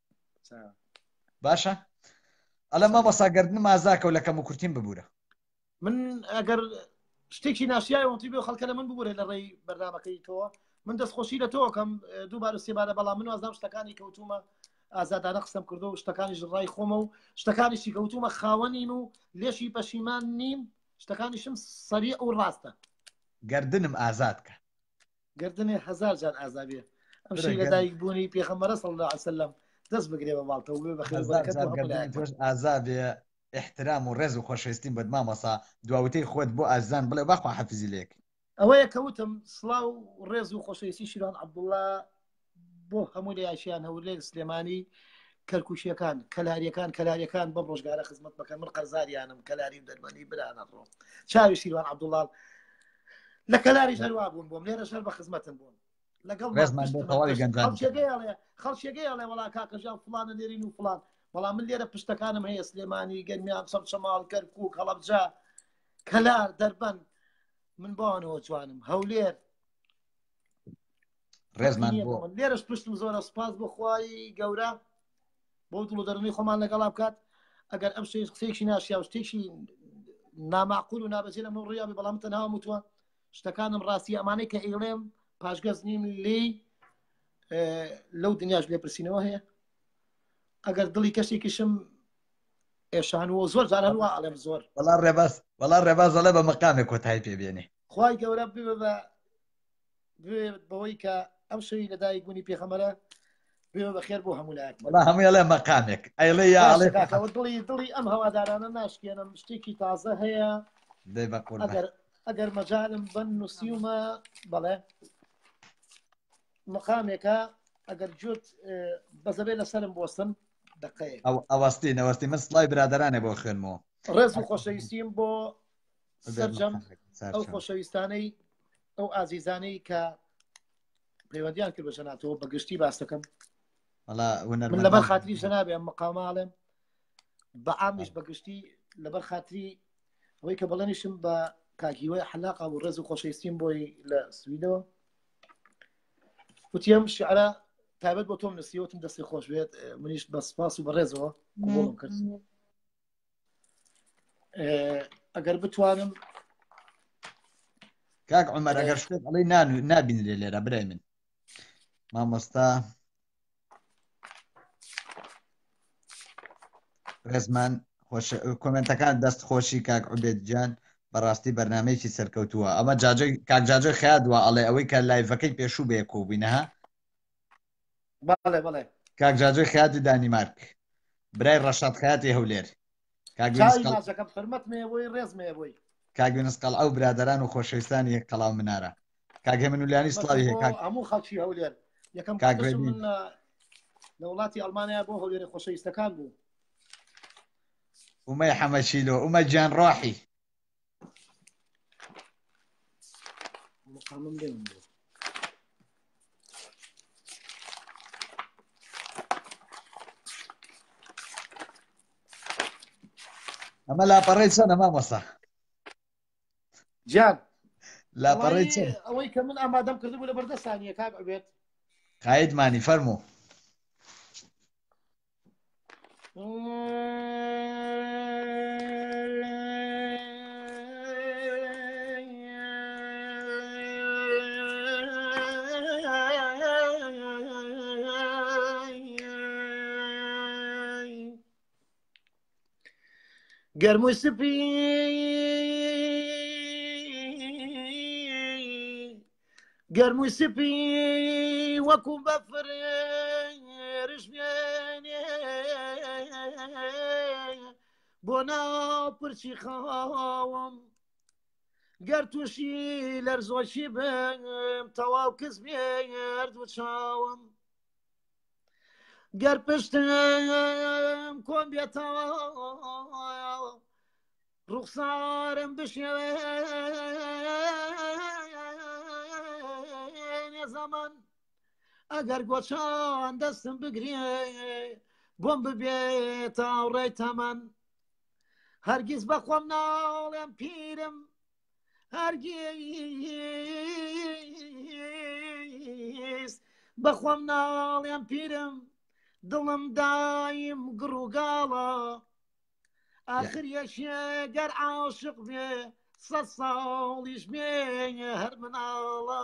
باشە ئەلە مەبەساگەردنم ئازاکە و لە کەم و کورتیم ببوورە من ئەگەر شتێکی ناشیای وتی بێ خەڵکە لە من ببوورێ لە ڕێی بەرنامەکەی تۆوە من دەستخۆشی لە تۆ کەم دووبار و سێبارە بەڵام من وازام شتەکانی کەوتومە ئازادانە قسەم کردو و شتەکانی ڕای خۆمە و شتەکانیشی کەوتومە خاوەنین و لێشی پەشیمان نیم شتەکانیشم سەری ئەو ڕاستە گردنم ئازادکە گردنێ هەزار جار ئازابێ ئەم شەی لە دایک بوونی پێغەمبەر صلی الله علیه وسلم دەست بگرێ بە ماڵتەوە بێ بەخێر ئازابێ احترام و ڕێز و خۆشەویستیم بەت مامەسا دواوتەی خۆت بۆ ئازان بڵێ باخوا حەفیزی لێک ئەوەیە کەوتم سڵاو ڕێز و خۆشەویستی شیران عەبدوڵڵا بۆ هەموو لایشیان هەولێر سلێمانی کەرکوشیەکان کەلاریەکان کەلاریەکان بەم ڕۆژگارە خزمەت بکەن من قەرزاریانم کەلاری و دەرمەنی برانە ڕۆ چاوی شیروان عەبدوڵڵا لە کەلاری هەروە بوون بۆم لێرە شەر بە خزمەتم بوون لەگەڵ خەڵکێگەیڵێ وەڵا کاکەژان فڵانە لێرین و فڵان بەڵام من لێرە پشتەکانم هەیە سلێمانی گەرمیان چەم چەماڵ کەرکووک هەڵەبجا کەلار دەربەن من بۆنەوە جوانم هەولێر ڕێزمان لێرەش پشتم زۆرە سپاس بۆ خوای گەورە بۆ دڵ و دەرونی خۆمان لەگەڵا بکات ئەگەر ئەم شتێ قسێکی ناشیا و شتێکی نامعقول و نابەجێ لە من ڕیابی بەڵام تەنها وتووە شتەکانم ڕاستی ئەمانەی کە ئێڵێم پاشگەز نیم لێ لەو دنیاش لێ پرسیینەوە هەیە ئەگەر دڵی کەسێکیشم ئێشانوە زۆر جارە هەروە ئەڵێم زۆر وەڵا ڕێباز وەڵا ڕێباز دەڵێ بە مەقامێک کۆتایی پێبێنێ خوای گەورە ببێ بە بەوەی کە ئەم شەوی لەدایک بوونی پێخەمەرە بێ بەخێر بۆ هەموو لایەک وەڵا هەمووی ئەڵێ مەقامێک ئەیڵێ یا ئەڵێ دڵی دڵی ئەم هەوادارانە ناشکێنم شتێکی تازە هەیە دەی بە قوربان ئەگەر ئەگەر مەجالم بن نووسیومە بەڵێ مقامێکە ئەگەر جوت بەزەبێ لەسەرم بۆستن دقەیە ئەو ئەوەستی نەوەستی من سڵای برادرانێ بۆ خوێنمەوە ڕێز و خۆشەویستیم بۆ سەرجەم ئەو خۆشەویستانەی ئەو ئازیزانەی کە پەیوەندیان کرد بە ژەناتەوە بەگشتی باس دەکەم من لەبەر خاتری ژەنابێ ئەم مەقاماڵێم بە ئامیش بەگشتی لەبەر خاتری ئەوەی کە بەڵێنیشم بە کاگیوەی حەلاقا و ڕێز و خۆشەویستیم بۆی لە سویدەوە وتیم شعرە تایبەت بۆ تۆم نووسیوەتم دەستی خۆش بێت منیش بە سپاس و بەڕێزەوە قبوڵم کرد ئەگەر بتوانم کاک عومەر ئەگەر شتێک ئەڵێ نابینێ لێرە برای من مامۆستا ڕێزمان کۆمنتەکان دەست خۆشی کاک عوبێد گیان بەڕاستی بەرنمەیەکی سەرکەوتووە ئەمە کاک جاجۆی خیادوە ئەڵێ ئەوەی کە لایڤەکەی پێشوو بێ کۆبووینەها بەڵێ بەڵێ کاک جاجۆی خیاتی دانیمارک برای ڕەشاد خیاتی هەولێر کاگوێنس قەڵعە و برادەران و خۆشەویستانی یەک قەڵاو منارە کاک هێمنولیانی سڵاوی هەیە هەموو خەڵکی هەولێر یەکەم من لە وڵاتی ئەڵمانیا بۆ هەولێری خۆشەویستەکان بوو ومەی حەمەچیلۆ ومە گیان ڕاحی ئەمە لاپەڕەی چەندە مامۆستا جان لاپەڕەی چەند ئەوەی کە من ئامادەم کردبوو لە بەردەستانیە کاک عوبێد قایدمانی فەرموو گەرمووی سپی گەرمووی سپی وەکو بەفرش بێنێ بۆ ناو پرچی خاوم گەر تووشی لەرزۆکی بم تەواو کەس بێرد و چاوم گەر پشتم کۆم بێتەوە ڕوخسارم بشێوێنێ زەمان ئەگەر گۆچان دەستم بگرێ بۆم ببێتە ئاوڕێی تەمەن هەرگیز بەخۆم ناڵێم پیرم هەرگیز بەخۆم ناڵێم پیرم دڵم دایم گڕووگاڵە آخر یەشێگەر عاشق بێ سەد ساڵیش بێنێ هەر مناڵە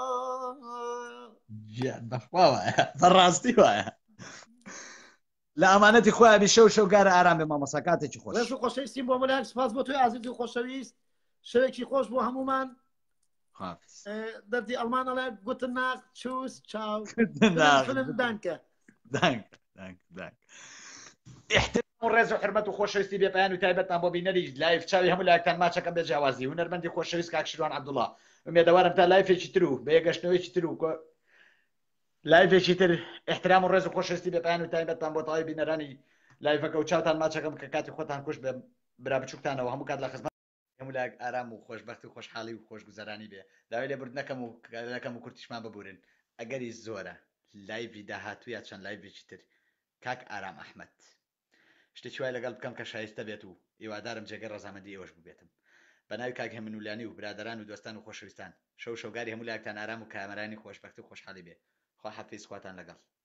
بەخواوە بەڕاستی وایە لە ئەمانەتی خۆیان شەو شەوگارە ئارام بێ مامۆستا کاتێکی خۆش ڕێز و خۆشەویستیم بۆ مەلایەک سپاس بۆ تۆی ئازیز و خۆشەویست شەوێکی خۆش بۆ هەمومان دەردی ئەڵمان ئەڵێ گوتن ناک چوس چاو دانکە دانک دانک دانک احترام و ڕێز و حرمەت و خۆشەویستی بێپایان و تایبەتان بۆ بینەری لایف چاوی هەموو لایەکتان ماچەکە بێجیاوازی هونەرمەندی خۆشەویست کاک شیروان عەبدوڵڵا ئومێدەوارم تا لایفێکی تر و بە یەگەشتنەوەیکی تر و لایفێکی تر احترام و ڕێز و خۆشەویستی بێپایان و تایبەتان بۆ تەواوی بینەرانی لایفەکە و چاوتان ماچەکەم کە کاتی خۆتان خوش بێ برا بچووکتانەوە هەموو کات لە خزمەت هەموو لایەک ئارام و خۆشبەختی و خۆشحاڵی و خۆشگوزەرانی بێ داوای لێبوردنەکەم و لەکەم و کورتیشمان ببورن ئەگەری زۆرە لایڤی داهاتوویە چەند لایڤێکی تر کاک ئارام ئەحمەد شتێکی وای لەگەڵ بکەم کە شایستە بێت و هیوادارم جێگەی ڕەزامەندی ئێوەش ببێتم بە ناوی کاک هێمنولیانی و برادەران و دۆستان و خۆشەویستان شەو شەوگاری هەموو لایەکتان ئارام و کامەرانی خۆشبەختی و خۆشحاڵی بێ خوا حەفیظ خواتان لەگەڵ